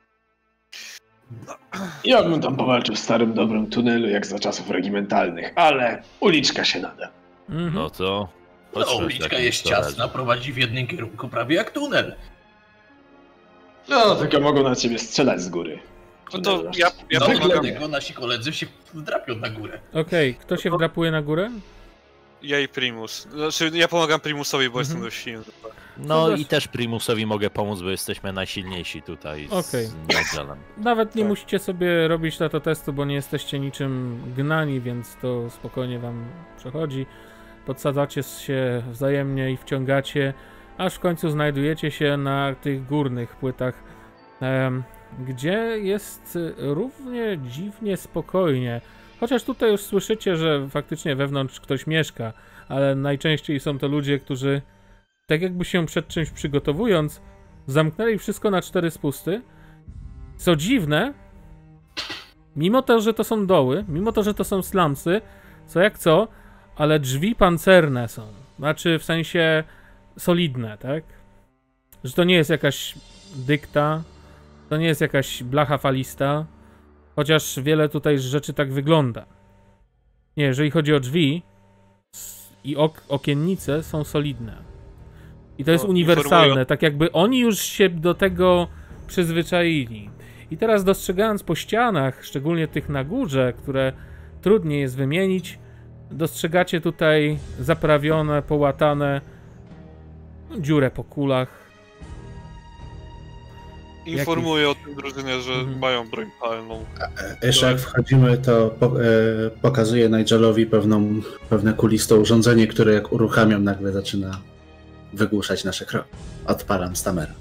Ja bym tam powalczył w starym, dobrym tunelu, jak za czasów regimentalnych, ale uliczka się nada. Mhm. No to... No, chodźmy w uliczka takim jest razie. ciasna, prowadzi w jednym kierunku, prawie jak tunel. No, tylko mogą na ciebie strzelać z góry. No to ja No pomagam. dlatego nasi koledzy się wdrapią na górę. Okej, kto się wdrapuje na górę? Ja i Primus. Znaczy, ja pomagam Primusowi, bo jestem dość silny. No To i też- też Primusowi mogę pomóc, bo jesteśmy najsilniejsi tutaj Okej. z Nigelem. Nawet nie Tak. musicie sobie robić na to testu, bo nie jesteście niczym gnani, więc to spokojnie wam przechodzi. Podsadzacie się wzajemnie i wciągacie, aż w końcu znajdujecie się na tych górnych płytach, gdzie jest równie dziwnie spokojnie. Chociaż tutaj już słyszycie, że faktycznie wewnątrz ktoś mieszka, ale najczęściej są to ludzie, którzy tak jakby się przed czymś przygotowując, zamknęli wszystko na 4 spusty. Co dziwne, mimo to, że to są doły, mimo to, że to są slumsy, co jak co, ale drzwi pancerne są. Znaczy w sensie solidne, tak? Że to nie jest jakaś dykta, to nie jest jakaś blacha falista, chociaż wiele tutaj rzeczy tak wygląda. Nie, jeżeli chodzi o drzwi i okiennice są solidne. I to jest uniwersalne, tak jakby oni już się do tego przyzwyczaili. I teraz dostrzegając po ścianach, szczególnie tych na górze, które trudniej jest wymienić, dostrzegacie tutaj zaprawione, połatane dziurę po kulach. Informuję o tym drużynie, że mają broń palną. Jeszcze jak wchodzimy, to pokazuję Nigelowi pewne kuliste urządzenie, które jak uruchamiam, nagle zaczyna wygłuszać nasze kroki. Odpalam stamera.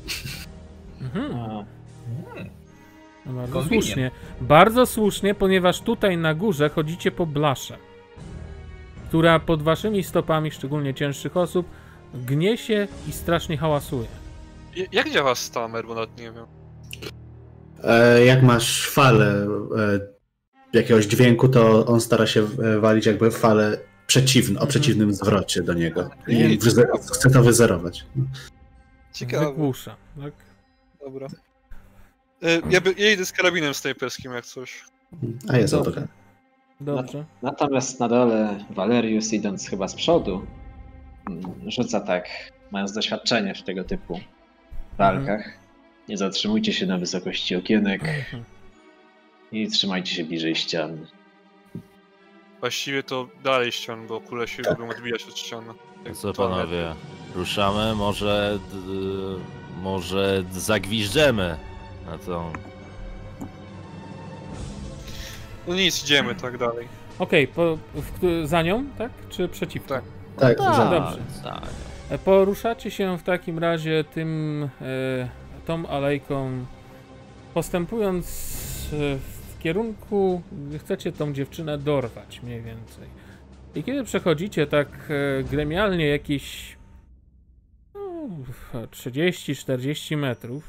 Bardzo słusznie. Bardzo słusznie, ponieważ tutaj na górze chodzicie po blaszę, która pod waszymi stopami, szczególnie cięższych osób, gnie się i strasznie hałasuje. Jak działa stamer, bo nawet nie wiem. Jak masz falę jakiegoś dźwięku, to on stara się walić jakby falę o przeciwnym zwrocie do niego. I chce to wyzerować. Ciekawe. Wygłusza, tak? Dobra. Ja idę z karabinem snajperskim jak coś. A jest Dobrze. to. Dobrze. Natomiast na dole Valerius, idąc chyba z przodu, rzuca tak, mając doświadczenie w tego typu walkach. Nie zatrzymujcie się na wysokości okienek i trzymajcie się bliżej ścian. Właściwie to dalej ścian, bo kule się lubią odbijać od ściany. Co panowie, ruszamy? Może zagwiżdżemy na tą... No nic, idziemy tak dalej. Okej, za nią, tak? Czy przeciwko? Tak. Tak, dobrze. Poruszacie się w takim razie tą alejką, postępując w kierunku, chcecie tą dziewczynę dorwać mniej więcej. I kiedy przechodzicie tak gremialnie jakieś 30-40 metrów,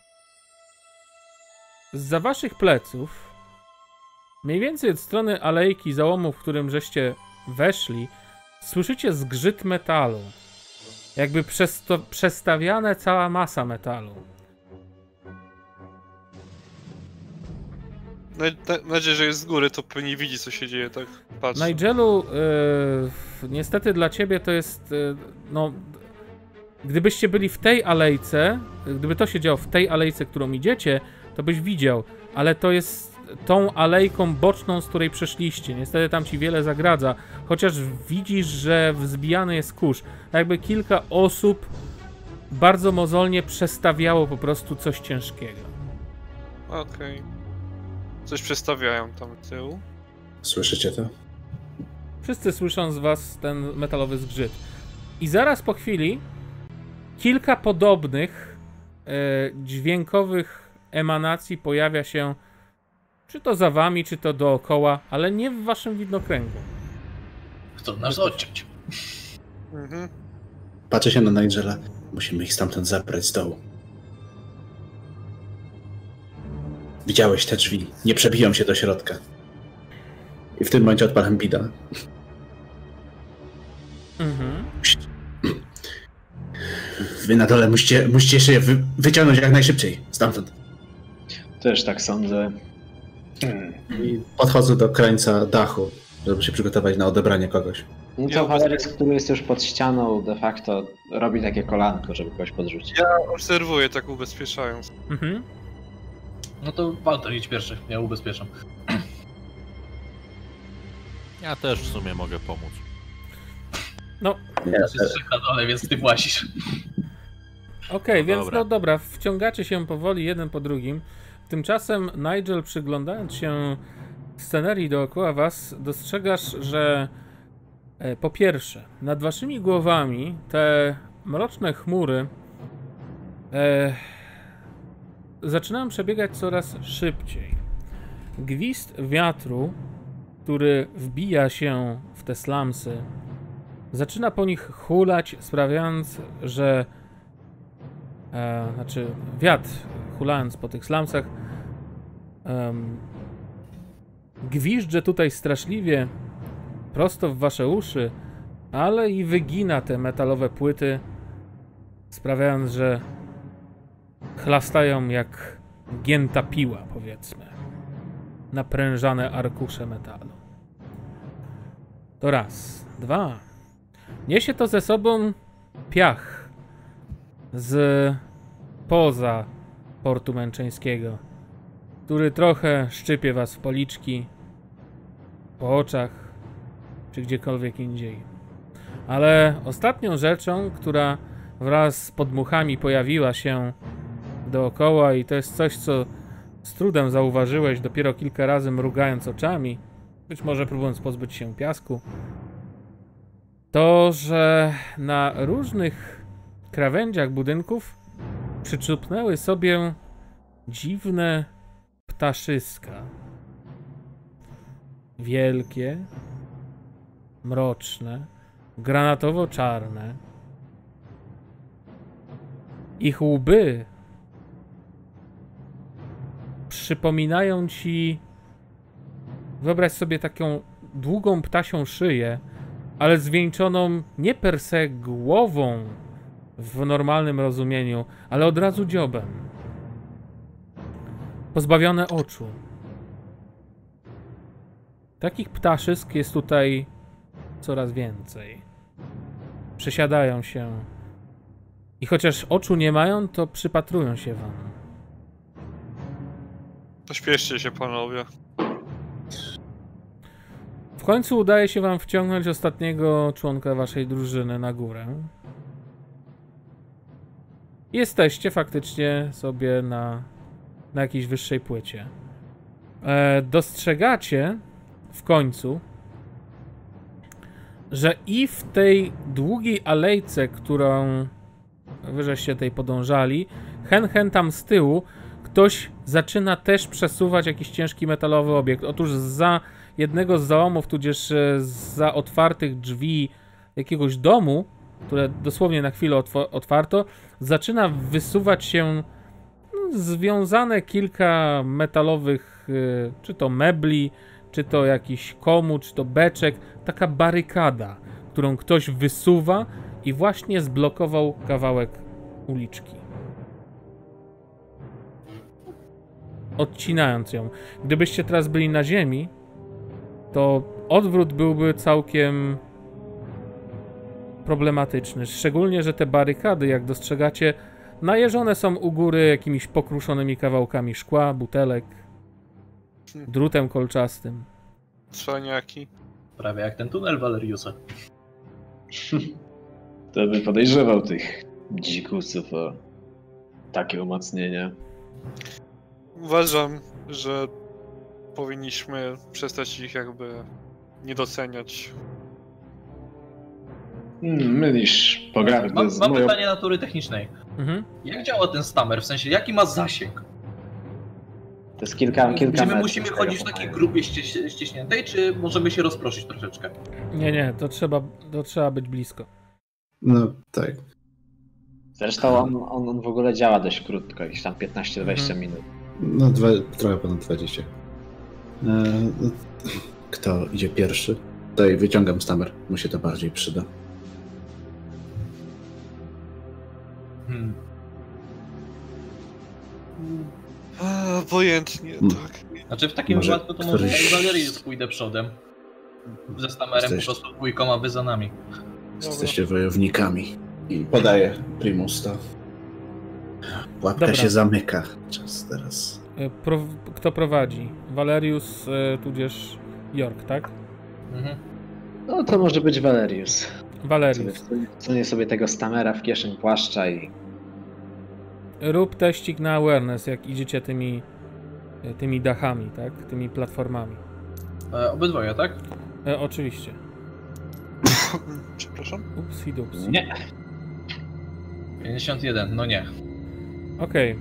zza waszych pleców, mniej więcej od strony alejki załomu, w którym żeście weszli, słyszycie zgrzyt metalu. Jakby przestawiane cała masa metalu. Mam nadzieję, że jest z góry, to pewnie widzi, co się dzieje, tak patrzę. Nigelu, niestety dla ciebie to jest, no, gdybyście byli w tej alejce, gdyby to się działo w tej alejce, którą idziecie, to byś widział, ale to jest tą alejką boczną, z której przeszliście. Niestety tam ci wiele zagradza, chociaż widzisz, że wzbijany jest kurz. Jakby kilka osób bardzo mozolnie przestawiało po prostu coś ciężkiego. Okej. Coś przestawiają tam w tył. Słyszycie to? Wszyscy słyszą z was ten metalowy zgrzyt. I zaraz po chwili kilka podobnych dźwiękowych emanacji pojawia się czy to za wami, czy to dookoła, ale nie w waszym widnokręgu. Chcą nas odciąć. Patrzę się na Nigela. Musimy ich stamtąd zabrać z dołu. Widziałeś te drzwi. Nie przebiją się do środka. I w tym momencie odpalam bida. Wy na dole musicie się wyciągnąć jak najszybciej stamtąd. Też tak sądzę. I podchodzę do krańca dachu, żeby się przygotować na odebranie kogoś. No to Valerius, który jest już pod ścianą, de facto robi takie kolanko, żeby kogoś podrzucić. Ja obserwuję, tak ubezpieczając. No to Walter idź pierwszy, ja ubezpieczam. Ja też w sumie mogę pomóc. No. Jesteś na dole, więc ty płacisz. Okej, więc dobra. no dobra, wciągacie się powoli jeden po drugim. Tymczasem Nigel, przyglądając się scenerii dookoła was, dostrzegasz, że po pierwsze, nad waszymi głowami te mroczne chmury zaczynają przebiegać coraz szybciej. Gwizd wiatru, który wbija się w te slamsy, zaczyna po nich hulać, sprawiając, że wiatr hulając po tych slamsach gwizdże tutaj straszliwie prosto w wasze uszy, ale i wygina te metalowe płyty, sprawiając, że chlastają jak gięta piła, powiedzmy, naprężane arkusze metalu. To raz. Dwa. Niesie to ze sobą piach z poza portu męczeńskiego, który trochę szczypie was w policzki, po oczach, czy gdziekolwiek indziej. Ale ostatnią rzeczą, która wraz z podmuchami pojawiła się dookoła i to jest coś, co z trudem zauważyłeś dopiero kilka razy mrugając oczami, być może próbując pozbyć się piasku. To, że na różnych krawędziach budynków przyczupnęły sobie dziwne ptaszyska. Wielkie, mroczne, granatowo-czarne. Ich łby przypominają ci... Wyobraź sobie taką długą ptasią szyję, ale zwieńczoną nie per se głową w normalnym rozumieniu, ale od razu dziobem. Pozbawione oczu. Takich ptaszysk jest tutaj coraz więcej. Przesiadają się i chociaż oczu nie mają, to przypatrują się wam. Pośpieszcie się, panowie. W końcu udaje się wam wciągnąć ostatniego członka waszej drużyny na górę. Jesteście faktycznie sobie na jakiejś wyższej płycie. Dostrzegacie w końcu, że i w tej długiej alejce, którą wy żeście tej podążali, hen tam z tyłu, ktoś zaczyna też przesuwać jakiś ciężki metalowy obiekt. Otóż zza jednego z załomów, tudzież zza otwartych drzwi jakiegoś domu, które dosłownie na chwilę otwarto, zaczyna wysuwać się związane kilka metalowych, czy to mebli, czy to jakiś komu, czy to beczek, taka barykada, którą ktoś wysuwa i właśnie zblokował kawałek uliczki. Odcinając ją. Gdybyście teraz byli na ziemi, to odwrót byłby całkiem problematyczny. Szczególnie, że te barykady, jak dostrzegacie, najeżone są u góry jakimiś pokruszonymi kawałkami szkła, butelek, drutem kolczastym. Cwaniaki. Prawie jak ten tunel Valeriusa. To by podejrzewał tych dzikusów o takie umocnienia. Uważam, że powinniśmy przestać ich jakby nie doceniać. Mylisz pograć. Mam pytanie natury technicznej. Jak działa ten stammer? W sensie, jaki ma zasięg? To jest kilka Czy my metrów musimy chodzić w takiej grupie ściśniętej, czy możemy się rozproszyć troszeczkę? Nie, to trzeba być blisko. No tak. Zresztą on w ogóle działa dość krótko, jakieś tam 15-20 minut. No trochę ponad 20. Kto idzie pierwszy? Tutaj wyciągam stamer, mu się to bardziej przyda. Obojętnie, tak. Znaczy w takim wypadku to może Valerius pójdę przodem. Ze stamerem po prostu dwójką, a wy za nami. Jesteście wojownikami. I podaję Primusta. Łapka się zamyka. Czas teraz. Kto prowadzi? Valerius, tudzież York, tak? No to może być Valerius. Valerius. Wsunie sobie tego stamera w kieszeń płaszcza i... Rób teścik na awareness, jak idziecie tymi dachami, tak? Tymi platformami. Obydwoje, tak? Oczywiście. Przepraszam? Upsi dupsi. Nie. 51, no nie. Okej.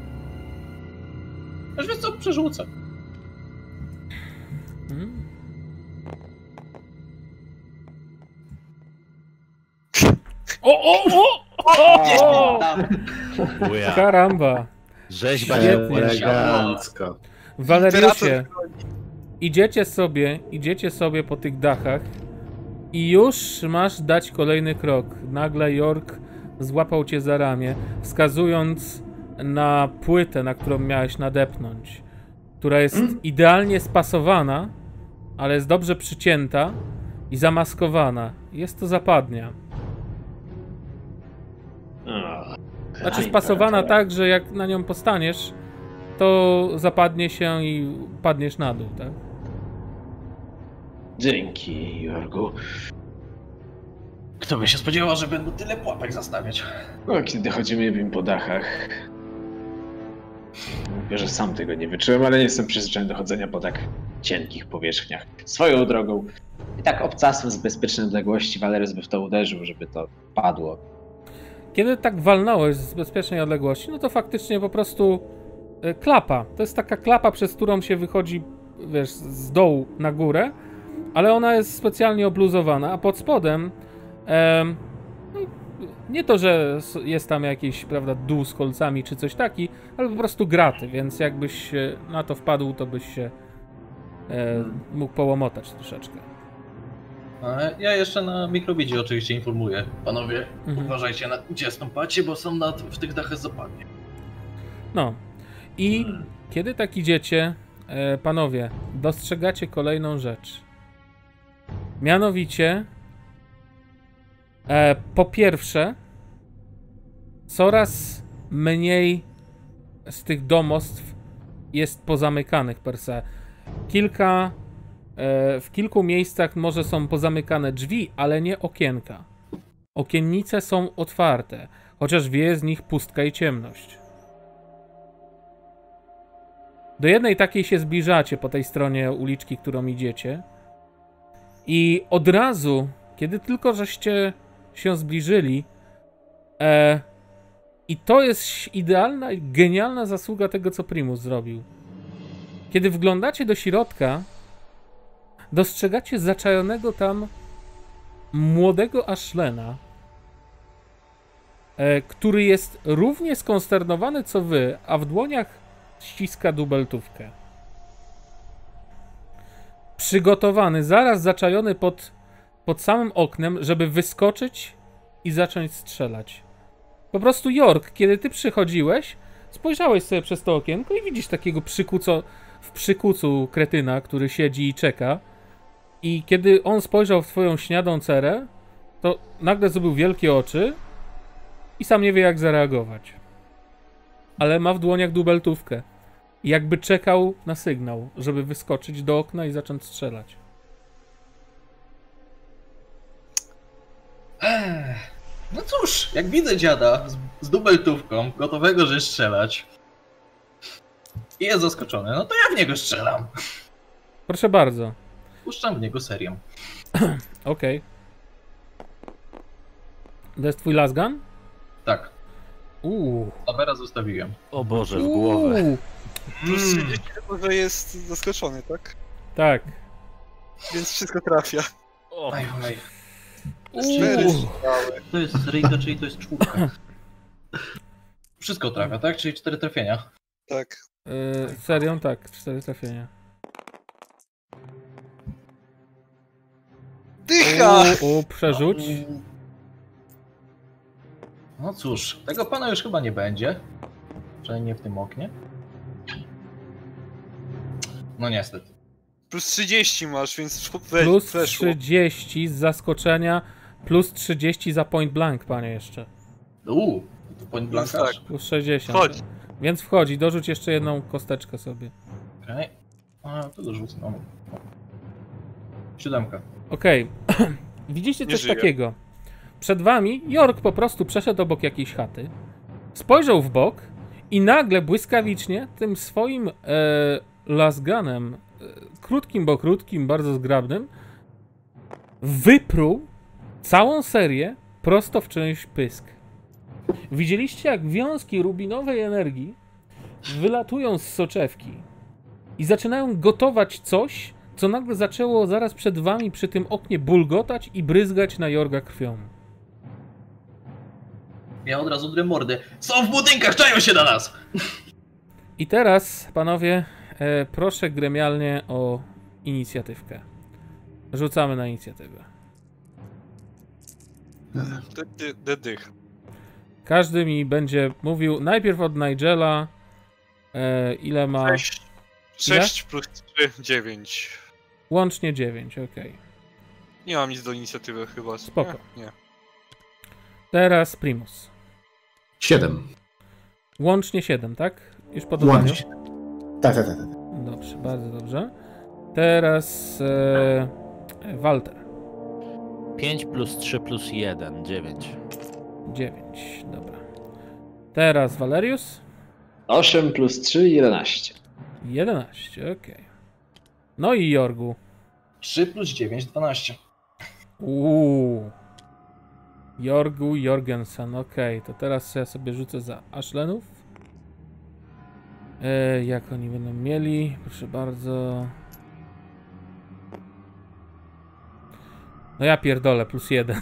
Aż wiesz co, przerzucę. O! Karamba! Rzeźba elegancko. Valeriusie, idziecie sobie po tych dachach i już masz dać kolejny krok. Nagle York złapał cię za ramię, wskazując na płytę, na którą miałeś nadepnąć, która jest idealnie spasowana, ale jest dobrze przycięta i zamaskowana. Jest to zapadnia. Znaczy spasowana tak, że jak na nią postaniesz, to zapadnie się i padniesz na dół, tak? Dzięki, Jorgu. Kto by się spodziewał, że będą tyle pułapek zastawiać? No, kiedy chodzimy im po dachach. Mówię, że sam tego nie wyczułem, ale nie jestem przyzwyczajony do chodzenia po tak cienkich powierzchniach. Swoją drogą. I tak obcasem z bezpiecznej odległości Valerius by w to uderzył, żeby to padło. Kiedy tak walnąłeś z bezpiecznej odległości, no to faktycznie po prostu klapa. To jest taka klapa, przez którą się wychodzi, wiesz, z dołu na górę, ale ona jest specjalnie obluzowana, a pod spodem no, nie to, że jest tam jakiś, prawda, dół z kolcami czy coś taki, ale po prostu graty, więc jakbyś na to wpadł, to byś się mógł połomotać troszeczkę. Ale ja jeszcze na mikrobidzie oczywiście informuję. Panowie, uważajcie, gdzie stąpacie, bo są w tych dachach zapadnie. No i kiedy tak idziecie, panowie, dostrzegacie kolejną rzecz. Mianowicie, po pierwsze, coraz mniej z tych domostw jest pozamykanych per se. W kilku miejscach może są pozamykane drzwi, ale nie okienka. Okiennice są otwarte, chociaż wieje z nich pustka i ciemność. Do jednej takiej się zbliżacie po tej stronie uliczki, którą idziecie. I od razu, kiedy tylko żeście się zbliżyli, i to jest idealna i genialna zasługa tego, co Primus zrobił. Kiedy wglądacie do środka, dostrzegacie zaczajonego tam młodego Ashlena, który jest równie skonsternowany co wy, a w dłoniach ściska dubeltówkę. Przygotowany, zaraz zaczajony pod samym oknem, żeby wyskoczyć i zacząć strzelać. Po prostu York, kiedy ty przychodziłeś, spojrzałeś sobie przez to okienko i widzisz takiego w przykucu kretyna, który siedzi i czeka. I kiedy on spojrzał w twoją śniadą cerę, to nagle zrobił wielkie oczy i sam nie wie, jak zareagować. Ale ma w dłoniach dubeltówkę. I jakby czekał na sygnał, żeby wyskoczyć do okna i zacząć strzelać. No cóż, jak widzę dziada z dubeltówką, gotowego, że strzelać, i jest zaskoczony, no to ja w niego strzelam. Proszę bardzo. Puszczam w niego serię. Okej. To jest twój last gun? Tak. Abera zostawiłem. O Boże, w głowę. Plus 30, że jest zaskoczony, tak? Tak. Więc wszystko trafia. Oj. Uuu. To jest seryjka, czyli to jest 4. Wszystko trafia, tak? Czyli 4 trafienia. Tak. Serią tak, 4 trafienia. Dycha! Przerzuć. No cóż, tego pana już chyba nie będzie. Przynajmniej nie w tym oknie. No niestety. Plus 30 masz, więc Plus weszło. 30 z zaskoczenia, plus 30 za point blank, panie jeszcze. To point blankarz. Tak. Plus 60. Wchodzi. Więc wchodzi, dorzuć jeszcze jedną kosteczkę sobie. Okej. A, to dorzucę, no. 7. Okej. Widzicie Nie coś żyje. takiego. Przed wami York po prostu przeszedł obok jakiejś chaty, spojrzał w bok i nagle błyskawicznie tym swoim lasgunem, krótkim, bo krótkim, bardzo zgrabnym, wypruł całą serię prosto w czyjś pysk. Widzieliście, jak wiązki rubinowej energii wylatują z soczewki i zaczynają gotować coś, co nagle zaczęło zaraz przed wami przy tym oknie bulgotać i bryzgać na Jorga krwią. Ja od razu drę mordę. Są w budynkach, czają się na nas! I teraz, panowie, proszę gremialnie o inicjatywkę. Rzucamy na inicjatywę. Dych. Każdy mi będzie mówił najpierw od Nigela, ile ma... 6 plus 3, 9. Łącznie 9, okej. Nie mam nic do inicjatywy chyba. Spoko. Nie. Teraz Primus. 7. Łącznie 7, tak? Już po dodaniu? Łącznie. Tak. Dobrze, bardzo dobrze. Teraz Walter. 5 plus 3 plus 1, 9. 9, dobra. Teraz Valerius? 8 plus 3, 11. 11, okej. No i Jorgu? 3 plus 9, 12. Jorgu Jorgensen, okej. To teraz ja sobie rzucę za Ashlenów. Jak oni będą mieli? Proszę bardzo. No ja pierdolę, plus 1.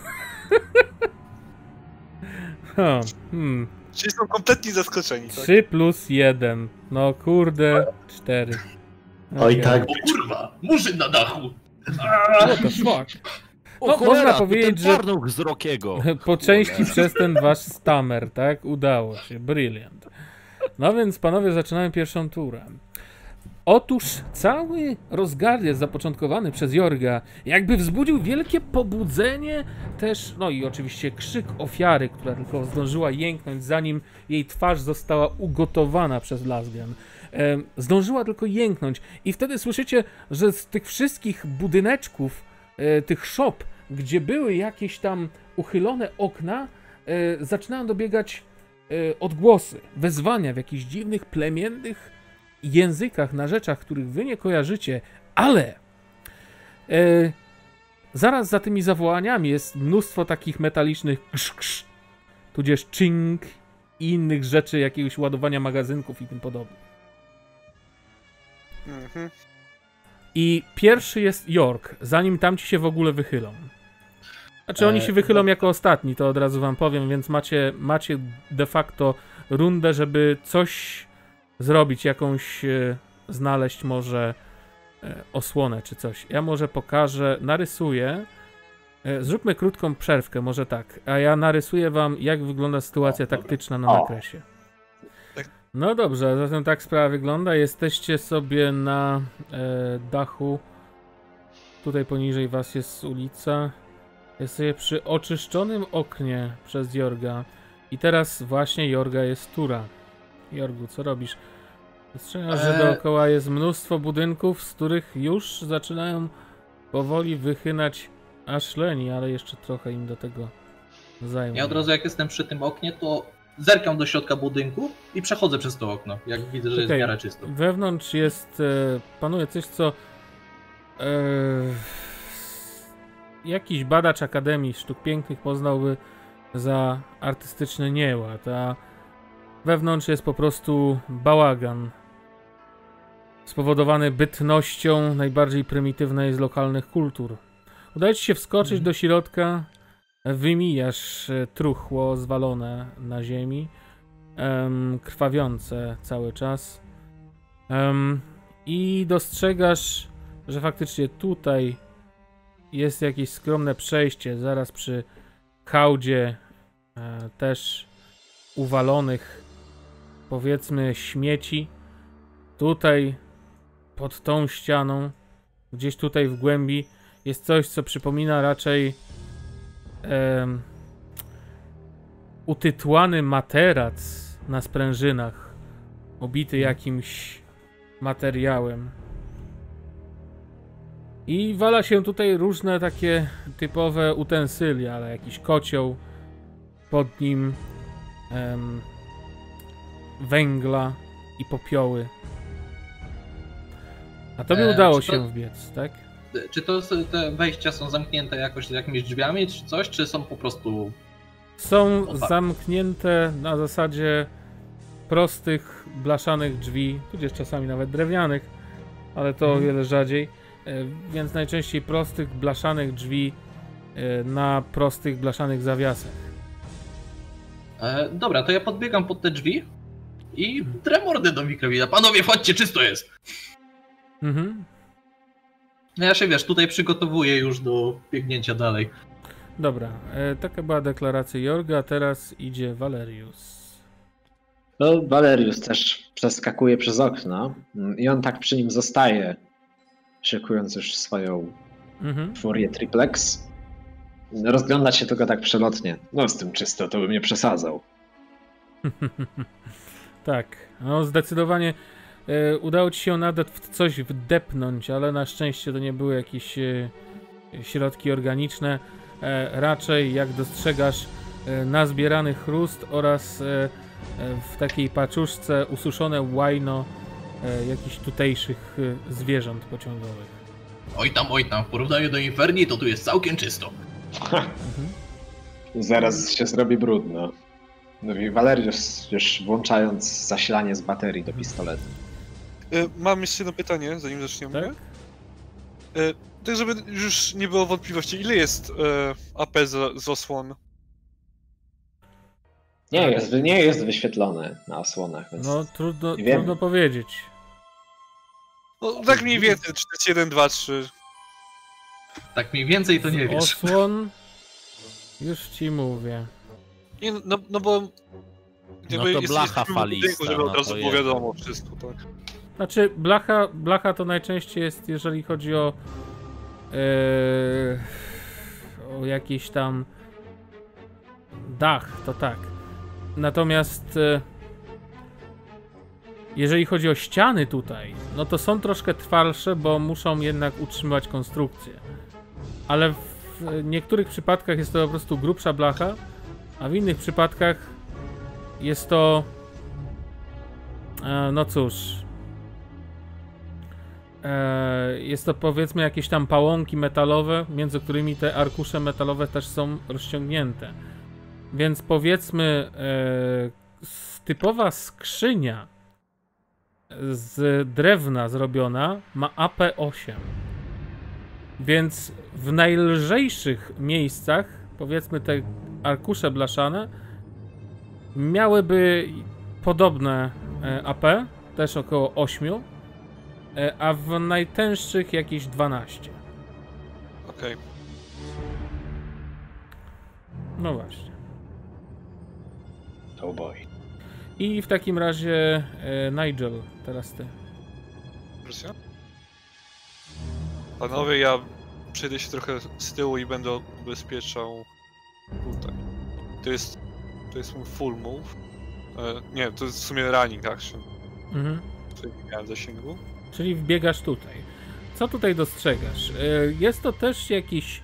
Czyli są kompletnie zaskoczeni, tak? 3 plus 1. No kurde, 4. Oj tak, O kurwa, murzyn na dachu! What the fuck? No, można powiedzieć, że z Rockiego. po części przez ten wasz stamer, tak? Udało się. Brilliant. No więc panowie zaczynają pierwszą turę. Otóż cały rozgardiasz zapoczątkowany przez Jorga jakby wzbudził wielkie pobudzenie też, no i oczywiście krzyk ofiary, która tylko zdążyła jęknąć zanim jej twarz została ugotowana przez Lasgen. Zdążyła tylko jęknąć i wtedy słyszycie, że z tych wszystkich budyneczków, tych szop, gdzie były jakieś tam uchylone okna, zaczynają dobiegać odgłosy, wezwania w jakichś dziwnych, plemiennych językach, na rzeczach, których wy nie kojarzycie, ale zaraz za tymi zawołaniami jest mnóstwo takich metalicznych ksz, ksz, tudzież ching i innych rzeczy, jakiegoś ładowania magazynków i tym podobnych. I pierwszy jest York, zanim tamci się w ogóle wychylą. Znaczy oni się wychylą jako ostatni, to od razu wam powiem, więc macie de facto rundę, żeby coś zrobić, jakąś znaleźć może osłonę czy coś. Ja może pokażę, narysuję. Zróbmy krótką przerwkę, może tak. A ja narysuję wam, jak wygląda sytuacja taktyczna na nakresie. No dobrze, zatem tak sprawa wygląda. Jesteście sobie na dachu. Tutaj poniżej was jest ulica. Jesteście przy oczyszczonym oknie przez Jorga. I teraz właśnie Jorga jest tura. Jorgu, co robisz? Dostrzegasz, że dookoła jest mnóstwo budynków, z których już zaczynają powoli wychynać Ashleni, ale jeszcze trochę im do tego zajmie. Ja od razu jak jestem przy tym oknie, to zerkam do środka budynku i przechodzę przez to okno, jak widzę, że jest w miarę czysto. Wewnątrz jest, panuje coś, co jakiś badacz Akademii Sztuk Pięknych poznałby za artystyczny nieład, a wewnątrz jest po prostu bałagan spowodowany bytnością najbardziej prymitywnej z lokalnych kultur. Udaje ci się wskoczyć do środka, wymijasz truchło zwalone na ziemi, krwawiące cały czas i dostrzegasz, że faktycznie tutaj jest jakieś skromne przejście, zaraz przy hałdzie też uwalonych, powiedzmy, śmieci. Tutaj pod tą ścianą, gdzieś tutaj w głębi jest coś, co przypomina raczej utytłany materac na sprężynach, obity jakimś materiałem. I wala się tutaj różne takie typowe utensylia, ale jakiś kocioł, pod nim węgla i popioły. A tobie udało się wbiec, tak? Czy te wejścia są zamknięte jakoś jakimiś drzwiami, czy coś, czy są po prostu... Są zamknięte na zasadzie prostych, blaszanych drzwi, tudzież czasami nawet drewnianych, ale to o wiele rzadziej. Więc najczęściej prostych, blaszanych drzwi na prostych, blaszanych zawiasach. Dobra, to ja podbiegam pod te drzwi i drę mordę do mikrowida. Panowie, chodźcie, czysto jest! No ja się, wiesz, tutaj przygotowuję już do biegnięcia dalej. Dobra, taka była deklaracja Jorga, a teraz idzie Valerius. No, Valerius też przeskakuje przez okno i on tak przy nim zostaje, szykując już swoją furię triplex. Rozgląda się tylko tak przelotnie. No z tym czysto, to bym nie przesadzał. Tak, no zdecydowanie udało ci się nawet w coś wdepnąć, ale na szczęście to nie były jakieś środki organiczne. raczej jak dostrzegasz nazbierany chrust oraz w takiej paczuszce ususzone łajno jakichś tutejszych zwierząt pociągowych. Oj tam, w porównaniu do Inferni to tu jest całkiem czysto. Zaraz się zrobi brudno. Mówi Valerius, już włączając zasilanie z baterii do pistoletu. Mam jeszcze jedno pytanie, zanim zaczniemy. Tak? Tak, żeby już nie było wątpliwości, ile jest AP z osłon? Nie jest wyświetlone na osłonach, więc No trudno powiedzieć. No tak mniej więcej, czy to jest 1, 2, 3. Tak mniej więcej to nie wiesz. Osłon... Już ci mówię. Nie, no bo... No to blacha falista. Żeby od no razu to było jest. wiadomo wszystko, tak. Znaczy, blacha to najczęściej jest, jeżeli chodzi o jakiś tam dach, to tak. Natomiast jeżeli chodzi o ściany tutaj, no to są troszkę twardsze, bo muszą jednak utrzymywać konstrukcję. Ale w niektórych przypadkach jest to po prostu grubsza blacha, a w innych przypadkach jest to no cóż, jest to powiedzmy jakieś tam pałąki metalowe, między którymi te arkusze metalowe też są rozciągnięte. Więc powiedzmy typowa skrzynia z drewna zrobiona ma AP8. Więc w najlżejszych miejscach, powiedzmy te arkusze blaszane, miałyby podobne AP, też około 8, a w najtęższych jakieś 12. Okej. No właśnie. Oh boy. I w takim razie Nigel, teraz ty. Wersja? Panowie, ja przejdę się trochę z tyłu i będę ubezpieczał tutaj. To jest mój full move. Nie, to jest w sumie running action. Czyli nie miałem zasięgu. Czyli wbiegasz tutaj. Co tutaj dostrzegasz? Jest to też jakiś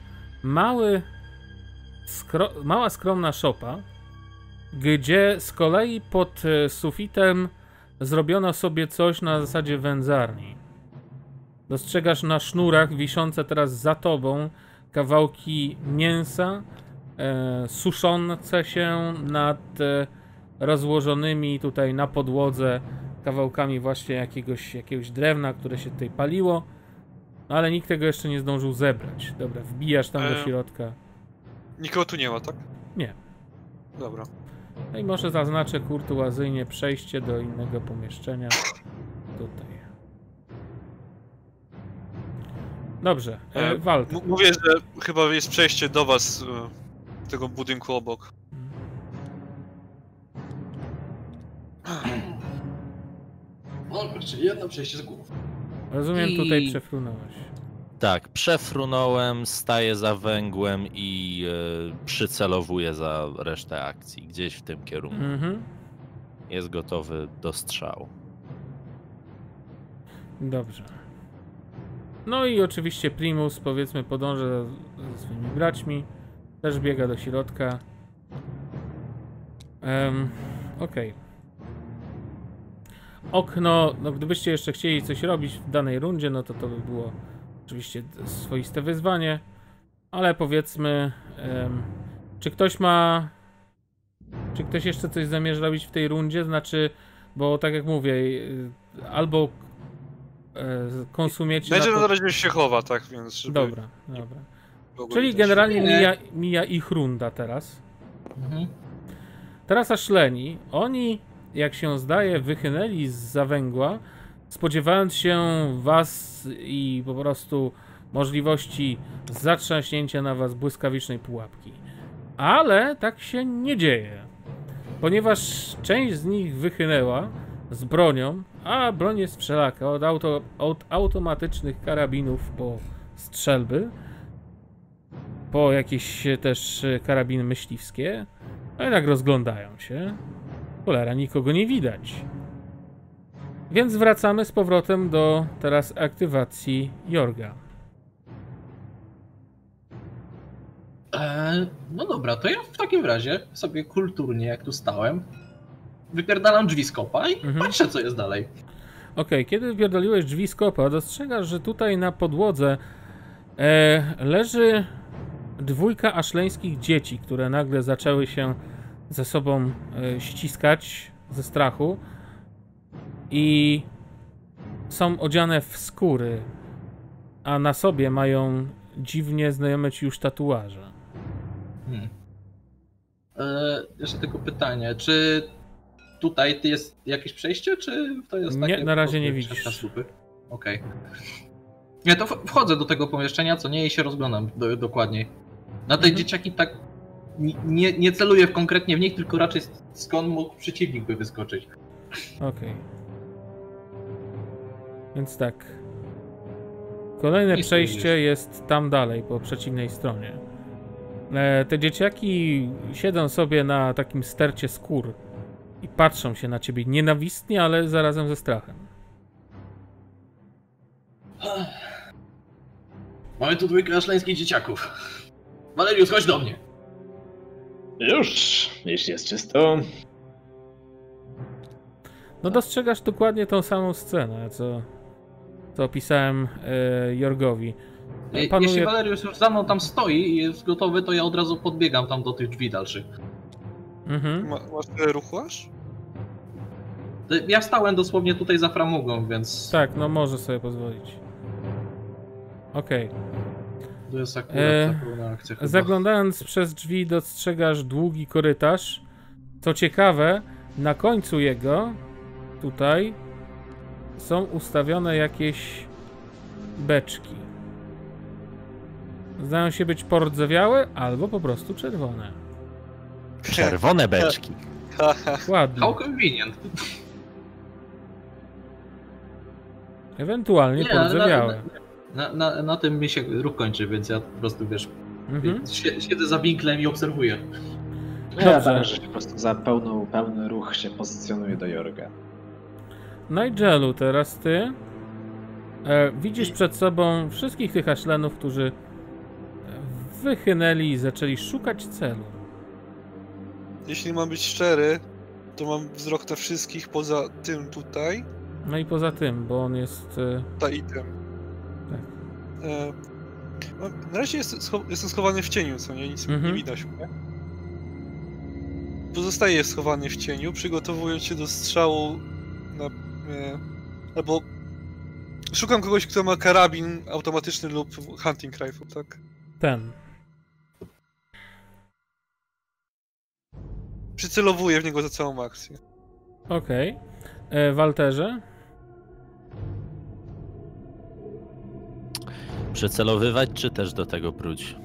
mała skromna szopa, gdzie z kolei pod sufitem zrobiono sobie coś na zasadzie wędzarni. Dostrzegasz na sznurach wiszące teraz za tobą kawałki mięsa suszące się nad rozłożonymi tutaj na podłodze kawałkami właśnie jakiegoś drewna, które się tutaj paliło, ale nikt tego jeszcze nie zdążył zebrać. Dobra, wbijasz tam do środka. Nikogo tu nie ma, tak? Nie. Dobra. No i może zaznaczę kurtuazyjnie przejście do innego pomieszczenia. Tutaj. Dobrze, Walter. Mówię, że chyba jest przejście do was z tego budynku obok. No, czyli jedno przejście z głów. Rozumiem, tutaj przefrunąłeś. Tak, przefrunąłem, staję za węgłem i przycelowuję za resztę akcji. Gdzieś w tym kierunku. Jest gotowy do strzału. Dobrze. No i oczywiście Primus, powiedzmy, podąża ze swoimi braćmi. Też biega do środka. Okej. Okno, no gdybyście jeszcze chcieli coś robić w danej rundzie, no to by było oczywiście swoiste wyzwanie. Ale powiedzmy, czy ktoś jeszcze coś zamierza robić w tej rundzie? Znaczy, bo tak jak mówię, albo konsumiecie... Na razie się chowa, tak, więc... Żeby... Dobra. Czyli generalnie mija ich runda teraz. Teraz Ashleni, oni, jak się zdaje, wychynęli zza węgła, spodziewając się was i po prostu możliwości zatrzaśnięcia na was błyskawicznej pułapki. Ale tak się nie dzieje, ponieważ część z nich wychynęła z bronią, a broń jest wszelaka, od automatycznych karabinów po strzelby, po jakieś też karabiny myśliwskie, a jednak rozglądają się. Cholera, nikogo nie widać. Więc wracamy z powrotem do teraz aktywacji Jorga. No dobra, to ja w takim razie sobie kulturnie, jak tu stałem, wypierdalam drzwi z kopa i patrzę, co jest dalej. Okej, kiedy wypierdoliłeś drzwi z kopa, dostrzegasz, że tutaj na podłodze leży 2 aszleńskich dzieci, które nagle zaczęły się ze sobą ściskać ze strachu i są odziane w skóry, a na sobie mają dziwnie znajome ci już tatuaże. Jeszcze tylko pytanie, czy tutaj jest jakieś przejście, czy to jest takie... Nie, na razie nie widzisz. Okej. Nie, to wchodzę do tego pomieszczenia, co nie, i się rozglądam dokładniej. Na te dzieciaki tak nie celuję konkretnie w nich, tylko raczej skąd mógł przeciwnik by wyskoczyć. Okej. Więc tak. Kolejne przejście jest tam dalej, po przeciwnej stronie. Te dzieciaki siedzą sobie na takim stercie skór i patrzą się na ciebie nienawistnie, ale zarazem ze strachem. Mamy tu 2 aszleńskich dzieciaków. Valerius, chodź do mnie. Już, jeśli jest czysto. No dostrzegasz dokładnie tą samą scenę, co opisałem Jorgowi. Jeśli Valerius już za mną tam stoi i jest gotowy, to ja od razu podbiegam tam do tych drzwi dalszych. Masz ruchłasz? Ja stałem dosłownie tutaj za framugą, więc... Tak, no może sobie pozwolić. Okej. To jest akurat pełna akcja chyba. Zaglądając przez drzwi dostrzegasz długi korytarz. Co ciekawe, na końcu jego, tutaj, są ustawione jakieś beczki. Zdają się być pordzewiałe albo po prostu czerwone. Czerwone beczki. Ładnie. How convenient. Ewentualnie pordzewiałe. Na tym mi się ruch kończy, więc ja po prostu, wiesz, siedzę za winklem i obserwuję. Ja także po prostu za pełny ruch się pozycjonuję do Jorga. Nigelu, teraz ty widzisz przed sobą wszystkich tych Ashlenów, którzy wychynęli i zaczęli szukać celu. Jeśli mam być szczery, to mam wzrok na wszystkich poza tym tutaj. No i poza tym, bo on jest... Tutaj i tym. Tak. Na razie jestem schowany w cieniu, co nie? Nic nie widać. Nie? Pozostaję schowany w cieniu, przygotowując się do strzału na... albo... Szukam kogoś, kto ma karabin automatyczny lub hunting rifle, tak? Ten. Przycelowuję w niego za całą akcję. Okej. Walterze? Przecelowywać, czy też do tego próć?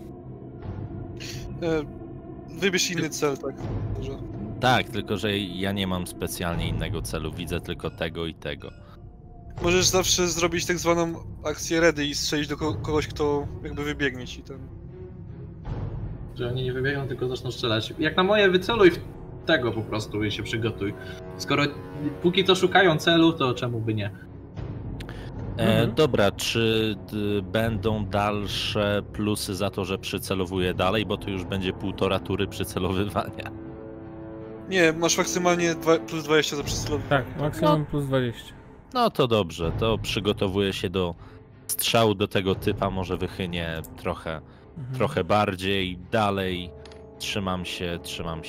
Wybierz inny cel, tak? Może. Tak, tylko że ja nie mam specjalnie innego celu, widzę tylko tego i tego. Możesz zawsze zrobić tak zwaną akcję ready i strzelić do kogoś, kto jakby wybiegnie ci ten. Że oni nie wybiegną, tylko zaczną strzelać. Jak na moje, wyceluj w tego po prostu i się przygotuj. Skoro póki to szukają celu, to czemu by nie? Dobra, czy będą dalsze plusy za to, że przycelowuję dalej, bo to już będzie 1,5 tury przycelowywania. Nie, masz maksymalnie plus 20 za przycelowanie. Tak, maksimum plus 20. No to dobrze, to przygotowuję się do strzału do tego typa, może wychynię trochę bardziej, dalej trzymam się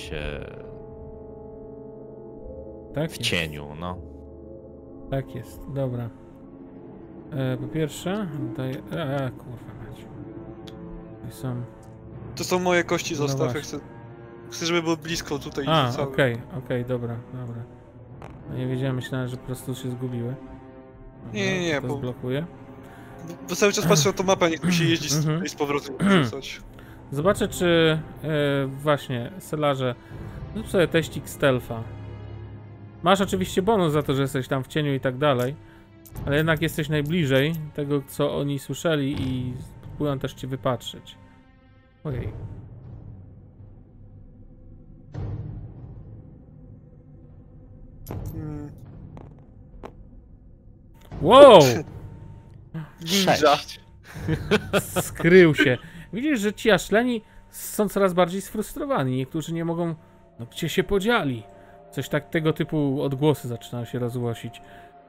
tak w cieniu, no. Tak jest, dobra. Po pierwsze, daję... kurwa mać. To są moje kości, No zostaw. Ja chcę, żeby było blisko tutaj. Okej, dobra. No nie wiedziałem, myślałem, że po prostu się zgubiły. Nie, to zblokuję. Bo cały czas patrzę na tą mapę, niech mi się jeździ z powrotem rzucać. Zobaczę, czy właśnie, Selarze, zrób sobie teścik stealtha. Masz oczywiście bonus za to, że jesteś tam w cieniu i tak dalej, ale jednak jesteś najbliżej tego, co oni słyszeli i próbują też cię wypatrzyć. Ojej. Wow! 6. Skrył się. Widzisz, że ci Ashleni są coraz bardziej sfrustrowani. Niektórzy nie mogą... No gdzie się podzieli? Coś tak tego typu odgłosy zaczynają się rozgłosić.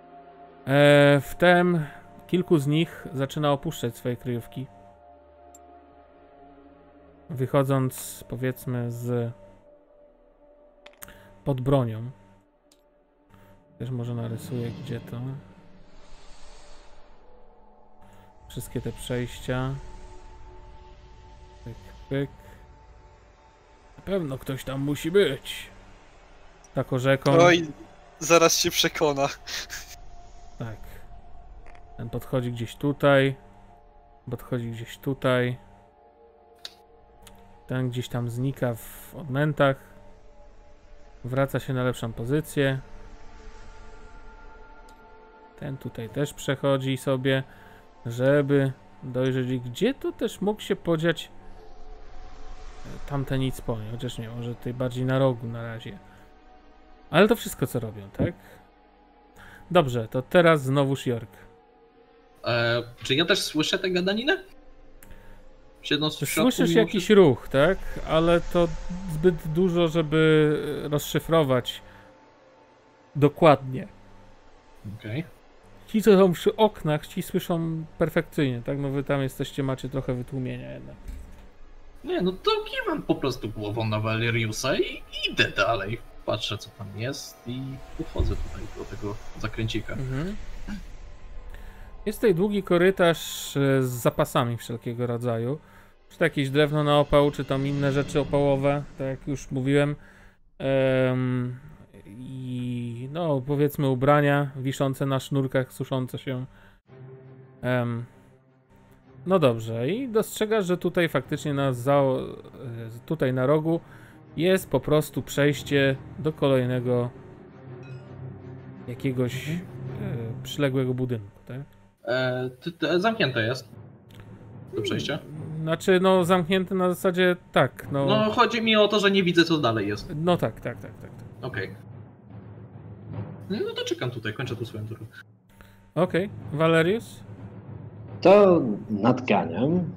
Wtem kilku z nich zaczyna opuszczać swoje kryjówki. Wychodząc, powiedzmy, pod bronią. Też może narysuję, gdzie to. Wszystkie te przejścia. Pyk, pyk. Na pewno ktoś tam musi być. Taką rzeką. Oj, zaraz się przekona. Tak. Ten podchodzi gdzieś tutaj. Podchodzi gdzieś tutaj. Ten gdzieś tam znika w odmętach. Wraca się na lepszą pozycję. Ten tutaj też przechodzi sobie, żeby dojrzeć, gdzie tu też mógł się podziać tamten nic po nie, chociaż nie, może tutaj bardziej na rogu na razie. Ale to wszystko co robią, tak? Dobrze, to teraz znowuż York. Czy ja też słyszę tę gadaninę? Słyszysz jakiś ruch, tak? Ale to zbyt dużo, żeby rozszyfrować dokładnie. Okej. Ci, co są przy oknach, ci słyszą perfekcyjnie, tak? No wy tam jesteście, macie trochę wytłumienia jednak. Nie, no to kiwam po prostu głową na Valeriusa i idę dalej. Patrzę, co tam jest i podchodzę tutaj do tego zakręcika. Mhm. Jest tutaj długi korytarz z zapasami wszelkiego rodzaju. Czy to jakieś drewno na opał, czy tam inne rzeczy opałowe, tak jak już mówiłem. I no powiedzmy ubrania wiszące na sznurkach, suszące się. No dobrze, i dostrzegasz, że tutaj faktycznie tutaj na rogu jest po prostu przejście do kolejnego jakiegoś przyległego budynku, tak? Zamknięte jest to przejście. Znaczy, no zamknięte na zasadzie tak, no... No chodzi mi o to, że nie widzę, co dalej jest. No tak. Okej. No to czekam tutaj, kończę tu swoją turę. Okej. Valerius? To nadganiam.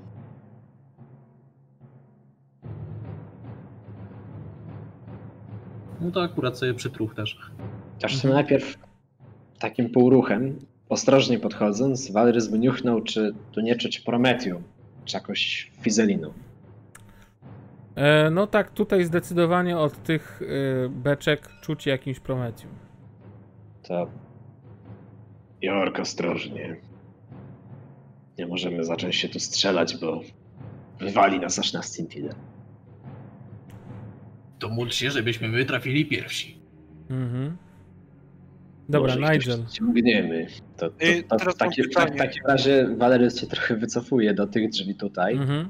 No to akurat sobie przytruch też. Aż najpierw takim półruchem, ostrożnie podchodząc, Valerius by niuchnął, czy tu nie czuć prometium, czy jakoś fizeliną. No tak, tutaj zdecydowanie od tych beczek czuć jakimś prometium. To... Jork, ostrożnie. Nie możemy zacząć się tu strzelać, bo wywali nas aż na Stintile. To módl się, żebyśmy my trafili pierwsi. Mhm. Dobra, Może ich Nigel. też ciągniemy. To Teraz w mam pytanie. takim razie Valerius się trochę wycofuje do tych drzwi tutaj. Mhm.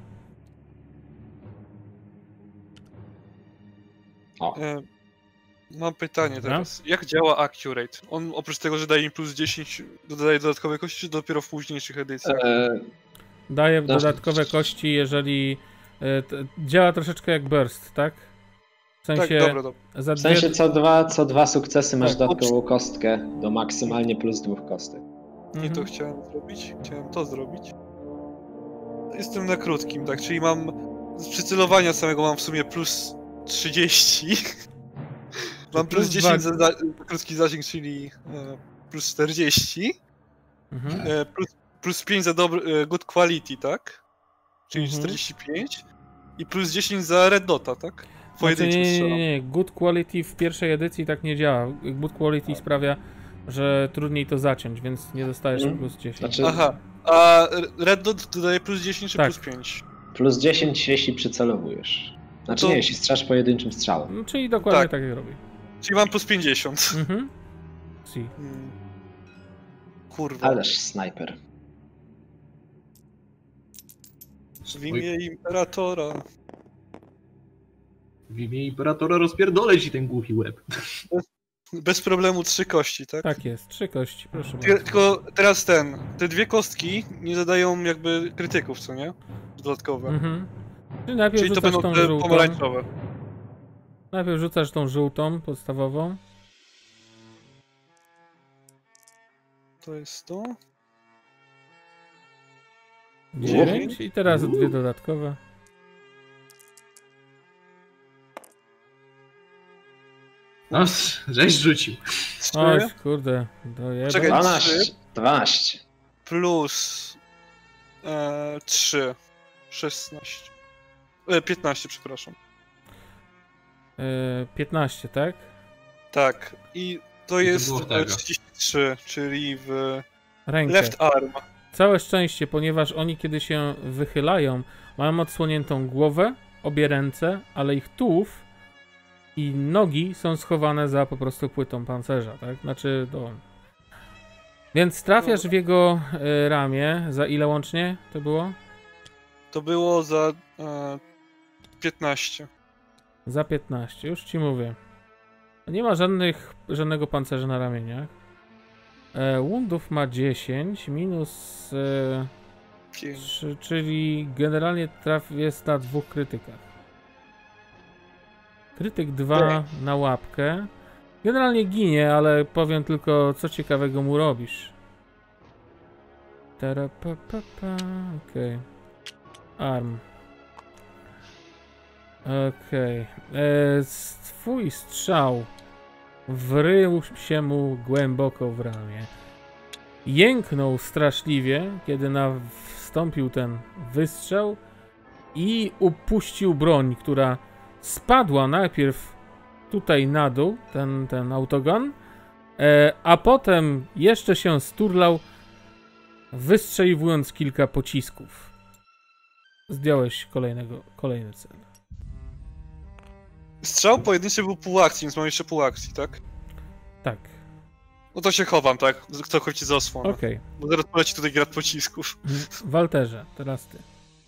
O, Mam pytanie Dobra. teraz. Jak działa Accurate? On oprócz tego, że daje im plus 10, dodaje dodatkowe kości, czy dopiero w późniejszych edycjach? Daje Dość- dodatkowe kości, jeżeli... działa troszeczkę jak burst, tak? W Tak, sensie... dobra. Za w sensie dwie... co dwa sukcesy masz Tak. dodatkową kostkę do maksymalnie plus 2 kostek. Nie to chciałem zrobić. Chciałem to zrobić. Jestem na krótkim, tak, czyli mam z przycelowania samego mam w sumie plus 30. Mam plus plus 10 dwa- za krótki zasięg, czyli plus 40. Mhm. Plus 5 za good quality, tak? Czyli Mhm. 45. I plus 10 za red dota, tak? Znaczy, Pojedynczym strzelam. nie. Good quality w pierwszej edycji tak nie działa. Good quality sprawia, że trudniej to zaciąć, więc nie dostajesz plus 10. Znaczy Aha. A red dot dodaje plus 10 czy Tak. plus 5? plus 10 jeśli przycelowujesz. Znaczy To- nie, jeśli strzelasz pojedynczym strzałem. No, czyli dokładnie Tak. tak jak robi. Czyli mam plus 50. Mhm. Si. Kurwa. Ależ snajper. W imię Imperatora. W imię Imperatora rozpierdolę ci ten głupi łeb. Bez problemu 3 kości, tak? Tak jest, 3 kości, proszę bardzo. Tylko teraz te dwie kostki nie zadają jakby krytyków, co nie? Dodatkowe. Mhm. Czyli najpierw Czyli to rzucasz będą tą te żółtą. pomarańczowe. Najpierw rzucasz tą żółtą, podstawową. To jest to. 9 i teraz dwie dodatkowe. No, żeś rzucił. 3 Oj, kurde, Czekaj, 12. plus 3. 16. 15, przepraszam. 15, tak? Tak. I to jest było tego. 33, czyli w Rękę. left arm. Całe szczęście, ponieważ oni kiedy się wychylają, mają odsłoniętą głowę, obie ręce, ale ich tułów i nogi są schowane za po prostu płytą pancerza, tak? Znaczy, Więc trafiasz w jego ramię. Za ile łącznie to było? To było za 15. Za 15, już ci mówię. Nie ma żadnego pancerza na ramieniach. Woundów ma 10, minus 3, czyli generalnie jest na 2 krytykach. Krytyk 2 na łapkę. Generalnie ginie, ale powiem tylko, co ciekawego mu robisz. Okej. Arm. Okej. Twój strzał wrył się mu głęboko w ramię. Jęknął straszliwie, kiedy nastąpił ten wystrzał i upuścił broń, która spadła najpierw tutaj na dół, ten autogun, a potem jeszcze się sturlał, wystrzeliwując kilka pocisków. Zdjąłeś kolejny cel. Strzał pojedynczy był pół akcji, więc mam jeszcze pół akcji, tak? Tak. No to się chowam, tak? Całkowicie za osłonę. Okej. Bo zaraz poleci tutaj grad pocisków. Walterze, teraz ty.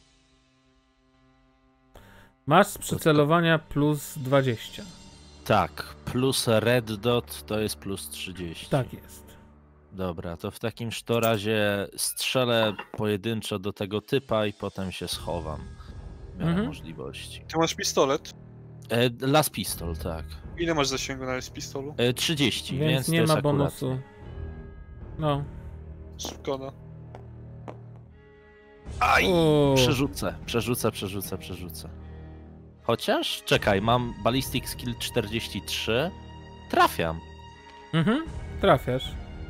Masz z przycelowania plus 20. Tak, plus red dot to jest plus 30. Tak jest. Dobra, to w takim razie strzelę pojedynczo do tego typa i potem się schowam. Miałem możliwości. Ty masz pistolet? Las pistol, tak. Ile masz zasięgu na pistolu? 30, Więc nie to jest ma akurat. bonusu. No. Szkoda. Aj! O. Przerzucę. Chociaż, czekaj, mam ballistic skill 43. Trafiam. Trafiasz.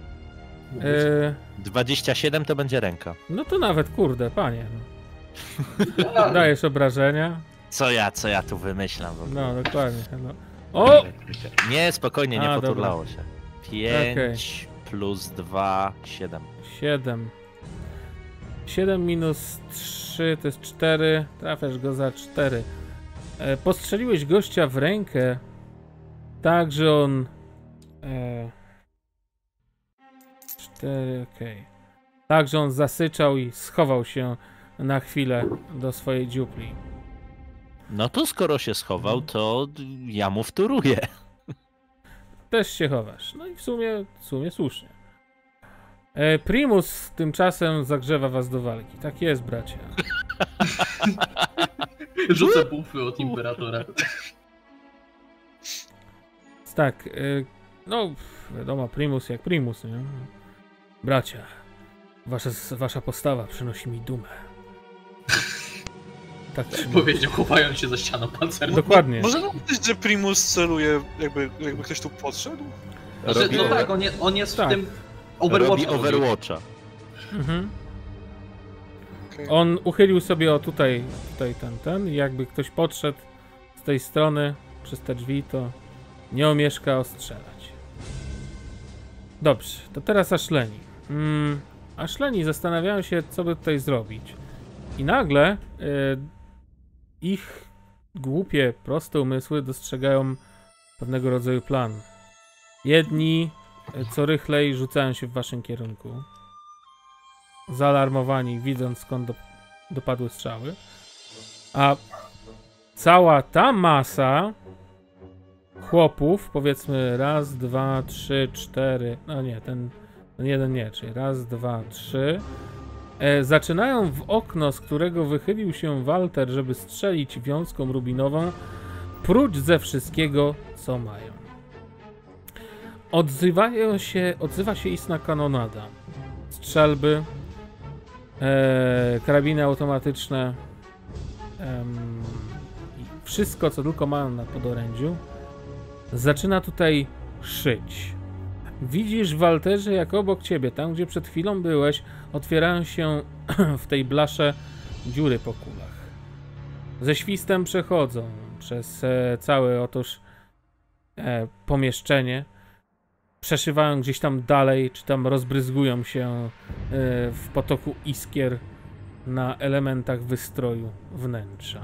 27 to będzie ręka. No to nawet, kurde, panie. Dajesz obrażenia. Co ja tu wymyślam w ogóle? No, dokładnie. No. O! Nie, spokojnie, nie A, poturlało się. 5 plus 2, 7. 7 minus 3 to jest 4. Trafiasz go za 4. Postrzeliłeś gościa w rękę tak, że on... 4, okej. Tak, że on zasyczał i schował się na chwilę do swojej dziupli. No to skoro się schował, to ja mu wtóruję. Też się chowasz. No i w sumie słusznie. Primus tymczasem zagrzewa was do walki. Tak jest, bracia. Rzucę bufy od Imperatora. Tak, no wiadomo, Primus jak Primus, nie? Bracia, wasza postawa przynosi mi dumę. Tak Powiedział, chowając się za ścianą pancerną. Dokładnie. Może powiedzieć, że Primus celuje, jakby ktoś tu podszedł? No tak, on jest Tak. w tym Robi Overwatcha. Overwatcha. Okay. On uchylił sobie o tutaj ten i jakby ktoś podszedł z tej strony przez te drzwi, to nie omieszka ostrzelać. Dobrze, to teraz Ashleni. Ashleni zastanawiają się, co by tutaj zrobić. I nagle ich głupie, proste umysły dostrzegają pewnego rodzaju plan. Jedni co rychlej rzucają się w waszym kierunku. Zaalarmowani, widząc skąd dopadły strzały. A cała ta masa chłopów, powiedzmy raz, 2, 3, 4, no nie, ten jeden nie, czyli raz, 2, 3, zaczynają w okno, z którego wychylił się Walter, żeby strzelić wiązką rubinową, prócz ze wszystkiego, co mają. Odzywa się istna kanonada. Strzelby, karabiny automatyczne, i wszystko, co tylko mają na podorędziu. zaczyna tutaj szyć. Widzisz, Walterze, jak obok ciebie, tam gdzie przed chwilą byłeś, otwierają się w tej blasze dziury po kulach. Ze świstem przechodzą przez całe otóż pomieszczenie. Przeszywają gdzieś tam dalej, czy tam rozbryzgują się w potoku iskier na elementach wystroju wnętrza.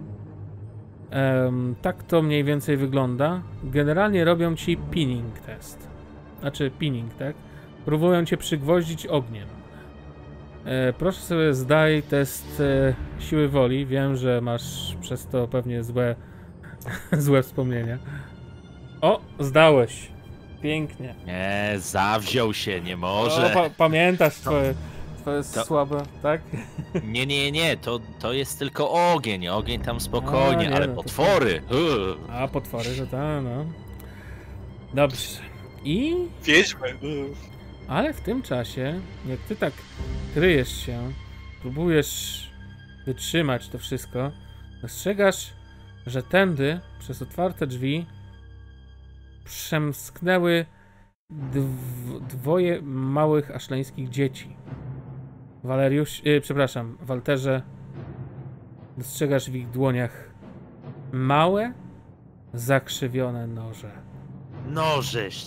Tak to mniej więcej wygląda. Generalnie robią ci pinning test. Znaczy pinning, tak? Próbują cię przygwoździć ogniem. Proszę sobie zdaj test siły woli. Wiem, że masz przez to pewnie złe wspomnienia. O, zdałeś. Pięknie. Nie, zawziął się, nie może. Pamiętasz twoje słabe, tak? Nie, to jest tylko ogień. Ogień tam spokojnie, ale potwory. A, potwory, to tak, no. Dobrze. I... Wiedźmy. Ale w tym czasie, jak ty tak kryjesz się, próbujesz wytrzymać to wszystko, dostrzegasz, że tędy, przez otwarte drzwi, przemsknęły dwoje małych aszleńskich dzieci. Walterze, dostrzegasz w ich dłoniach małe, zakrzywione noże. Nożeś.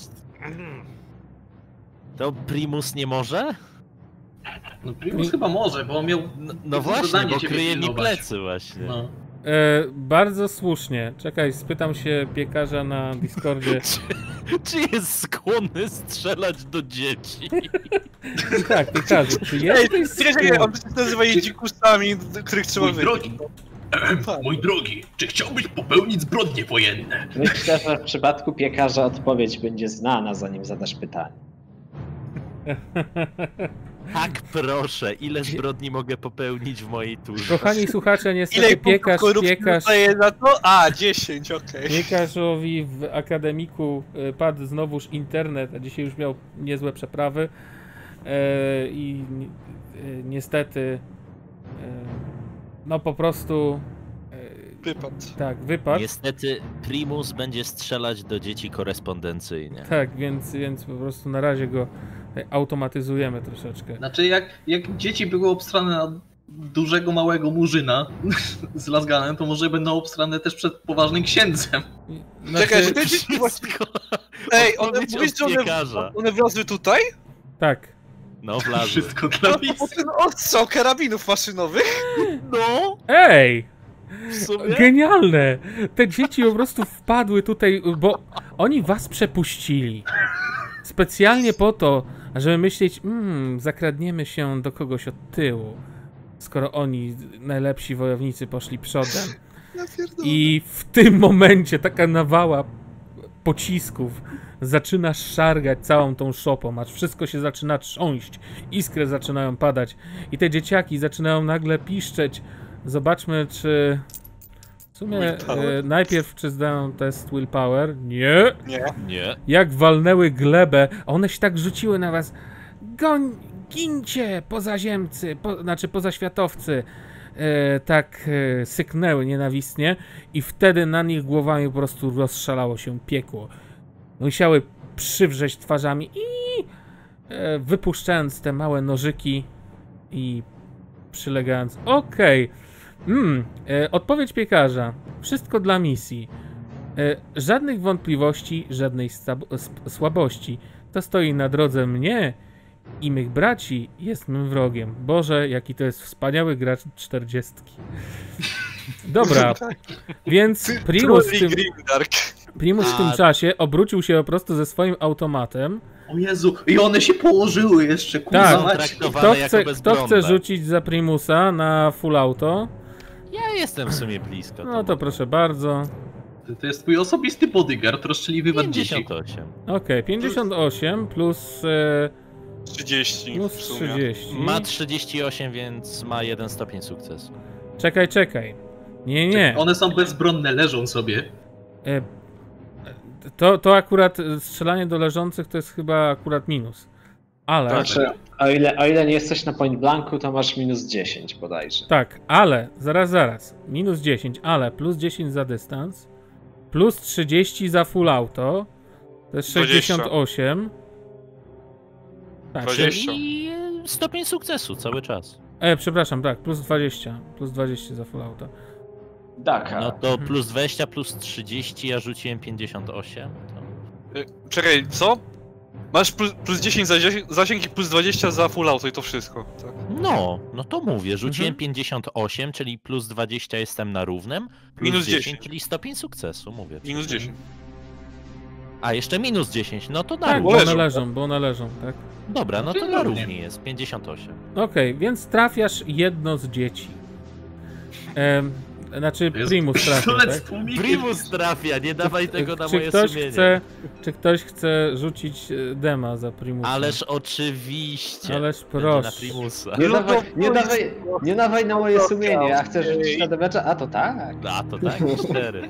To Primus nie może? No Primus chyba może, bo on miał... No właśnie, bo kryje mi plecy właśnie. No. Bardzo słusznie. Czekaj, spytam się piekarza na Discordzie. Czy jest skłonny strzelać do dzieci? Tak, piekarzu, czy jesteś skłonny? On się nazywa je dzikusami, których trzeba wybić. Mój drogi, czy chciałbyś popełnić zbrodnie wojenne? Myślę, że w przypadku piekarza odpowiedź będzie znana, zanim zadasz pytanie. Tak, proszę, ile zbrodni mogę popełnić w mojej turze? Kochani słuchacze, niestety piekarz daje na to? A, 10, okej. Piekarzowi w akademiku padł znowuż internet, a dzisiaj już miał niezłe przeprawy i niestety no po prostu wypadł. Tak, wypadł. Niestety Primus będzie strzelać do dzieci korespondencyjnie. Tak, więc po prostu na razie go automatyzujemy troszeczkę. Znaczy jak dzieci były obstrane na dużego, małego murzyna z lasganem, to może będą obstrane też przed poważnym księdzem. Znaczy... Czekaj, że te dzieci właśnie... Ej, one wlazły tutaj? Tak. No, wlazły. Wszystko dla misji. No, ten odstrzał karabinów maszynowych. No! Ej! W sumie? Genialne! Te dzieci po prostu wpadły tutaj, bo oni was przepuścili. Specjalnie po to, żeby myśleć, zakradniemy się do kogoś od tyłu, skoro oni, najlepsi wojownicy, poszli przodem. I w tym momencie taka nawała pocisków zaczyna szargać całą tą szopą, aż wszystko się zaczyna trząść, iskry zaczynają padać i te dzieciaki zaczynają nagle piszczeć. Zobaczmy, czy... W sumie najpierw czy zdają test willpower? Nie. Jak walnęły glebę, one się tak rzuciły na was. Gincie, pozaziemcy, znaczy pozaświatowcy. Tak syknęły nienawistnie i wtedy na nich głowami po prostu rozszalało się piekło. Musiały przywrzeć twarzami i wypuszczając te małe nożyki i przylegając. Okej. Odpowiedź piekarza. Wszystko dla misji. Żadnych wątpliwości, żadnej słabości. To stoi na drodze mnie i mych braci jest mym wrogiem. Boże, jaki to jest wspaniały gracz 40. Dobra, więc Primus w tym czasie obrócił się po prostu ze swoim automatem. O Jezu, i one się położyły jeszcze, kurwa. Tak, kto chce rzucić za Primusa na full auto? Ja jestem w sumie blisko. No to proszę bardzo. To jest twój osobisty bodyguard, rozstrzeliwy wad dzieci. 58. Okej, 58 plus 30. Plus 30. Ma 38, więc ma 1 stopień sukcesu. Czekaj. Nie. One są bezbronne, leżą sobie. To akurat strzelanie do leżących to jest chyba akurat minus. Ale... Znaczy, o ile nie jesteś na point blanku, to masz minus 10 bodajże. Tak, ale, zaraz. Minus 10, ale plus 10 za dystans. plus 30 za full auto. To jest 68. Tak, 20. I stopień sukcesu cały czas. Przepraszam, tak, plus 20. Plus 20 za full auto. Daka. No to plus 20, plus 30, ja rzuciłem 58. To... Czekaj, co? Masz plus 10 za zasięg i plus 20 za full auto i to wszystko, tak? No to mówię, rzuciłem 58, czyli plus 20 jestem na równym, plus Minus 10, czyli stopień sukcesu, mówię. Minus 10. A, jeszcze minus 10, no to na Tak, równi. bo one leżą, tak? Dobra, no to na równi jest, 58. Okej, więc trafiasz jedno z dzieci. Znaczy Primus trafia, tak? Primus trafia, nie dawaj tego na moje sumienie. Czy ktoś chce rzucić dema za Primusa? Ależ oczywiście. Ależ Będzie na proszę. Primusa. Nie dawaj na moje sumienie, a chcesz rzucić na demecza? A to tak. A to tak, 4.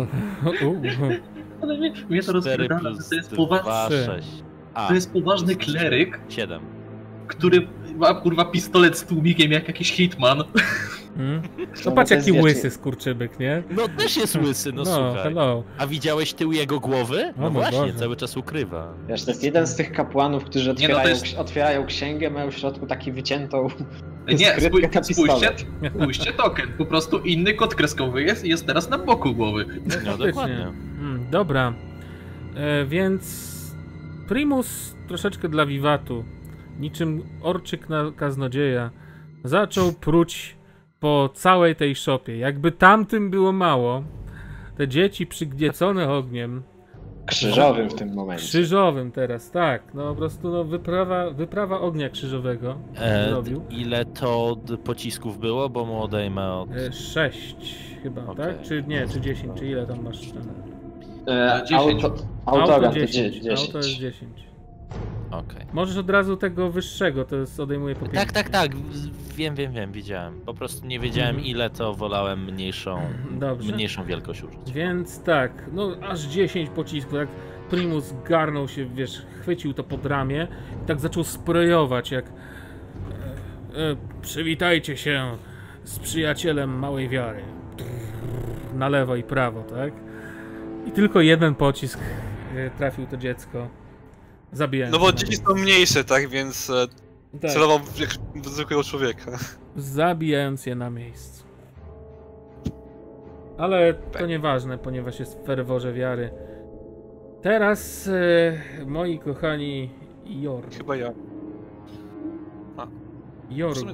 Ale mnie to 4 rozpierdala, plus to jest 2, 6. To jest poważny kleryk, 7. który ma kurwa pistolet z tłumikiem jak jakiś hitman. No patrz jaki łysy skurczybyk, nie? No też jest łysy, no słuchaj. Hello. A widziałeś tył jego głowy? No mój właśnie, Boże. cały czas ukrywa. Wiesz, to jest jeden z tych kapłanów, którzy Nie, no to otwierają księgę, mają w środku taki wyciętą Nie, skrytkę na pistolet. spójrzcie token, po prostu inny kod kreskowy jest teraz na boku głowy. No dokładnie. Dobra, więc Primus troszeczkę dla wiwatu, niczym orczyk na kaznodzieja, zaczął pruć po całej tej szopie. Jakby tamtym było mało, te dzieci przygniecone ogniem. Krzyżowym w tym momencie. Krzyżowym teraz, tak. No po prostu wyprawa ognia krzyżowego zrobił. Ile to pocisków było, bo mu odejmę od... 6 chyba, Okej. tak? Czy nie, czy 10, czy ile tam masz? 10. Autogan to 10. 10. Auto jest 10. Okej. Możesz od razu tego wyższego, to jest odejmuje po 5. Tak, wiem, widziałem. Po prostu nie wiedziałem ile, to wolałem mniejszą wielkość użyć. Więc tak, no aż 10 pocisków, jak Primus garnął się, wiesz, chwycił to pod ramię i tak zaczął sprejować, jak przywitajcie się z przyjacielem małej wiary. Na lewo i prawo, tak? I tylko jeden pocisk trafił to dziecko. Zabijając. No bo dzieci są mniejsze, tak, więc tak, celował jak zwykłego człowieka. zabijając je na miejscu. Ale to nieważne, ponieważ jest w ferworze wiary. Teraz, moi kochani, Jorg. Chyba ja. Jorguś.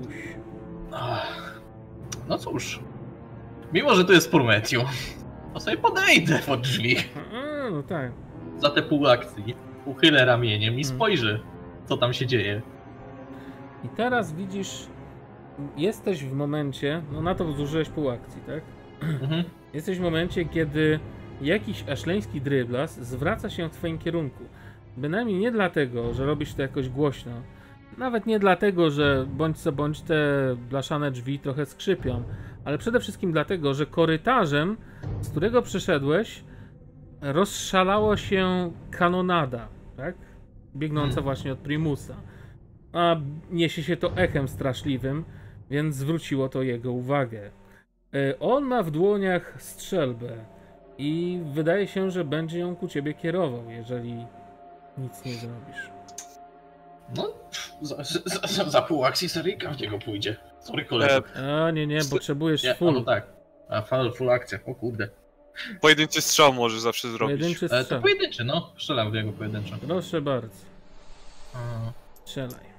No cóż, mimo że to jest Prometium, to sobie podejdę pod drzwi No tak. za te pół akcji, uchylę ramieniem i spojrzę, co tam się dzieje. I teraz widzisz, jesteś w momencie, no na to zużyłeś pół akcji, tak? Mhm. Jesteś w momencie, kiedy jakiś aszleński dryblas zwraca się w twoim kierunku. Bynajmniej nie dlatego, że robisz to jakoś głośno. Nawet nie dlatego, że bądź co bądź te blaszane drzwi trochę skrzypią. Ale przede wszystkim dlatego, że korytarzem, z którego przyszedłeś, rozszalało się kanonada, tak? Biegnąca właśnie od Primusa. A niesie się to echem straszliwym, więc zwróciło to jego uwagę. On ma w dłoniach strzelbę i wydaje się, że będzie ją ku ciebie kierował, jeżeli nic nie zrobisz. No, za pół akcji seryjka w niego pójdzie. Sorry kolega. A nie, potrzebujesz No full. tak. A full akcja, o kurde. Pojedynczy strzał możesz zawsze zrobić. Pojedynczy To strzał. pojedynczy, no. Strzelam w niego pojedynczo. Proszę bardzo. Strzelaj.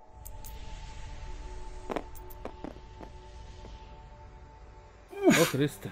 O Chryste.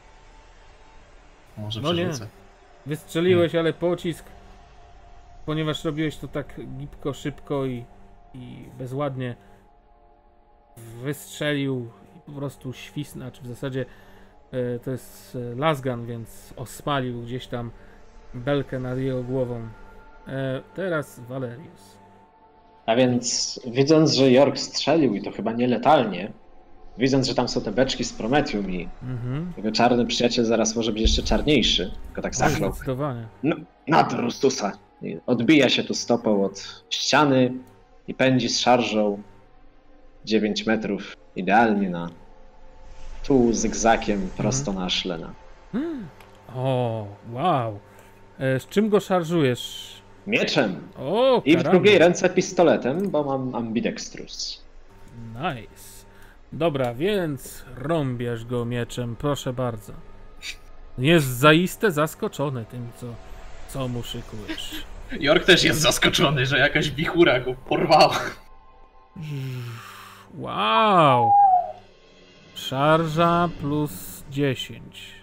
Może No nie. przerzucę. Wystrzeliłeś, ale pocisk, ponieważ robiłeś to tak gibko, szybko i bezładnie, wystrzelił i po prostu świsnął, czy w zasadzie to jest lasgun, więc ospalił gdzieś tam belkę nad jego głową. Teraz Valerius. A więc widząc, że Jork strzelił i to chyba nieletalnie, widząc, że tam są te beczki z Prometium i jego czarny przyjaciel zaraz może być jeszcze czarniejszy, tylko tak zaklął. Zdecydowanie. No, na to Rustusa. I odbija się tu stopą od ściany i pędzi z szarżą 9 metrów idealnie na tu zygzakiem prosto na Ashlena. O, wow. Z czym go szarżujesz? Mieczem. O, I w karamba. drugiej ręce pistoletem, bo mam ambidextrus. Nice. Dobra, więc rąbiesz go mieczem, proszę bardzo. Jest zaiste zaskoczony tym, co mu szykujesz. Jork też jest zaskoczony, że jakaś wichura go porwała. Wow. Szarża plus 10.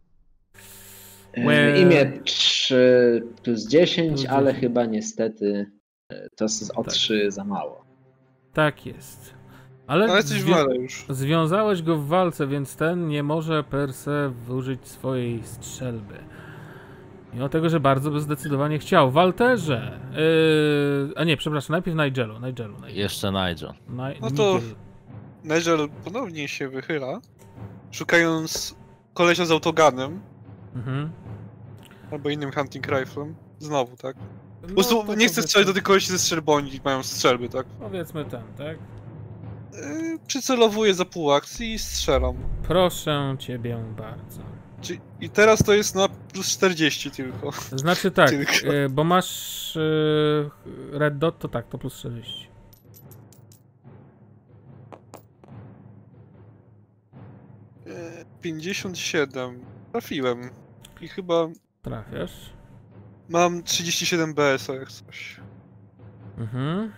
Imię 3 plus 10, Plus ale 10. chyba niestety to jest o 3 za mało. Tak jest. Ale Ale jesteś w mele już. związałeś go w walce, więc ten nie może per se użyć swojej strzelby. Mimo tego, że bardzo by zdecydowanie chciał. Walterze! A nie, przepraszam, najpierw Nigelu. Jeszcze Nigel. No to Nigel ponownie się wychyla, szukając kolesia z autoganem, Mhm. albo innym hunting riflem. Znowu, tak? Po No, prostu to nie chcę strzelać do tych kolesi ze strzelbą, oni mają strzelby, tak? Powiedzmy ten, tak? Przycelowuję za pół akcji i strzelam. Proszę ciebie bardzo. I teraz to jest na plus 40 tylko. Znaczy tak, Tylko. bo masz red dot, to tak, to plus 40. E, 57. Trafiłem. I chyba Trafiasz. mam 37 BS-a jak coś. Mhm.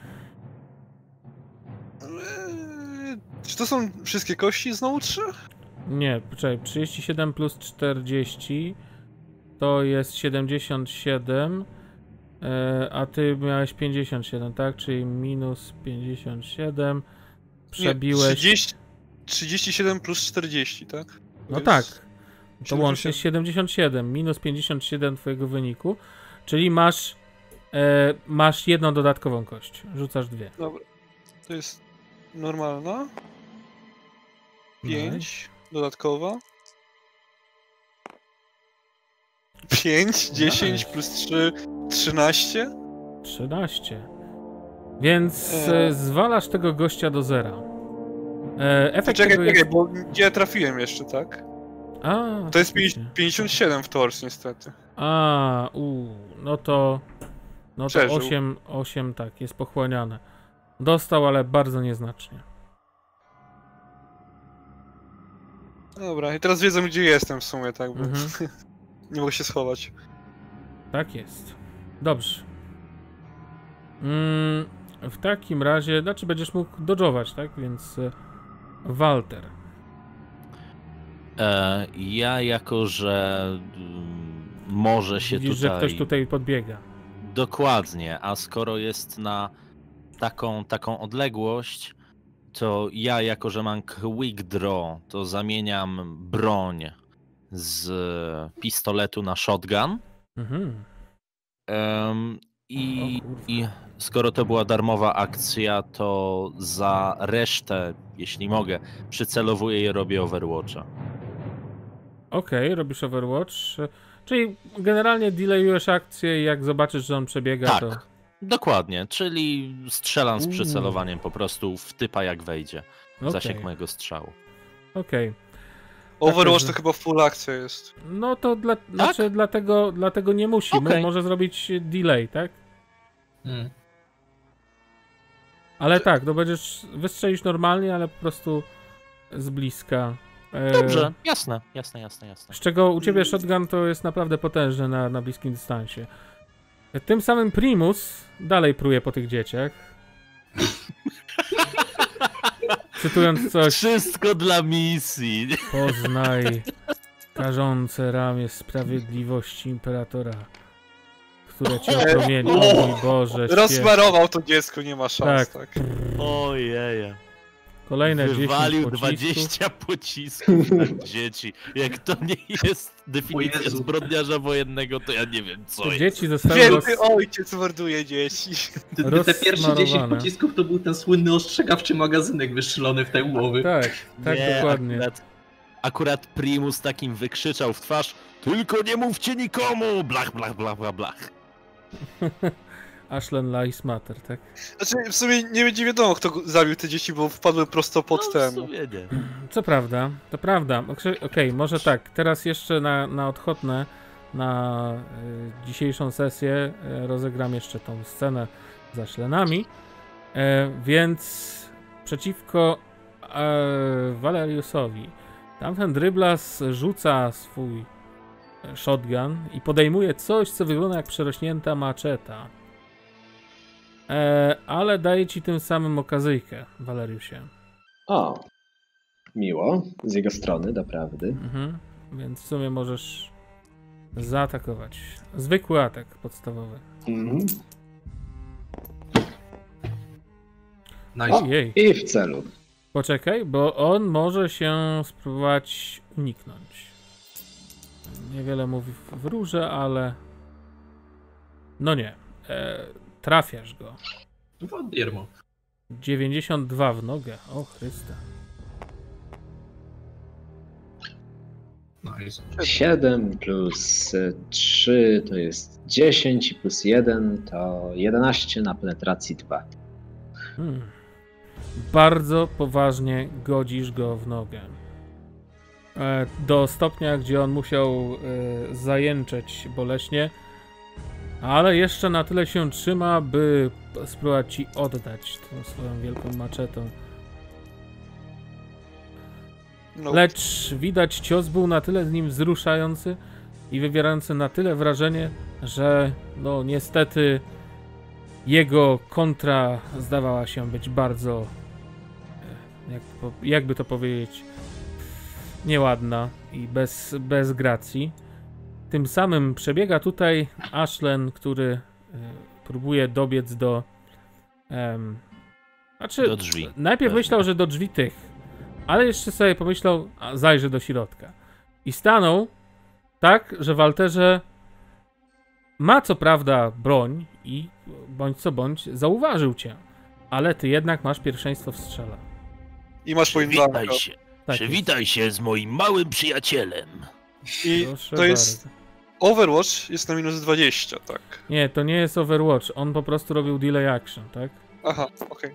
Czy to są wszystkie kości znowu 3? Nie, poczekaj, 37 plus 40 to jest 77, a ty miałeś 57, tak? Czyli minus 57, przebiłeś... Nie, 37 plus 40, tak? To No jest tak, to 77. łącznie jest 77, minus 57 twojego wyniku, czyli masz jedną dodatkową kość, rzucasz dwie. Dobra. To jest normalna. 5 dodatkowa. 5, 10 plus 3, 13. 13. Więc zwalasz tego gościa do zera. Efekt Czekaj, tego jest... bo gdzie ja trafiłem jeszcze, tak? A, To jest faktycznie. 57 w tors niestety. No to Przeżył. 8 tak, jest pochłaniane. Dostał, ale bardzo nieznacznie. Dobra, i teraz wiedzą gdzie jestem w sumie, tak? Bo Mhm. nie mogę się schować. Tak jest. Dobrze. W takim razie, znaczy będziesz mógł dodżować, tak? Więc Walter. Ja jako, że może się Widzisz, tutaj... że ktoś tutaj podbiega. Dokładnie, a skoro jest na taką odległość, to ja jako, że mam quick draw, to zamieniam broń z pistoletu na shotgun. Mhm. I skoro to była darmowa akcja, to za resztę, jeśli mogę, przycelowuję i robię Overwatcha. Okej, robisz Overwatch. Czyli generalnie delayujesz akcję i jak zobaczysz, że on przebiega, Tak, to... dokładnie, czyli strzelam z przycelowaniem po prostu w typa jak wejdzie. Okej. Zasięg mojego strzału. Okej. Overwatch że- to chyba full akcja jest. No to znaczy dlatego nie musi. Okej. Może zrobić delay, tak? Hmm. Ale tak, to będziesz wystrzelisz normalnie, ale po prostu z bliska. Dobrze, jasne. Z czego u ciebie shotgun to jest naprawdę potężny na bliskim dystansie. Tym samym Primus dalej pruje po tych dzieciach. Cytując coś, Wszystko dla misji. poznaj karzące ramię sprawiedliwości Imperatora, które cię promieni. O mój Boże, świetnie. Rozsmarował to dziecko, nie ma szans, Tak. tak. Ojeje. Kolejne 10 Wywalił pocisków. 20 pocisków na dzieci. Jak to nie jest definicja Jezu. zbrodniarza wojennego, to ja nie wiem co Te jest. dzieci zostały Wielki ojciec morduje dzieci. Te pierwsze 10 rozsmarowane. pocisków to był ten słynny ostrzegawczy magazynek wystrzelony w te głowy. Tak, Nie, dokładnie. Akurat Primus takim wykrzyczał w twarz: tylko nie mówcie nikomu! Blach, blach, blach, blach, blach. Ashland Lives Matter, tak? Znaczy, w sumie nie będzie wiadomo, kto zabił te dzieci, bo wpadły prosto pod ten. W sumie nie. Co prawda, to prawda. Okej, może tak, teraz jeszcze na odchodne, na dzisiejszą sesję rozegram jeszcze tą scenę z Ashlandami, więc przeciwko Valeriusowi tamten Dryblas rzuca swój shotgun i podejmuje coś, co wygląda jak przerośnięta maczeta. Ale daje ci tym samym okazyjkę, Valeriusie. O, miło z jego strony, doprawdy. Więc w sumie możesz zaatakować. Zwykły atak podstawowy. Nice. Ojej. I w celu. Poczekaj, bo on może się spróbować uniknąć. Niewiele mówi wróżę, ale... No nie. Trafiasz go. Wodiermo. 92 w nogę. O Chryste. Nice. 7 plus 3 to jest 10 i plus 1 to 11 na penetracji 2. Bardzo poważnie godzisz go w nogę. Do stopnia, gdzie on musiał zajęczeć boleśnie, ale jeszcze na tyle się trzyma, by spróbować ci oddać tą swoją wielką maczetą. No. Lecz widać, cios był na tyle z nim wzruszający i wywierający na tyle wrażenie, że no niestety jego kontra zdawała się być bardzo, jakby to powiedzieć, nieładna i bez gracji. Tym samym przebiega tutaj Ashland, który próbuje dobiec do... Do drzwi. Najpierw myślał, że do drzwi tych, ale jeszcze sobie pomyślał, zajrzy do środka. I stanął tak, że Walterze ma co prawda broń i bądź co bądź zauważył cię, ale ty jednak masz pierwszeństwo w strzale. I masz Przywitaj się. Tak Przywitaj się z moim małym przyjacielem. I Proszę to jest... bardzo. Overwatch jest na minus 20, tak? Nie, to nie jest Overwatch, on po prostu robił delay action, tak? Aha, okej.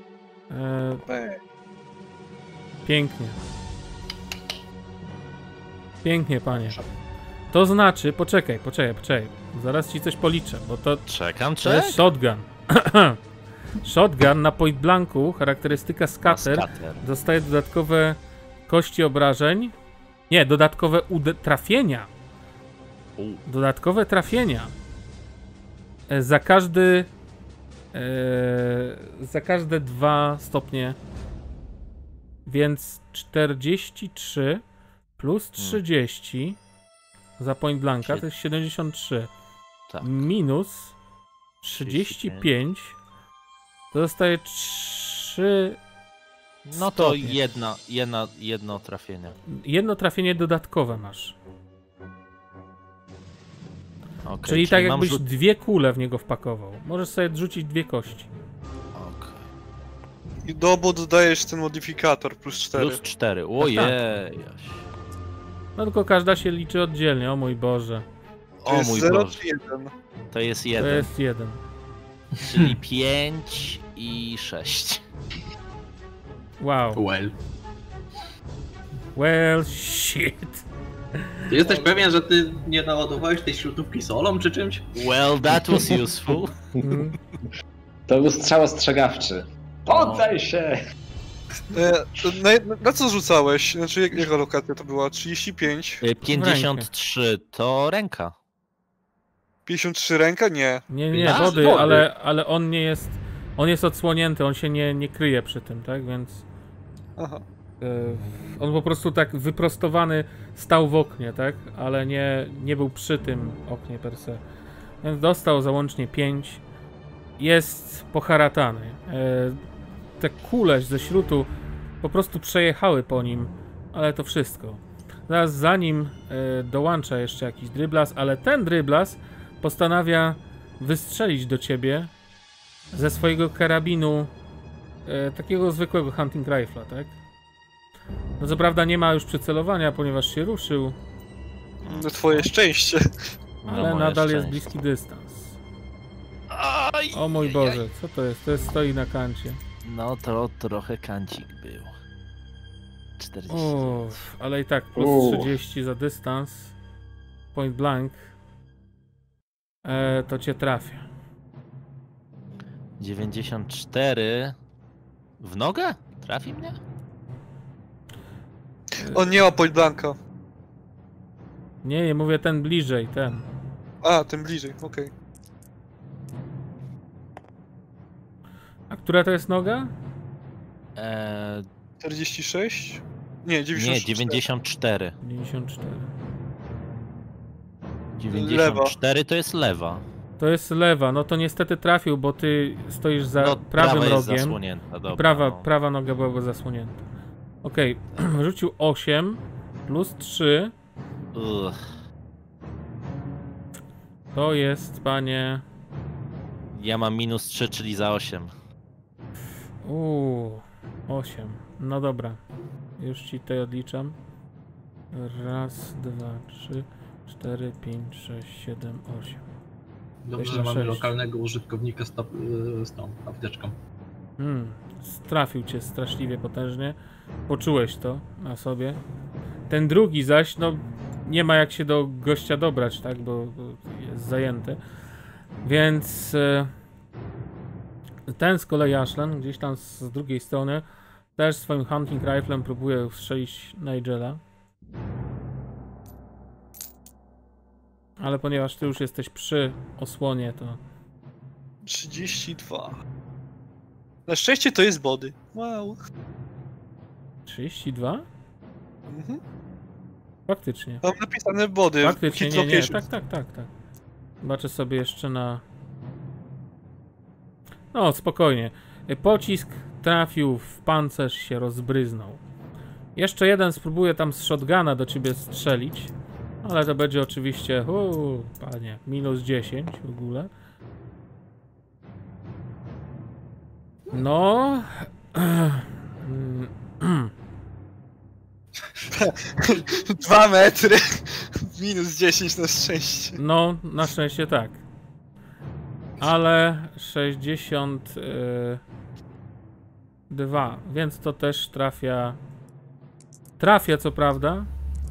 Pięknie. Pięknie, panie. To znaczy, poczekaj. Zaraz ci coś policzę, bo to Czekam. jest shotgun. Shotgun na point blanku, charakterystyka scatter, dostaje dodatkowe kości obrażeń. Nie, dodatkowe trafienia. Dodatkowe trafienia. Za każde 2 stopnie. Więc 43 plus 30 za point blanka to jest 73. Tak. Minus 35 to dostaje 3 No to stopnie. jedno trafienie. Jedno trafienie dodatkowe masz. Okay, Czyli tak jakbyś 2 kule w niego wpakował. Możesz sobie rzucić 2 kości. I do obu dodajesz ten modyfikator plus 4. Plus 4. Ojej. No tylko każda się liczy oddzielnie, o mój Boże. To jest mój 0 Boże. czy 1? To jest To 1. jest 1. Czyli 5 i 6. Wow. Well, shit. Ty jesteś pewien, że ty nie naładowałeś tej śrutówki solą czy czymś? Well, that was useful. To był strzał ostrzegawczy. Poddaj się! Na co rzucałeś? Znaczy, jaka lokacja to była? 35? 53 to ręka. 53 ręka? Nie. Nie, wody, ale on nie jest... On jest odsłonięty, on się nie kryje przy tym, tak? Więc... Aha. On po prostu tak wyprostowany stał w oknie, tak? Ale nie był przy tym oknie per se. Więc dostał załącznie 5. Jest poharatany. Te kule ze śrutu po prostu przejechały po nim, ale to wszystko. Zaraz za nim dołącza jeszcze jakiś dryblas, ale ten dryblas postanawia wystrzelić do ciebie ze swojego karabinu takiego zwykłego hunting rifla, tak? No co prawda nie ma już przycelowania, ponieważ się ruszył, No twoje szczęście. ale nadal jest bliski dystans. O mój Boże, co to jest? To jest stoi na kancie. No to trochę kancik był. 40. Uff, ale i tak plus 30 za dystans. Point blank. To cię trafia. 94. W nogę? Trafi mnie? On nie ma point blanka. Nie, mówię ten bliżej, ten. A, tym bliżej, okej. A która to jest noga? 46? Nie, 94. Nie, 94. 94. 94 to jest lewa. To jest lewa, no to niestety trafił, bo ty stoisz za No, prawym prawa jest rogiem. zasłonięta, dobra, no. Prawa noga byłaby zasłonięta. Okej, rzucił 8 plus 3. To jest, panie... Ja mam minus 3, czyli za 8. 8. No dobra. Już ci tutaj odliczam. Raz, 2, 3, 4, 5, 6, 7, 8. Dobrze, że mamy lokalnego użytkownika z tą apteczką. Trafił cię straszliwie potężnie. Poczułeś to na sobie. Ten drugi zaś, no nie ma jak się do gościa dobrać, tak, bo jest zajęty. Więc ten z kolei Ashland, gdzieś tam z drugiej strony, też swoim hunting riflem próbuje strzelić Nigela. Ale ponieważ ty już jesteś przy osłonie, to... 32. Na szczęście to jest body. Wow. 32? Mhm. Faktycznie. Mam napisane body. Faktycznie, nie. Tak. Zobaczę sobie jeszcze na... No, spokojnie. Pocisk trafił w pancerz, się rozbryznął. Jeszcze jeden spróbuje tam z shotguna do ciebie strzelić. Ale to będzie oczywiście... panie, minus 10 w ogóle. No... 2 metry. Minus 10 na szczęście. No, na szczęście tak. Ale 62, więc to też trafia. Trafia, co prawda.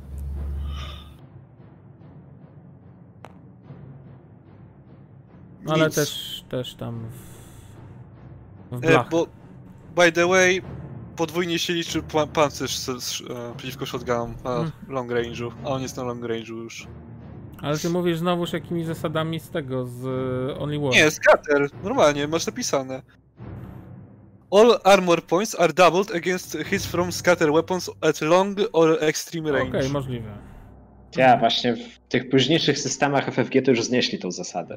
Ale też tam w blach. Bo, by the way, podwójnie się liczy pancerz przeciwko shotgunom na long range'u, a on jest na long range'u już. Ale ty mówisz znowuż jakimi zasadami z tego, z Only War. Nie, scatter, normalnie, masz napisane. All armor points are doubled against hits from scatter weapons at long or extreme range. Okej, możliwe. Ja, właśnie w tych późniejszych systemach FFG to już znieśli tą zasadę.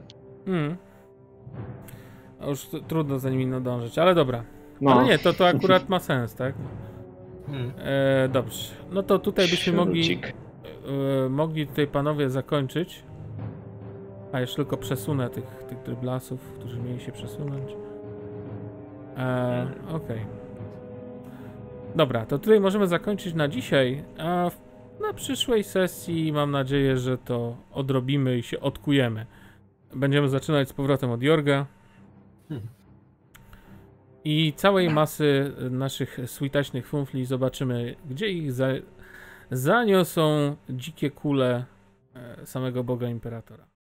A już trudno za nimi nadążyć, ale dobra. No. Ale nie, to akurat ma sens, tak? Dobrze. No to tutaj byśmy mogli tutaj panowie zakończyć. A jeszcze tylko przesunę tych dryblasów, którzy mieli się przesunąć. Okej. Dobra, to tutaj możemy zakończyć na dzisiaj, a na przyszłej sesji mam nadzieję, że to odrobimy i się odkujemy. Będziemy zaczynać z powrotem od Jorga. I całej masy naszych switaśnych funfli zobaczymy, gdzie ich zaniosą dzikie kule samego Boga Imperatora.